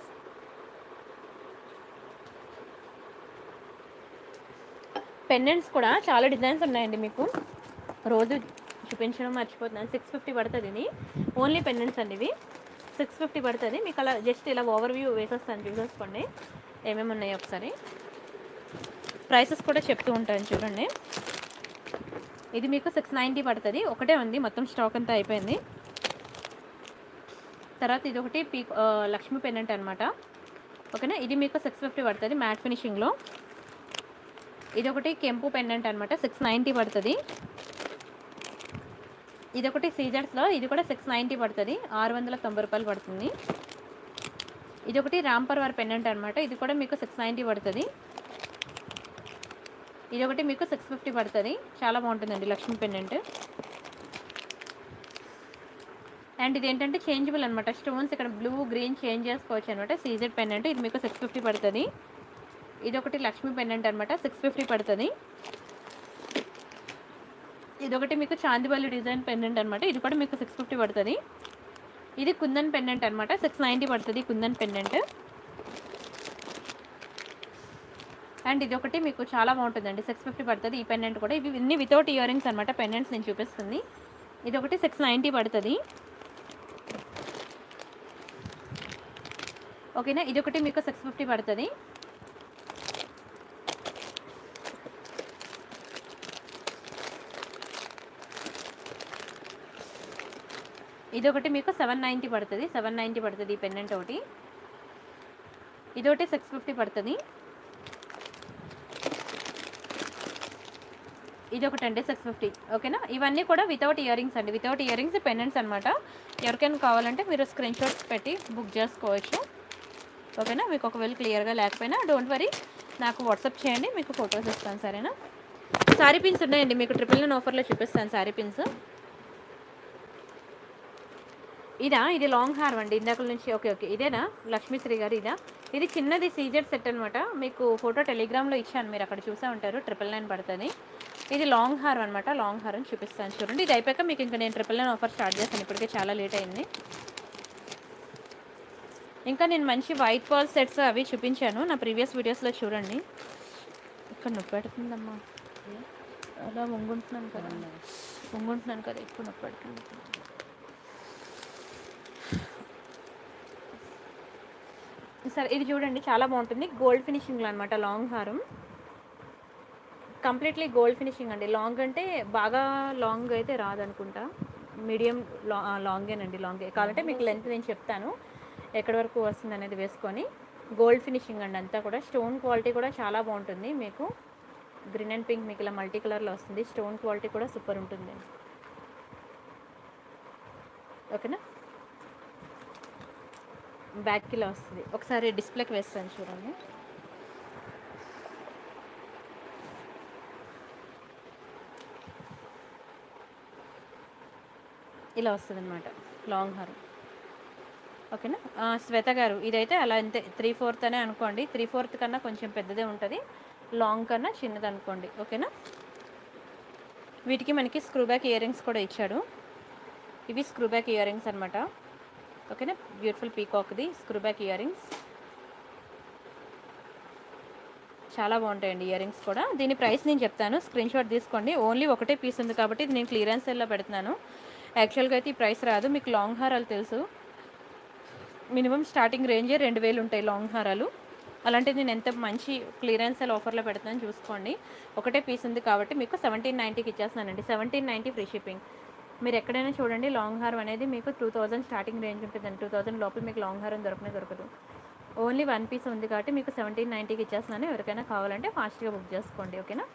పెండెంట్స్ కూడా చాలా డిజైన్స్ ఉన్నాయండి, మీకు రోజు చూపించడం మర్చిపోతున్నాను. 650 పడుతుంది ఇది. ఓన్లీ పెండెంట్స్ అండి ఇవి. 650 పడుతుంది. మీకు అలా జస్ట్ ఇలా ఓవర్ వ్యూ వేసేస్తాను, చూసేసుకోండి ఏమేమి ఉన్నాయో ఒకసారి. ప్రైసెస్ కూడా చెప్తూ ఉంటాను చూడండి. ఇది మీకు 690 పడుతుంది. ఒకటే ఉంది, మొత్తం స్టాక్ అంతా అయిపోయింది. తర్వాత ఇది ఒకటి లక్ష్మీ పెండెంట్ అనమాట. ఓకేనా. ఇది మీకు 650 పడుతుంది మ్యాట్ ఫినిషింగ్లో. ఇది ఒకటి కెంపు పెండెంట్ అనమాట, 690 పడుతుంది. ఇది ఒకటి సీజర్స్లో, ఇది కూడా 690 పడుతుంది, 690 రూపాయలు పడుతుంది. ఇది ఒకటి రాంపర్వార్ పెండెంట్ అనమాట, ఇది కూడా మీకు 690 పడుతుంది. ఇది ఒకటి మీకు 650 పడుతుంది. చాలా బాగుంటుందండి లక్ష్మీ పెండెంట్. అండ్ ఇది ఏంటంటే చేంజబుల్ అనమాట, స్టోన్స్ ఇక్కడ బ్లూ గ్రీన్ చేంజ్ చేసుకోవచ్చు అనమాట. సీజెడ్ పెండెంట్, ఇది మీకు 650 పడుతుంది. ఇది ఒకటి లక్ష్మీ పెండెంట్ అనమాట, 650 పడుతుంది. ఇది ఒకటి మీకు చాందిబల్లి డిజైన్ పెండెంట్ అనమాట, ఇది కూడా మీకు 650 పడుతుంది. ఇది కుందన్ పెండెంట్ అనమాట, 690 పడుతుంది కుందన్ పెండెంట్. అండ్ ఇది ఒకటి మీకు చాలా బాగుంటుందండి, 650 పడుతుంది ఈ పెండెంట్ కూడా. ఇవి ఇన్ని వితౌట్ ఇయర్ రింగ్స్ అనమాట, పెండెంట్స్ నేను చూపిస్తుంది. ఇది ఒకటి 690 పడుతుంది. ఓకేనా. ఇది ఒకటి మీకు 650 పడుతుంది. ఇది ఒకటి మీకు 790 పడుతుంది, 790 పడుతుంది ఈ పెండెంట్ ఒకటి. ఇది ఒకటి 650 పడుతుంది. ఇది ఒకటి అండి 650. ఓకేనా. ఇవన్నీ కూడా వితౌట్ ఇయర్ రింగ్స్ అండి, వితౌట్ ఇయర్ రింగ్స్ పెండెంట్స్ అనమాట. ఎవరికైనా కావాలంటే మీరు స్క్రీన్ షాట్స్ పెట్టి బుక్ చేసుకోవచ్చు. ఓకేనా. మీకు ఒకవేళ క్లియర్గా లేకపోయినా డోంట్ వరీ, నాకు వాట్సాప్ చేయండి, మీకు ఫొటోస్ ఇస్తాను. సరేనా. శారీ పిన్స్ ఉన్నాయండి, మీకు 999 ఆఫర్లో చూపిస్తాను శారీ పిన్స్. ఇదా, ఇది లాంగ్ హార్ అండి ఇందాక నుంచి. ఓకే ఓకే, ఇదేనా లక్ష్మీశ్రీ గారు? ఇదా, ఇది చిన్నది సీజెడ్ సెట్ అనమాట. మీకు ఫోటో టెలిగ్రామ్లో ఇచ్చాను, మీరు అక్కడ చూసే ఉంటారు. 999 పడుతుంది. ఇది లాంగ్ హార్ అనమాట, లాంగ్ హార్ అని చూపిస్తాను చూడండి. ఇది అయిపోయాక మీకు ఇంకా నేను 999 ఆఫర్ స్టార్ట్ చేస్తాను, ఇప్పటికే చాలా లేట్ అయింది. ఇంకా నేను మంచి వైట్ పర్ల్ సెట్స్ అవి చూపించాను నా ప్రీవియస్ వీడియోస్లో, చూడండి. ఇక్కడ నొప్పి పెడుతుందమ్మా. అలా వంగుంటున్నాను కదా ఎక్కువ నొప్పి పడుతుంది. సరే ఇది చూడండి, చాలా బాగుంటుంది. గోల్డ్ ఫినిషింగ్లో అనమాట లాంగ్ హారం, కంప్లీట్లీ గోల్డ్ ఫినిషింగ్ అండి. లాంగ్ అంటే బాగా లాంగ్ అయితే రాదనుకుంటా, మీడియం లాంగేనండి. లాంగే కావాలంటే మీకు లెంత్ నేను చెప్తాను ఎక్కడి వరకు వస్తుంది అనేది వేసుకొని. గోల్డ్ ఫినిషింగ్ అండి అంతా కూడా. స్టోన్ క్వాలిటీ కూడా చాలా బాగుంటుంది. మీకు గ్రీన్ అండ్ పింక్ మీకు ఇలా మల్టీ కలర్లో వస్తుంది. స్టోన్ క్వాలిటీ కూడా సూపర్ ఉంటుంది. ఓకేనా, బ్యాక్ ఇలా వస్తుంది. ఒకసారి డిస్ప్లేకి వేస్తాను చూడండి. ఇలా వస్తుంది అనమాట లాంగ్ హారం. ఓకేనా. శ్వేత గారు ఇదైతే అలా అంతే 3/4 అనే అనుకోండి. 3/4 కన్నా కొంచెం పెద్దదే ఉంటుంది, లాంగ్ కన్నా చిన్నది అనుకోండి. ఓకేనా. వీటికి మనకి స్క్రూ బ్యాక్ ఇయర్ రింగ్స్ కూడా ఇచ్చాడు. ఇవి స్క్రూ బ్యాక్ ఇయర్ రింగ్స్ అనమాట. ఓకేనా, బ్యూటిఫుల్ పీకాక్ది స్క్రూ బ్యాక్ ఇయర్ రింగ్స్ చాలా బాగుంటాయండి. ఇయర్ రింగ్స్ కూడా. దీని ప్రైస్ నేను చెప్తాను, స్క్రీన్ షాట్ తీసుకోండి. ఓన్లీ ఒకటే పీస్ ఉంది కాబట్టి ఇది నేను క్లియరెన్స్ సేల్లో పెడుతున్నాను. యాక్చువల్గా అయితే ఈ ప్రైస్ రాదు. మీకు లాంగ్ హారాలు తెలుసు, మినిమం స్టార్టింగ్ రేంజే 2000 ఉంటాయి లాంగ్ హారాలు. అలాంటిది నేను ఎంత మంచి క్లియరెన్స్ సేల్ ఆఫర్లో పెడుతున్నాను చూసుకోండి. ఒకటే పీస్ ఉంది కాబట్టి మీకు 1790కి ఇచ్చేస్తున్నానండి. 1790 ఫ్రీ షిప్పింగ్. మీరు ఎక్కడైనా చూడండి లాంగ్ హారం అనేది మీకు 2000 స్టార్టింగ్ రేంజ్ ఉంటుందండి. 2000 లోపల మీకు లాంగ్ హారం దొరకదు. ఓన్లీ 1 పీస్ ఉంది కాబట్టి మీకు 1790కి ఇచ్చేస్తున్నాను. ఎవరికైనా కావాలంటే ఫాస్ట్గా బుక్ చేసుకోండి. ఓకేనా.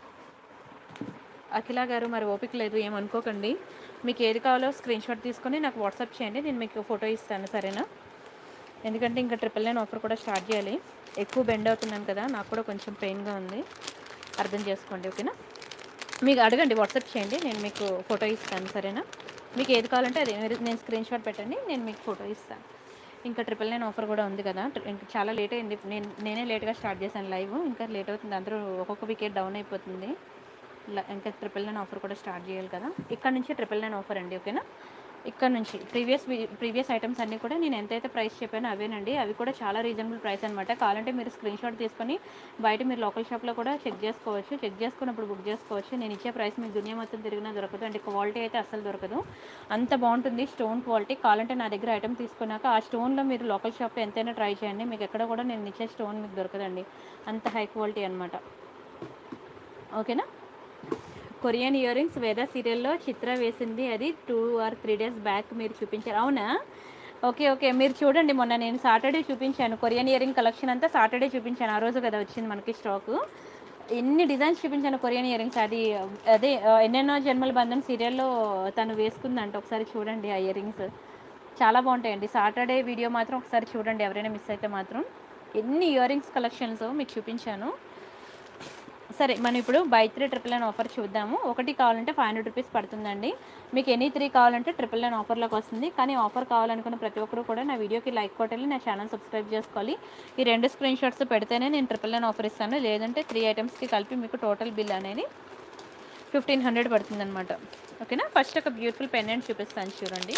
అఖిల గారు మరి ఓపిక లేదు ఏమనుకోకండి, మీకు ఏది కావాలో స్క్రీన్ షాట్ తీసుకొని నాకు వాట్సాప్ చేయండి, నేను మీకు ఫోటో ఇస్తాను. సరేనా. ఎందుకంటే ఇంకా 999 ఆఫర్ కూడా స్టార్ట్ చేయాలి. ఎక్కువ బెండ్ అవుతున్నాను కదా, నాకు కూడా కొంచెం పెయిన్గా ఉంది, అర్థం చేసుకోండి. ఓకేనా. మీకు అడగండి, వాట్సాప్ చేయండి, నేను మీకు ఫోటో ఇస్తాను. సరేనా. మీకు ఏది కావాలంటే అది నేను స్క్రీన్ షాట్ పెట్టండి, నేను మీకు ఫోటో ఇస్తాను. ఇంకా 999 ఆఫర్ కూడా ఉంది కదా. ఇంకా చాలా లేట్ అయింది. నేనే లేట్గా స్టార్ట్ చేశాను లైవ్, ఇంకా లేట్ అవుతుంది. అందరూ ఒక్కొక్క వికెట్ డౌన్ అయిపోతుంది. ఇంకా 999 ఆఫర్ కూడా స్టార్ట్ చేయాలి కదా. ఇక్కడ నుంచి 999 ఆఫర్ అండి. ఓకేనా. ఇక్కడ నుంచి ప్రీవియస్ ఐటమ్స్ అన్నీ కూడా నేను ఎంతైతే ప్రైస్ చెప్పానో అవేనండి. అవి కూడా చాలా రీజనబుల్ ప్రైస్ అనమాట. కావాలంటే మీరు స్క్రీన్ షాట్ తీసుకొని బయట మీరు లోకల్ షాప్లో కూడా చెక్ చేసుకోవచ్చు. చెక్ చేసుకున్నప్పుడు బుక్ చేసుకోవచ్చు. నేను ఇచ్చే ప్రైస్ మీకు దునియా మొత్తం తిరిగినా దొరకదు. అంటే క్వాలిటీ అయితే అస్సలు దొరకదు, అంత బాగుంటుంది స్టోన్ క్వాలిటీ. కావాలంటే నా దగ్గర ఐటమ్ తీసుకున్నాక ఆ స్టోన్లో మీరు లోకల్ షాప్లో ఎంతైనా ట్రై చేయండి, మీకు ఎక్కడ కూడా నేను ఇచ్చే స్టోన్ మీకు దొరకదండి. అంత హై క్వాలిటీ అనమాట. ఓకేనా. కొరియన్ ఇయర్ రింగ్స్ వేద సీరియల్లో చిత్ర వేసింది, అది 2 or 3 days బ్యాక్ మీరు చూపించారు. అవునా. ఓకే, మీరు చూడండి, మొన్న నేను సాటర్డే చూపించాను కొరియన్ ఇయర్ రింగ్ కలెక్షన్ అంతా. సాటర్డే చూపించాను, ఆ రోజు కదా వచ్చింది మనకి స్టాకు. ఎన్ని డిజైన్స్ చూపించాను కొరియన్ ఇయర్ రింగ్స్. అదే ఎన్నెన్నో జన్మల బంధం సీరియల్లో తను వేసుకుందంట. ఒకసారి చూడండి ఆ ఇయర్ రింగ్స్, చాలా బాగుంటాయండి. సాటర్డే వీడియో మాత్రం ఒకసారి చూడండి, ఎవరైనా మిస్ అయితే మాత్రం. ఎన్ని ఇయర్ రింగ్స్ కలెక్షన్స్ మీకు చూపించాను. సరే, మనం ఇప్పుడు బై 3 999 ఆఫర్ చూద్దాము. ఒకటి కావాలంటే 500 రూపీస్ పడుతుందండి. మీకు ఎనీ 3 కావాలంటే 999 ఆఫర్లోకి వస్తుంది. కానీ ఆఫర్ కావాలనుకున్న ప్రతి ఒక్కరు కూడా నా వీడియోకి లైక్ కొట్టాలి, నా ఛానల్ సబ్స్క్రైబ్ చేసుకోవాలి. ఈ 2 స్క్రీన్ షాట్స్ పెడితేనే నేను 999 ఆఫర్ ఇస్తాను. లేదంటే 3 ఐటమ్స్కి కలిపి మీకు టోటల్ బిల్ అనేది 1500 పడుతుంది అనమాట. ఓకేనా. ఫస్ట్ ఒక బ్యూటిఫుల్ పెండెంట్ చూపిస్తాను చూడండి.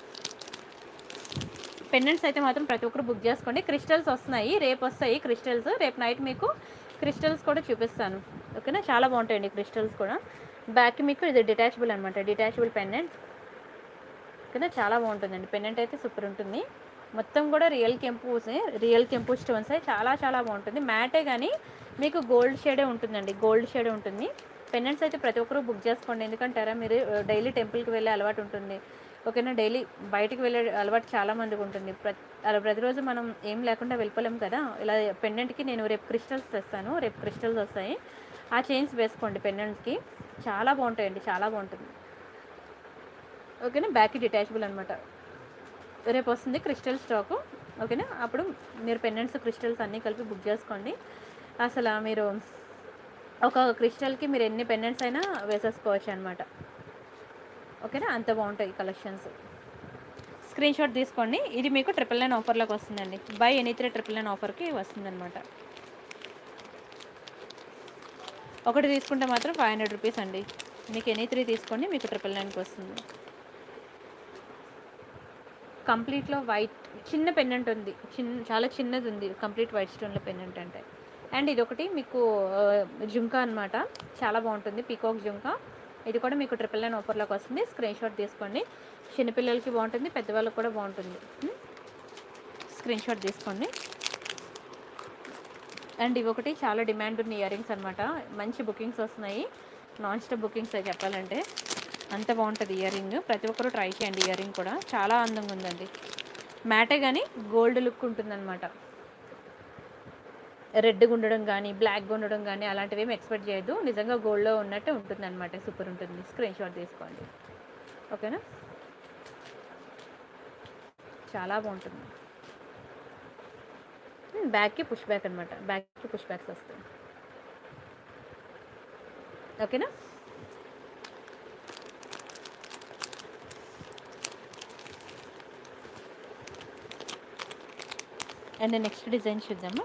పెండెంట్స్ అయితే మాత్రం ప్రతి ఒక్కరు బుక్ చేసుకోండి. క్రిస్టల్స్ వస్తున్నాయి, రేపు వస్తాయి క్రిస్టల్స్. రేపు నైట్ మీకు క్రిస్టల్స్ కూడా చూపిస్తాను. ఓకేనా. చాలా బాగుంటాయండి క్రిస్టల్స్ కూడా. బ్యాక్ మీకు ఇది డిటాచబుల్ అనమాట, డిటాచబుల్ పెండెంట్. ఓకేనా, చాలా బాగుంటుందండి. పెండెంట్ అయితే సూపర్ ఉంటుంది. మొత్తం కూడా రియల్ కెంపు స్టోన్స్ చాలా చాలా బాగుంటుంది. మ్యాటే కానీ మీకు గోల్డ్ షేడే ఉంటుందండి, గోల్డ్ షేడే ఉంటుంది. పెండెంట్స్ అయితే ప్రతి ఒక్కరు బుక్ చేసుకోండి. ఎందుకంటారా, మీరు డైలీ టెంపుల్కి వెళ్ళే అలవాటు ఉంటుంది. ఓకేనా. డైలీ బయటికి వెళ్ళే అలవాటు చాలామందికి ఉంటుంది. ప్రతిరోజు మనం ఏం లేకుండా వెళ్ళిపోలేము కదా. ఇలా పెండెంట్కి నేను రేపు క్రిస్టల్స్ తెస్తాను, రేపు క్రిస్టల్స్ వస్తాయి. ఆ చైన్స్ వేసుకోండి పెండెంట్స్కి, చాలా బాగుంటాయండి, చాలా బాగుంటుంది. ఓకేనా. బ్యాక్ డిటాచబుల్ అనమాట. రేపు వస్తుంది క్రిస్టల్ స్టాకు. ఓకేనా. అప్పుడు మీరు పెండెంట్స్ క్రిస్టల్స్ అన్నీ కలిపి బుక్ చేసుకోండి. అసలు మీరు ఒక క్రిస్టల్కి మీరు ఎన్ని పెండెంట్స్ అయినా వేసేసుకోవచ్చు అనమాట. ఓకేనా. అంత బాగుంటాయి కలెక్షన్స్. స్క్రీన్ షాట్ తీసుకోండి. ఇది మీకు 999 ఆఫర్లోకి వస్తుందండి. బై ఎనీ 3 999 ఆఫర్కి వస్తుందన్నమాట. ఒకటి తీసుకుంటే మాత్రం 500 రూపీస్ అండి. మీకు ఎనీ 3 తీసుకోండి, మీకు 999కి వస్తుంది. కంప్లీట్లో వైట్ చిన్న పెండెంట్ ఉంది, చాలా చిన్నది ఉంది. కంప్లీట్ వైట్ స్టోన్లో పెండెంట్ అంటే అండ్ ఇదొకటి మీకు జుంకా అనమాట, చాలా బాగుంటుంది, పీకాక్ జుంకా. ఇది కూడా మీకు 999 ఆఫర్లోకి వస్తుంది. స్క్రీన్ షాట్ తీసుకోండి. చిన్నపిల్లలకి బాగుంటుంది, పెద్దవాళ్ళకి కూడా బాగుంటుంది. స్క్రీన్ షాట్ తీసుకోండి. అండ్ ఇవొకటి చాలా డిమాండ్ ఉన్న ఇయర్ రింగ్స్ అనమాట. మంచి బుకింగ్స్ వస్తున్నాయి, నాన్ స్టాప్ బుకింగ్స్ చెప్పాలంటే. అంత బాగుంటుంది ఇయర్ రింగ్. ప్రతి ఒక్కరూ ట్రై చేయండి. ఇయర్ రింగ్ కూడా చాలా అందంగా ఉందండి. మ్యాటే కానీ గోల్డ్ లుక్ ఉంటుందన్నమాట. రెడ్గా ఉండడం కానీ బ్లాక్గా ఉండడం కానీ అలాంటివి ఏమి ఎక్స్పెక్ట్ చేయొద్దు. నిజంగా గోల్డ్లో ఉన్నట్టు ఉంటుంది అనమాట. సూపర్ ఉంటుంది. స్క్రీన్ షాట్ తీసుకోండి. ఓకేనా, చాలా బాగుంటుంది. బ్యాక్కి పుష్ బ్యాక్ అనమాట, బ్యాక్కి పుష్ బ్యాక్స్ వస్తాయి. ఓకేనా, అండ్ నెక్స్ట్ డిజైన్ చూద్దాము.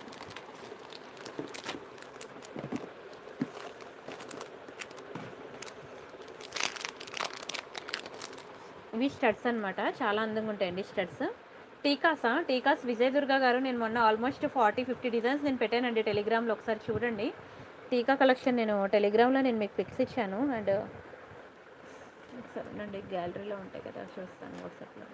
ఇవి స్టడ్స్ అనమాట, చాలా అందంగా ఉంటాయండి స్టడ్స్. టీకాస్ విజయ్ దుర్గా గారు, నేను మొన్న ఆల్మోస్ట్ 40-50 డిజైన్స్ నేను పెట్టానండి టెలిగ్రామ్లో. ఒకసారి చూడండి. టీకా కలెక్షన్ నేను టెలిగ్రామ్లో నేను మీకు పిక్స్ ఇచ్చాను. అండ్ ఒకసారి అండి గ్యాలరీలో ఉంటాయి కదా, చూస్తాను వాట్సాప్లో.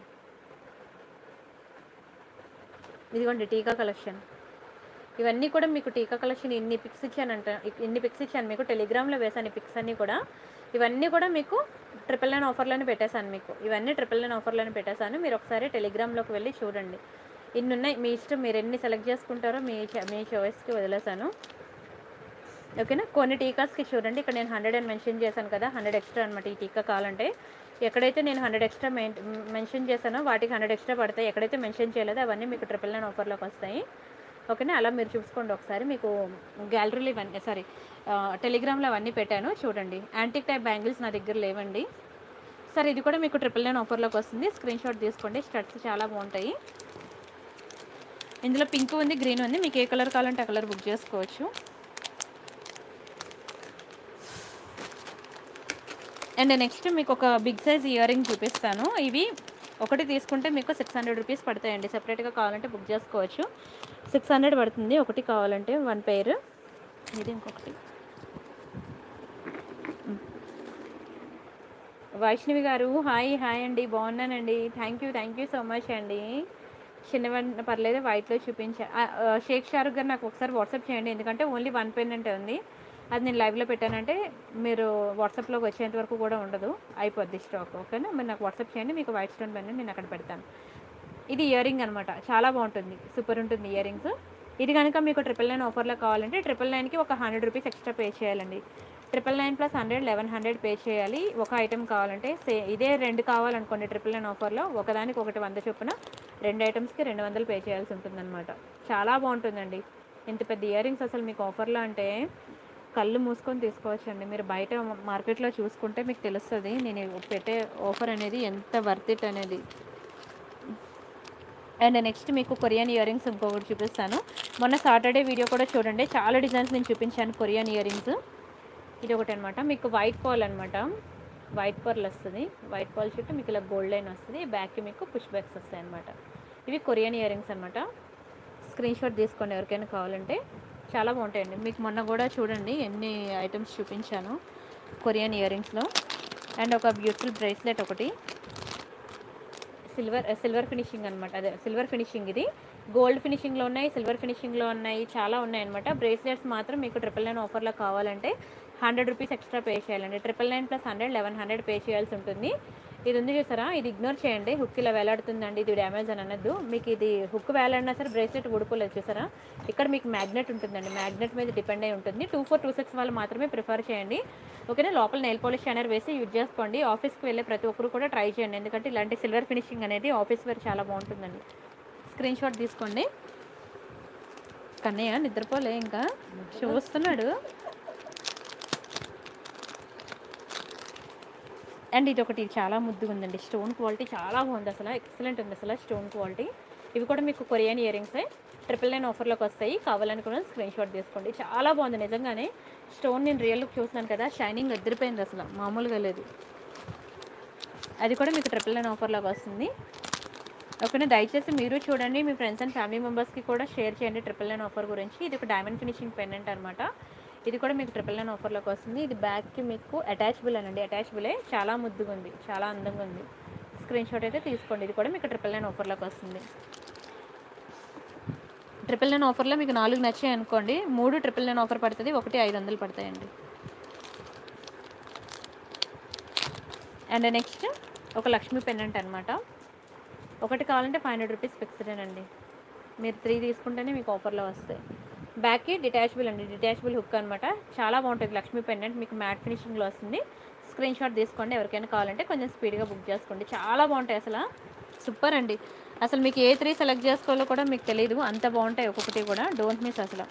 ఇదిగోండి టీకా కలెక్షన్. ఇవన్నీ కూడా మీకు టీకా కలెక్షన్ ఇన్ని పిక్స్ ఇచ్చాను మీకు టెలిగ్రామ్లో వేసాను. ఈ పిక్స్ అన్నీ కూడా, ఇవన్నీ కూడా మీకు 999 ఆఫర్లోనే పెట్టేశాను. మీకు ఇవన్నీ 999 ఆఫర్లోనే పెట్టేశాను. మీరు ఒకసారి టెలిగ్రామ్లోకి వెళ్ళి చూడండి. ఇన్ని ఉన్నాయి, మీ ఇష్టం, మీరు ఎన్ని సెలెక్ట్ చేసుకుంటారో మీ చాయిస్కి వదిలేసాను. ఓకేనా, కొన్ని టీకాస్కి చూడండి. ఇక్కడ నేను 100 అని మెన్షన్ చేశాను కదా, 100 ఎక్స్ట్రా అనమాట. ఈ టీకా కావాలంటే ఎక్కడైతే నేను 100 ఎక్స్ట్రా మెన్షన్ చేశానో వాటికి 100 ఎక్స్ట్రా పడతాయి. ఎక్కడైతే మెన్షన్ చేయలేదో అవన్నీ మీకు 999 ఆఫర్లోకి వస్తాయి. ఓకేనా, అలా మీరు చూసుకోండి ఒకసారి. మీకు గ్యాలరీలో ఇవన్నీ టెలిగ్రామ్లో అవన్నీ పెట్టాను చూడండి. యాంటిక్ టైప్ బ్యాంగిల్స్ నా దగ్గర లేవండి. సరే, ఇది కూడా మీకు 999 ఆఫర్లోకి వస్తుంది. స్క్రీన్ షాట్ తీసుకోండి. స్టడ్స్ చాలా బాగుంటాయి. ఇందులో పింక్ ఉంది, గ్రీన్ ఉంది. మీకు ఏ కలర్ కావాలంటే ఆ కలర్ బుక్ చేసుకోవచ్చు. అండ్ నెక్స్ట్ మీకు ఒక బిగ్ సైజ్ ఇయర్ రింగ్ చూపిస్తాను. ఇవి ఒకటి తీసుకుంటే మీకు 600 రూపీస్ పడతాయండి. సెపరేట్గా కావాలంటే బుక్ చేసుకోవచ్చు. 600 పడుతుంది ఒకటి కావాలంటే, 1 పెయిర్. ఇది ఇంకొకటి. వైష్ణవి గారు హాయ్ అండి, బాగున్నానండి. థ్యాంక్ యూ సో మచ్ అండి. చిన్నవన్నీ పర్లేదు, వైట్లో షేక్ షారుఖ్ గారు నాకు ఒకసారి వాట్సాప్ చేయండి. ఎందుకంటే ఓన్లీ 1 పెండెంట్ ఉంది. అది నేను లైవ్లో పెట్టానంటే మీరు వాట్సాప్లోకి వచ్చేంత వరకు కూడా ఉండదు, అయిపోద్ది స్టాక్. ఓకేనా, మీరు నాకు వాట్సాప్ చేయండి. మీకు వైట్ స్టోన్ పెండెంట్ నేను అక్కడ పెడతాను. ఇది ఇయర్ రింగ్ అనమాట, చాలా బాగుంటుంది, సూపర్ ఉంటుంది ఇయర్ రింగ్స్. ఇది కనుక మీకు 999 ఆఫర్లో కావాలంటే 999కి ఒక 100 రూపీస్ ఎక్స్ట్రా పే చేయాలండి. 999 + 100 1100 పే చేయాలి. ఒక ఐటెం కావాలంటే ఇదే 2 కావాలనుకోండి 999 ఆఫర్లో, ఒకదానికి ఒకటి 100 చొప్పున 2 ఐటమ్స్కి 200 పే చేయాల్సి ఉంటుందన్నమాట. చాలా బాగుంటుందండి. ఇంత పెద్ద ఇయర్ రింగ్స్ అసలు మీకు ఆఫర్లో అంటే కళ్ళు మూసుకొని తీసుకోవచ్చండి. మీరు బయట మార్కెట్లో చూసుకుంటే మీకు తెలుస్తుంది నేను పెట్టే ఆఫర్ అనేది ఎంత వర్త్ ఇట్ అనేది. అండ్ నెక్స్ట్ మీకు కొరియన్ ఇయర్ రింగ్స్ ఇంకొకటి చూపిస్తాను. మొన్న సాటర్డే వీడియో కూడా చూడండి, చాలా డిజైన్స్ నేను చూపించాను కొరియన్ ఇయర్ రింగ్స్. ఇది ఒకటి అనమాట, మీకు వైట్ పర్ల్ అనమాట. వైట్ పర్ల్ వస్తుంది, వైట్ పర్ల్ చుట్టూ మీకు ఇలా గోల్డ్ లైన్ వస్తుంది. బ్యాక్కి మీకు పుష్ బ్యాక్స్ వస్తాయి అనమాట. ఇవి కొరియన్ ఇయర్ రింగ్స్ అనమాట. స్క్రీన్ షాట్ తీసుకోండి ఎవరికైనా కావాలంటే, చాలా బాగుంటాయండి. మీకు మొన్న కూడా చూడండి ఎన్ని ఐటమ్స్ చూపించాను కొరియన్ ఇయర్ రింగ్స్లో. అండ్ ఒక బ్యూటిఫుల్ బ్రేస్లెట్ ఒకటి, సిల్వర్ ఫినిషింగ్ అనమాట. అదే సిల్వర్ ఫినిషింగ్, ఇది గోల్డ్ ఫినిషింగ్లో ఉన్నాయి, సిల్వర్ ఫినిషింగ్లో ఉన్నాయి, చాలా ఉన్నాయి అనమాట. బ్రేస్లెట్స్ మాత్రం మీకు 999 ఆఫర్లో కావాలంటే 100 రూపీస్ ఎక్స్ట్రా పే చేయాలండి. 999 + 100 1100 పే చేయాల్సి ఉంటుంది. ఇది ఉంది చూసారా, ఇది ఇగ్నోర్ చేయండి. హుక్ ఇలా వేలాడుతుందండి, ఇది డ్యామేజ్ అని అనద్దు. మీకు ఇది హుక్ వేలాడినా సరే బ్రేస్లెట్ ఊడిపోలేదు చూసారా. ఇక్కడ మీకు మ్యాగ్నెట్ ఉంటుందండి, మ్యాగ్నెట్ మీద డిపెండ్ అయి ఉంటుంది. 2426 వాళ్ళు మాత్రమే ప్రిఫర్ చేయండి. ఓకేనా, లోపల నెయిల్ పాలిష్ షైనర్ వేసి యూజ్ చేసుకోండి. ఆఫీస్కి వెళ్ళే ప్రతి ఒక్కరు కూడా ట్రై చేయండి, ఎందుకంటే ఇలాంటి సిల్వర్ ఫినిషింగ్ అనేది ఆఫీస్ వేర్ చాలా బాగుంటుందండి. స్క్రీన్ షాట్ తీసుకోండి. కన్నయ్య నిద్రపోలే, ఇంకా చూస్తున్నాడు. అండ్ ఇది ఒకటి చాలా ముద్దుగా ఉందండి, స్టోన్ క్వాలిటీ చాలా బాగుంది, అసలు ఎక్సలెంట్ ఉంది అసలు స్టోన్ క్వాలిటీ. ఇవి కూడా మీకు కొరియన్ ఇయర్ రింగ్స్ 999 ఆఫర్లోకి వస్తాయి. కావాలనుకున్న స్క్రీన్ షాట్ తీసుకోండి. చాలా బాగుంది నిజంగానే. స్టోన్ నేను రియల్ లుక్ చూస్తున్నాను కదా, షైనింగ్ ఎదిరిపోయింది అసలు, మామూలుగా లేదు. అది కూడా మీకు 999 ఆఫర్లోకి వస్తుంది. ఓకేనా. దయచేసి మీరు చూడండి, మీ ఫ్రెండ్స్ అండ్ ఫ్యామిలీ మెంబర్స్కి కూడా షేర్ చేయండి 999 ఆఫర్ గురించి. ఇది ఒక డైమండ్ ఫినిషింగ్ పెండెంట్ అనమాట. ఇది కూడా మీకు 999 ఆఫర్లోకి వస్తుంది. ఇది బ్యాగ్కి మీకు అటాచబుల్ అనండి, అటాచబులే. చాలా ముద్దుగా ఉంది, చాలా అందంగా ఉంది. స్క్రీన్ షాట్ అయితే తీసుకోండి. ఇది కూడా మీకు 999 ఆఫర్లోకి వస్తుంది. 999 ఆఫర్లో మీకు 4 నచ్చాయి అనుకోండి, 3 999 ఆఫర్ పడుతుంది, 1 500 పడతాయండి. అండ్ నెక్స్ట్ ఒక లక్ష్మీ పెండెంట్ అనమాట. ఒకటి కావాలంటే 500 రూపీస్ ఫిక్స్డేనండి. మీరు 3 తీసుకుంటేనే మీకు ఆఫర్లో వస్తాయి. బ్యాక్కి డిటాచబుల్ అండి, డిటాచబుల్ హుక్ అనమాట. చాలా బాగుంటుంది లక్ష్మీ పెండెంట్, మీకు మ్యాట్ ఫినిషింగ్లో వస్తుంది. స్క్రీన్ షాట్ తీసుకోండి. ఎవరికైనా కావాలంటే కొంచెం స్పీడ్గా బుక్ చేసుకోండి. చాలా బాగుంటాయి అసలు, సూపర్ అండి. అసలు మీకు ఏ 3 సెలెక్ట్ చేసుకోవాలో కూడా మీకు తెలియదు, అంత బాగుంటాయి ఒక్కొక్కటి కూడా. డోంట్ మిస్ అసలు.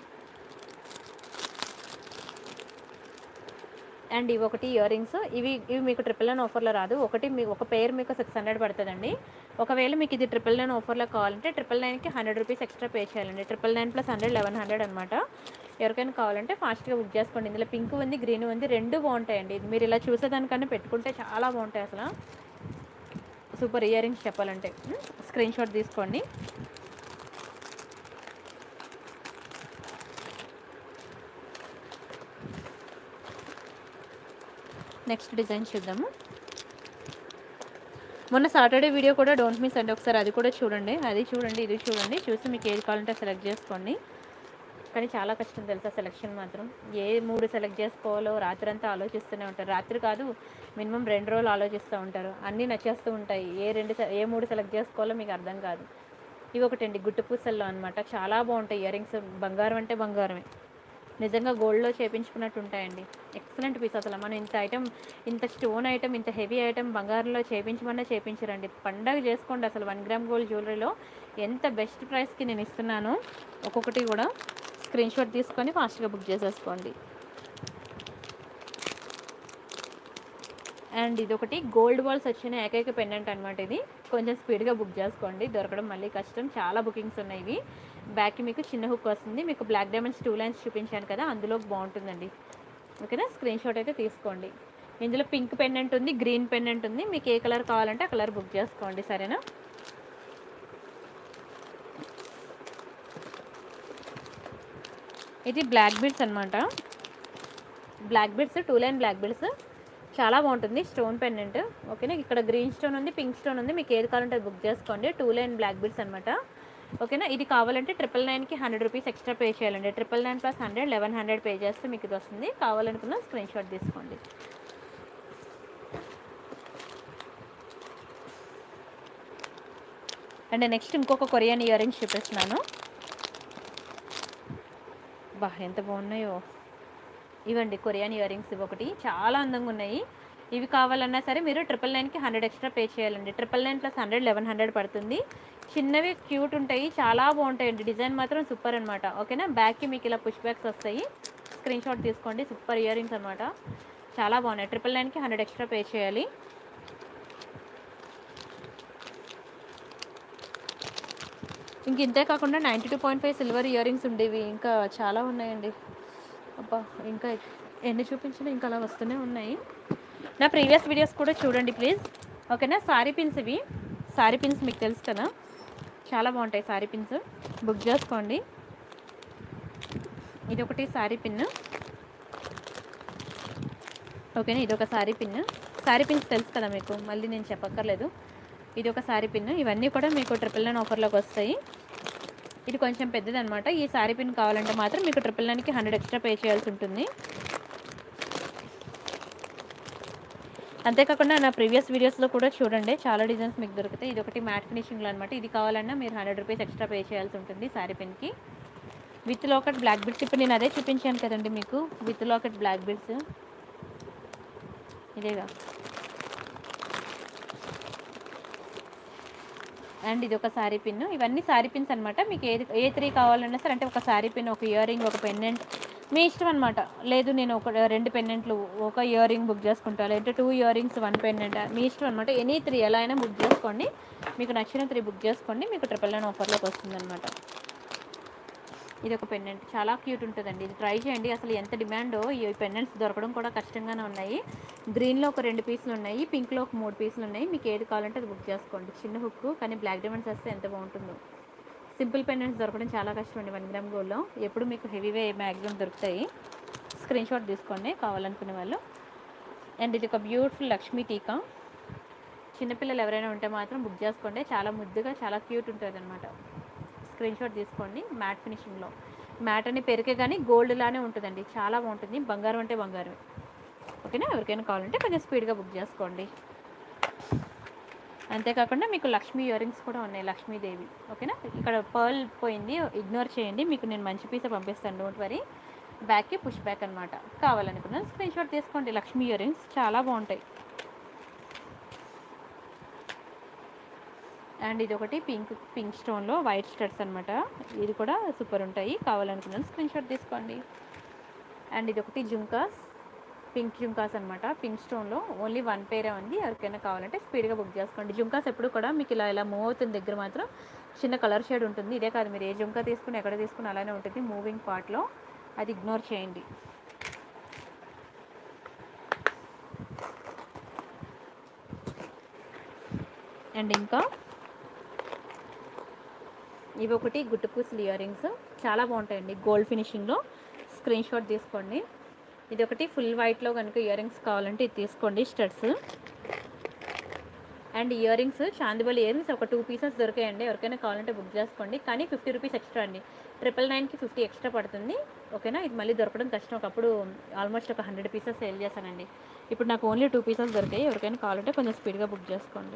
అండ్ ఇవి ఒకటి ఇయర్ రింగ్స్. ఇవి మీకు 999 ఆఫర్లో రాదు. ఒక పేర్ మీకు 600 పడుతుందండి. ఒకవేళ మీకు ఇది 999 ఆఫర్లో కావాలంటే 999కి 100 రూపీస్ ఎక్స్ట్రా పే చేయాలండి. 999 + 100 1100 అనమాట. ఎవరికైనా కావాలంటే ఫాస్ట్గా బుక్ చేసుకోండి. ఇందులో పింక్ ఉంది, గ్రీన్ ఉంది, 2 బాగుంటాయండి. మీరు ఇలా చూసేదానికన్నా పెట్టుకుంటే చాలా బాగుంటాయి అసలు. సూపర్ ఇయర్ రింగ్స్ చెప్పాలంటే. స్క్రీన్ షాట్ తీసుకోండి. నెక్స్ట్ డిజైన్ చూద్దాము. మొన్న సాటర్డే వీడియో కూడా డోంట్ మిస్ అండి, ఒకసారి అది కూడా చూడండి. అది చూడండి, ఇది చూడండి, చూసి మీకు ఏది కావాలంటే సెలెక్ట్ చేసుకోండి. కానీ చాలా కష్టం తెలుసా సెలెక్షన్ మాత్రం. ఏ 3 సెలెక్ట్ చేసుకోవాలో రాత్రి అంతా ఆలోచిస్తూనే ఉంటారు. రాత్రి కాదు, మినిమం 2 రోజులు ఆలోచిస్తూ ఉంటారు. అన్నీ నచ్చేస్తూ ఉంటాయి. ఏ 3 సెలెక్ట్ చేసుకోవాలో మీకు అర్థం కాదు. ఇవి ఒకటండి గుట్టు పూసల్లో అనమాట. చాలా బాగుంటాయి ఇయర్ రింగ్స్. బంగారం అంటే బంగారమే, నిజంగా గోల్డ్లో చేయించుకున్నట్టు ఉంటాయండి. ఎక్సలెంట్ పీస్ అసలు. మనం ఇంత స్టోన్ ఐటమ్, ఇంత హెవీ ఐటమ్ బంగారంలో చేయించమన్నా చేయించరండి. పండగ చేసుకోండి అసలు. 1 గ్రామ్ గోల్డ్ జ్యువెలరీలో ఎంత బెస్ట్ ప్రైస్కి నేను ఇస్తున్నాను. ఒక్కొక్కటి కూడా స్క్రీన్ షాట్ తీసుకొని ఫాస్ట్గా బుక్ చేసేసుకోండి. అండ్ ఇది ఒకటి గోల్డ్ బాల్స్ వచ్చిన ఏకైక పెండెంట్ అనమాట. ఇది కొంచెం స్పీడ్గా బుక్ చేసుకోండి, దొరకడం మళ్ళీ కష్టం. చాలా బుకింగ్స్ ఉన్నాయి ఇవి. బ్యాక్కి మీకు చిన్న హుక్ వస్తుంది. మీకు బ్లాక్ డైమండ్స్ 2 లైన్స్ చూపించాను కదా, అందులో బాగుంటుందండి. ఓకేనా. స్క్రీన్ షాట్ అయితే తీసుకోండి. ఇందులో పింక్ పెండెంట్ ఉంది, గ్రీన్ పెండెంట్ ఉంది. మీకు ఏ కలర్ కావాలంటే ఆ కలర్ బుక్ చేసుకోండి, సరేనా. ఇది బ్లాక్ బీడ్స్ అనమాట. Black beads 2 line black beads చాలా బాగుంటుంది. Stone pendant. ఓకేనా. ఇక్కడ గ్రీన్ స్టోన్ ఉంది, పింక్ స్టోన్ ఉంది. మీకు ఏది కావాలంటే అది బుక్ చేసుకోండి. 2 లైన్ బ్లాక్ బీడ్స్ అనమాట. ఓకేనా. ఇది కావాలంటే 999కి 100 రూపీస్ ఎక్స్ట్రా పే చేయాలండి. 999 + 100 1100 పే చేస్తే మీకు ఇది వస్తుంది. కావాలనుకున్న స్క్రీన్ షాట్ తీసుకోండి. అండ్ నెక్స్ట్ ఇంకొక కొరియన్ ఇయర్ రింగ్స్ చూపిస్తున్నాను. బా ఎంత బాగున్నాయో ఇవండి కొరియన్ ఇయర్ రింగ్స్. ఇవి ఒకటి చాలా అందంగా ఉన్నాయి. ఇవి కావాలన్నా సరే మీరు 999కి 100 ఎక్స్ట్రా పే చేయాలండి. 999 + 100 1100 పడుతుంది. చిన్నవి క్యూట్ ఉంటాయి, చాలా బాగుంటాయండి. డిజైన్ మాత్రం సూపర్ అనమాట. ఓకేనా. బ్యాక్కి మీకు ఇలా పుష్ బ్యాక్స్ వస్తాయి. స్క్రీన్ షాట్ తీసుకోండి. సూపర్ ఇయర్ రింగ్స్ అనమాట, చాలా బాగున్నాయి. 999కి 100 ఎక్స్ట్రా పే చేయాలి. ఇంక ఇంతే కాకుండా 92.5 సిల్వర్ ఇయర్ రింగ్స్ ఉండేవి, ఇంకా చాలా ఉన్నాయండి. అబ్బా ఇంకా ఎన్ని చూపించినా ఇంకా అలా వస్తూనే ఉన్నాయి. నా ప్రీవియస్ వీడియోస్ కూడా చూడండి ప్లీజ్. ఓకేనా. సారీ పిన్స్, ఇవి సారీ పిన్స్ మీకు తెలుసు కదా, చాలా బాగుంటాయి సారీ పిన్స్. బుక్ చేసుకోండి. ఇది ఒకటి సారీ పిన్. ఓకేనా. ఇది ఒక సారీ పిన్. సారీ పిన్స్ తెలుసు కదా మీకు, మళ్ళీ నేను చెప్పక్కర్లేదు. ఇది ఒక సారీ పిన్. ఇవన్నీ కూడా మీకు 999 ఆఫర్లోకి వస్తాయి. ఇది కొంచెం పెద్దది అనమాట. ఈ సారీ పిన్ కావాలంటే మాత్రం మీకు 999కి 100 ఎక్స్ట్రా పే చేయాల్సి ఉంటుంది. అంతేకాకుండా నా ప్రీవియస్ వీడియోస్లో కూడా చూడండి, చాలా డిజైన్స్ మీకు దొరుకుతాయి. ఇది ఒకటి మ్యాట్ ఫినిషింగ్లో అనమాట. ఇది కావాలన్నా మీరు 100 రూపీస్ ఎక్స్ట్రా పే చేయాల్సి ఉంటుంది సారీ పిన్కి. With locket black beads. ఇప్పుడు నేను అదే చూపించాను కదండి మీకు, విత్ లాకెట్ బ్లాక్ బీడ్స్. ఇదేగా. అండ్ ఇది ఒక సారీ పిన్. ఇవన్నీ సారీ పిన్స్ అనమాట. మీకు ఏ 3 కావాలన్నా సరే, అంటే ఒక సారీ పిన్, ఒక ఇయర్ రింగ్, ఒక పెండెంట్, మీ ఇష్టం అనమాట. లేదు నేను 2 పెండెంట్లు, ఒక ఇయర్ రింగ్ బుక్ చేసుకుంటా, లేదంటే 2 ఇయర్ రింగ్స్ 1 పెండెంట్, మీ ఇష్టం అనమాట. ఎనీ 3 ఎలా అయినా బుక్ చేసుకోండి. మీకు నచ్చిన 3 బుక్ చేసుకోండి. మీకు 999 ఆఫర్లోకి వస్తుంది అనమాట. ఇది ఒక పెండెంట్ చాలా క్యూట్ ఉంటుందండి. ఇది ట్రై చేయండి. అసలు ఎంత డిమాండో ఈ పెండెంట్స్ దొరకడం కూడా కష్టంగానే ఉన్నాయి. గ్రీన్లో ఒక 2 పీసులు ఉన్నాయి, పింక్లో ఒక 3 పీసులు ఉన్నాయి. మీకు ఏది కావాలంటే అది బుక్ చేసుకోండి. చిన్న హుక్ కానీ బ్లాక్ డైమండ్స్ వస్తే ఎంత బాగుంటుందో. సింపుల్ పెండెంట్స్ దొరకడం చాలా కష్టం అండి 1 గ్రామ్ గోల్డ్లో. ఎప్పుడు మీకు హెవీవే మ్యాక్సిమం దొరుకుతాయి. స్క్రీన్ షాట్ తీసుకోండి కావాలనుకునే వాళ్ళు. అండ్ ఇది ఒక బ్యూటిఫుల్ లక్ష్మీ టీకా. చిన్నపిల్లలు ఎవరైనా ఉంటే మాత్రం బుక్ చేసుకోండి. చాలా ముద్దుగా చాలా క్యూట్ ఉంటుంది అనమాట. స్క్రీన్ షాట్ తీసుకోండి. మ్యాట్ ఫినిషింగ్లో, మ్యాట్ అని పెరిగే కానీ గోల్డ్ లానే ఉంటుందండి. చాలా బాగుంటుంది. బంగారం అంటే బంగారం. ఓకేనా, ఎవరికైనా కావాలంటే కొంచెం స్పీడ్గా బుక్ చేసుకోండి. అంతేకాకుండా మీకు లక్ష్మీ ఇయర్ రింగ్స్ కూడా ఉన్నాయి, లక్ష్మీదేవి. ఓకేనా, ఇక్కడ పర్ల్ పోయింది, ఇగ్నోర్ చేయండి. మీకు నేను మంచి పీసే పంపిస్తాను, డోంట్ వరీ. బ్యాక్కి పుష్ బ్యాక్ అనమాట. కావాలనుకున్నాను స్క్రీన్ షాట్ తీసుకోండి. లక్ష్మీ ఇయర్ రింగ్స్ చాలా బాగుంటాయి. అండ్ ఇది ఒకటి పింక్ స్టోన్లో వైట్ స్టడ్స్ అనమాట. ఇది కూడా సూపర్ ఉంటాయి. కావాలనుకున్నాను స్క్రీన్ షాట్ తీసుకోండి. అండ్ ఇది ఒకటి జుంకాస్, పింక్ జుంకాస్ అనమాట. పింక్ స్టోన్లో ఓన్లీ 1 పేరే ఉంది. ఎవరికైనా కావాలంటే స్పీడ్గా బుక్ చేసుకోండి. జుంకాస్ ఎప్పుడు కూడా మీకు ఇలా మూవ్ అవుతుంది దగ్గర మాత్రం చిన్న కలర్ షేడ్ ఉంటుంది. ఇదే కాదు, మీరు ఏ జుంకా తీసుకుని ఎక్కడ తీసుకుని అలానే ఉంటుంది మూవింగ్ పార్ట్లో. అది ఇగ్నోర్ చేయండి. అండ్ ఇంకా ఇవి ఒకటి గుట్టుపూసలు ఇయర్ రింగ్స్ చాలా బాగుంటాయండి, గోల్డ్ ఫినిషింగ్లో. స్క్రీన్ షాట్ తీసుకోండి. ఇది ఒకటి ఫుల్ వైట్లో కనుక ఇయర్ రింగ్స్ కావాలంటే ఇది తీసుకోండి, studs. And earrings chandbali earrings ఒక 2 పీసెస్ దొరికాయండి. ఎవరికైనా కావాలంటే బుక్ చేసుకోండి. కానీ 50 రూపీస్ ఎక్స్ట్రా అండి. 999కి 50 ఎక్స్ట్రా పడుతుంది. ఓకేనా, ఇది మళ్ళీ దొరకడం కష్టం. ఒకప్పుడు ఆల్మోస్ట్ ఒక 100 పీసెస్ సేల్ చేశానండి. ఇప్పుడు నాకు ఓన్లీ 2 పీసెస్ దొరికాయి. ఎవరికైనా కావాలంటే కొంచెం స్పీడ్గా బుక్ చేసుకోండి.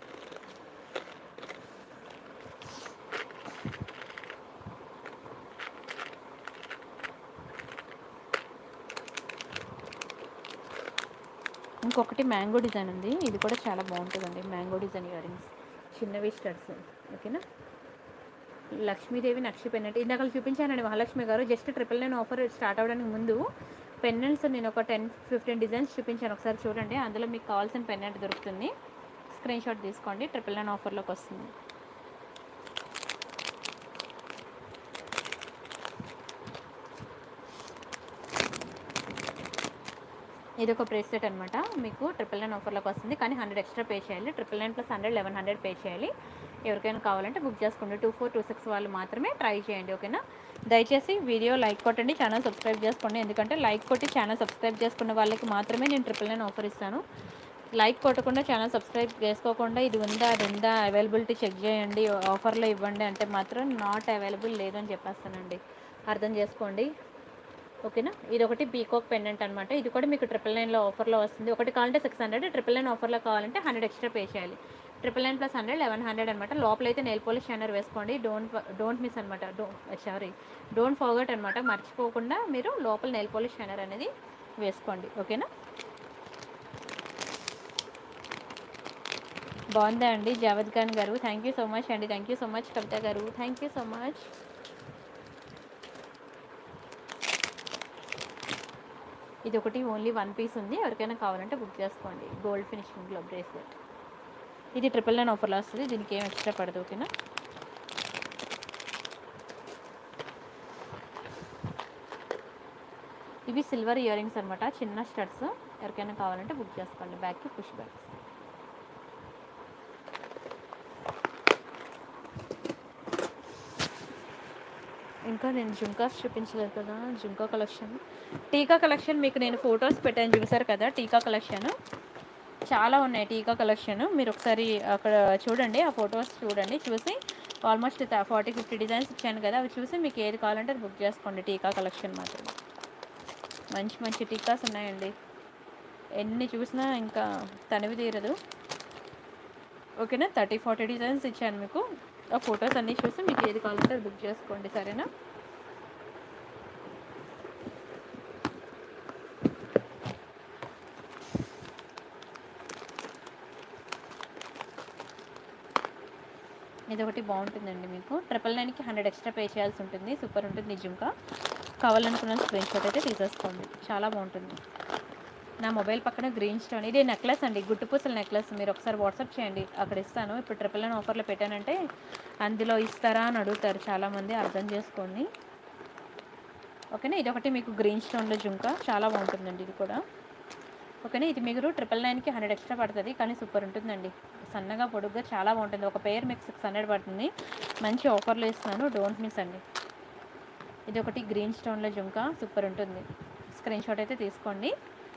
ఇంకొకటి మ్యాంగో డిజైన్ ఉంది. ఇది కూడా చాలా బాగుంటుందండి. మ్యాంగో డిజైన్ ఇయర్ రింగ్స్, చిన్నవి స్టడ్స్. ఓకేనా, లక్ష్మీదేవి నక్షి పెన్నెంట్ ఇందాక చూపించానండి మహాలక్ష్మి గారు. జస్ట్ 999 ఆఫర్ స్టార్ట్ అవ్వడానికి ముందు పెన్నెంట్స్ నేను ఒక 10-15 డిజైన్స్ చూపించాను. ఒకసారి చూడండి, అందులో మీకు కావాల్సిన పెన్నెంట్ దొరుకుతుంది. స్క్రీన్ షాట్ తీసుకోండి. 999 ఆఫర్లోకి వస్తుంది. ఇది ఒక బ్రేస్లెట్ అనమాట. మీకు 999 ఆఫర్లోకి వస్తుంది. కానీ 100 ఎక్స్ట్రా పే చేయాలి. 999 + 100 1100 పే చేయాలి. ఎవరికైనా కావాలంటే బుక్ చేసుకోండి. 2426 వాళ్ళు మాత్రమే ట్రై చేయండి. ఓకేనా, దయచేసి వీడియో లైక్ కొట్టండి, ఛానల్ సబ్స్క్రైబ్ చేసుకోండి. ఎందుకంటే లైక్ కొట్టి ఛానల్ సబ్స్క్రైబ్ చేసుకున్న వాళ్ళకి మాత్రమే నేను 999 ఆఫర్ ఇస్తాను. లైక్ కొట్టకుండా ఛానల్ సబ్స్క్రైబ్ చేసుకోకుండా ఇది ఉందా అది ఉందా అవైలబిలిటీ చెక్ చేయండి, ఆఫర్లో ఇవ్వండి అంటే మాత్రం నాట్ అవైలబుల్ లేదు అని చెప్పేస్తానండి. అర్థం చేసుకోండి. ఓకేనా, ఇది ఒకటి పీకాక్ పెండెంట్ అనమాట. ఇది కూడా మీకు 999లో ఆఫర్లో వస్తుంది. ఒకటి కావాలంటే 600, 999 ఆఫర్లో కావాలంటే 100 ఎక్స్ట్రా పే చేయాలి. 999 + 100 1100 అనమాట. లోపలైతే నెయిల్ పాలిష్ షైనర్ వేసుకోండి. డోంట్ మిస్ అనమాట. డోంట్ ఫర్గెట్ అనమాట. మర్చిపోకుండా మీరు లోపల నెయిల్ పాలిష్ షైనర్ అనేది వేసుకోండి. ఓకేనా, బాగుందా అండి జావేద్ ఖాన్ గారు? థ్యాంక్ యూ సో మచ్ అండి. Thank you so much Kavitha గారు. Thank you so much. ఇది ఒకటి ఓన్లీ 1 పీస్ ఉంది. ఎవరికైనా కావాలంటే బుక్ చేసుకోండి. గోల్డ్ ఫినిషింగ్లో బ్రేస్లెట్. ఇది 999 ఆఫర్లో వస్తుంది. దీనికి ఏం ఎక్స్ట్రా పడదు. ఓకేనా, ఇవి సిల్వర్ ఇయర్ రింగ్స్ అనమాట, చిన్న స్టడ్స్. ఎవరికైనా కావాలంటే బుక్ చేసుకోండి. బ్యాక్కి పుష్ బ్యాక్స్. ఇంకా నేను జుంకాస్ చూపించలేదు కదా, జుంకా కలెక్షన్, టీకా కలెక్షన్ మీకు నేను ఫొటోస్ పెట్టాను చూసారు కదా. టీకా కలెక్షన్ చాలా ఉన్నాయి. టీకా కలెక్షన్ మీరు ఒకసారి అక్కడ చూడండి, ఆ ఫొటోస్ చూడండి. చూసి ఆల్మోస్ట్ 40-50 డిజైన్స్ ఇచ్చాను కదా, అవి చూసి మీకు ఏది కావాలంటే అది బుక్ చేసుకోండి. టీకా కలెక్షన్ మాత్రం మంచి మంచి టీకాస్ ఉన్నాయండి. ఎన్ని చూసినా ఇంకా తనివి తీరదు. ఓకేనా, 30-40 డిజైన్స్ ఇచ్చాను మీకు. ఆ ఫొటోస్ అన్నీ చూసి మీకు ఏది కావాలంటే అది బుక్ చేసుకోండి. సరేనా, ఇది ఒకటి బాగుంటుందండి. మీకు 999కి 100 ఎక్స్ట్రా పే చేయాల్సి ఉంటుంది. సూపర్ ఉంటుంది నిజంగా. కావాలనుకున్న స్క్రీన్ షాట్ అయితే తీసేసుకోండి. చాలా బాగుంటుంది. నా మొబైల్ పక్కన గ్రీన్ స్టోన్, ఇది నెక్లెస్ అండి, గుట్టుపూసల నెక్లెస్. మీరు ఒకసారి వాట్సాప్ చేయండి, అక్కడ ఇస్తాను. ఇప్పుడు 999 ఆఫర్లో పెట్టానంటే అందులో ఇస్తారా అని అడుగుతారు చాలామంది, అర్థం చేసుకోండి. ఓకేనా. ఇదొకటి మీకు గ్రీన్ స్టోన్లో జుంకా, చాలా బాగుంటుందండి ఇది కూడా. ఓకేనా. ఇది మీరు 999కి 100 ఎక్స్ట్రా పడుతుంది, కానీ సూపర్ ఉంటుందండి. సన్నగా పొడుగ్గా చాలా బాగుంటుంది. ఒక పేర్ మీకు 600 పడుతుంది. మంచి ఆఫర్లో ఇస్తున్నాను, డోంట్ మిస్ అండి. ఇది ఒకటి గ్రీన్ స్టోన్లో జుంకా, సూపర్ ఉంటుంది. స్క్రీన్ షాట్ అయితే తీసుకోండి.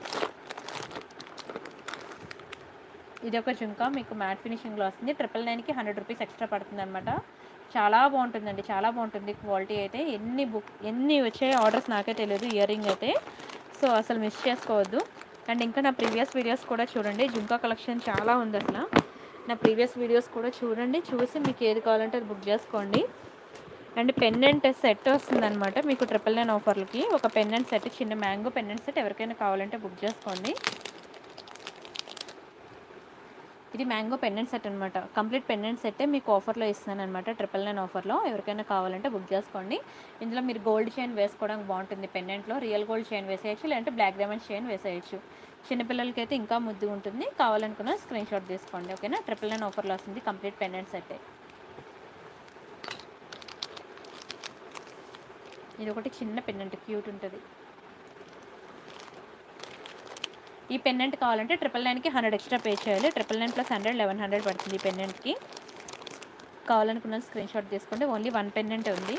ఇది ఒక జుంకా మీకు మ్యాట్ ఫినిషింగ్లో వస్తుంది. 999కి 100 రూపీస్ ఎక్స్ట్రా పడుతుంది అనమాట. చాలా బాగుంటుందండి, చాలా బాగుంటుంది క్వాలిటీ అయితే. ఎన్ని వచ్చాయో ఆర్డర్స్ నాకే తెలియదు ఇయర్ రింగ్ అయితే. సో అసలు మిస్ చేసుకోవద్దు. అండ్ ఇంకా నా ప్రీవియస్ వీడియోస్ కూడా చూడండి, జుంకా కలెక్షన్ చాలా ఉంది అసలు. నా ప్రీవియస్ వీడియోస్ కూడా చూడండి, చూసి మీకు ఏది కావాలంటే అది బుక్ చేసుకోండి. అండ్ పెండెంట్ సెట్ వస్తుందన్నమాట మీకు 999 ఆఫర్లకి. ఒక పెండెంట్ సెట్, చిన్న మ్యాంగో పెండెంట్ సెట్ ఎవరికైనా కావాలంటే బుక్ చేసుకోండి. ఇది మ్యాంగో పెండెంట్ సెట్ అనమాట. కంప్లీట్ పెండెంట్ సెట్టే మీకు ఆఫర్లో ఇస్తాను అనమాట, 999 ఆఫర్లో. ఎవరికైనా కావాలంటే బుక్ చేసుకోండి. ఇందులో మీరు గోల్డ్ చైన్ వేసుకోవడానికి బాగుంటుంది. పెండెంట్లో రియల్ గోల్డ్ చైన్ వేసేయచ్చు, లేదంటే బ్లాక్ డైమండ్ చైన్ వేసేయచ్చు. చిన్నపిల్లలకి అయితే ఇంకా ముద్దు ఉంటుంది. కావాలనుకున్న స్క్రీన్ షాట్ తీసుకోండి. ఓకేనా. 999 ఆఫర్లో వస్తుంది కంప్లీట్ పెండెంట్ సెట్టే. ఇది ఒకటి చిన్న పెండెంట్, క్యూట్ ఉంటుంది. ఈ పెండెంట్ కావాలంటే 999కి 100 ఎక్స్ట్రా పే చేయాలి. 999 ప్లస్ 100 1100 పడుతుంది ఈ పెండెంట్కి. కావాలనుకున్న స్క్రీన్ షాట్ తీసుకోండి. ఓన్లీ 1 పెండెంట్ ఉంది.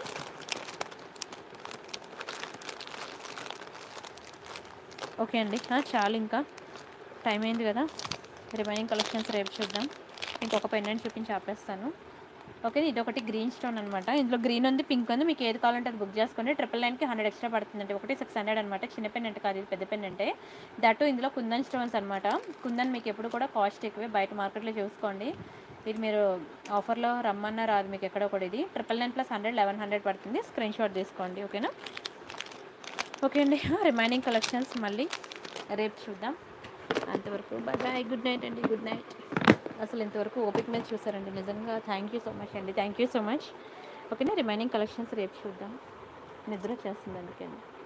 ఓకే అండి, చాలు, ఇంకా టైం అయింది కదా. రిమైనింగ్ కలెక్షన్స్ రేపు చూద్దాం. ఇంకొక పెండెంట్ చూపించి ఆపేస్తాను. ఓకే. ఇది ఒకటి గ్రీన్ స్టోన్ అనమాట. ఇందులో గ్రీన్ ఉంది, పింక్ ఉంది. మీకు ఏది కావాలంటే అది బుక్ చేసుకోండి. 999కి 100 ఎక్స్ట్రా పడుతుందండి. ఒకటి 600 అనమాట. చిన్న పెండెంట్ కాదు, ఇది పెద్ద పెండెంటే. దట్టు ఇందులో కుందన్ స్టోన్స్ అనమాట. కుందన్ మీకు ఎప్పుడు కూడా కాస్ట్ ఎక్కువే, బయట మార్కెట్లో చూసుకోండి. ఇది మీరు ఆఫర్లో రమ్మన్నా రాదు మీకు ఎక్కడ కూడా. ఇది 999 ప్లస్ 100 1100 పడుతుంది. స్క్రీన్ షాట్ తీసుకోండి. ఓకేనా. ఓకే అండి, రిమైనింగ్ కలెక్షన్స్ మళ్ళీ రేపు చూద్దాం. అంతవరకు బాయ్ బాయ్, గుడ్ నైట్ అండి, గుడ్ నైట్. అసలు ఇంతవరకు ఓపిక మీద చూసారండి, నిజంగా థ్యాంక్ యూ సో మచ్ అండి, థ్యాంక్ యూ సో మచ్. ఓకేనా. రిమైనింగ్ కలెక్షన్స్ రేపు చూద్దాం. నిద్ర వచ్చేస్తుంది అందుకే.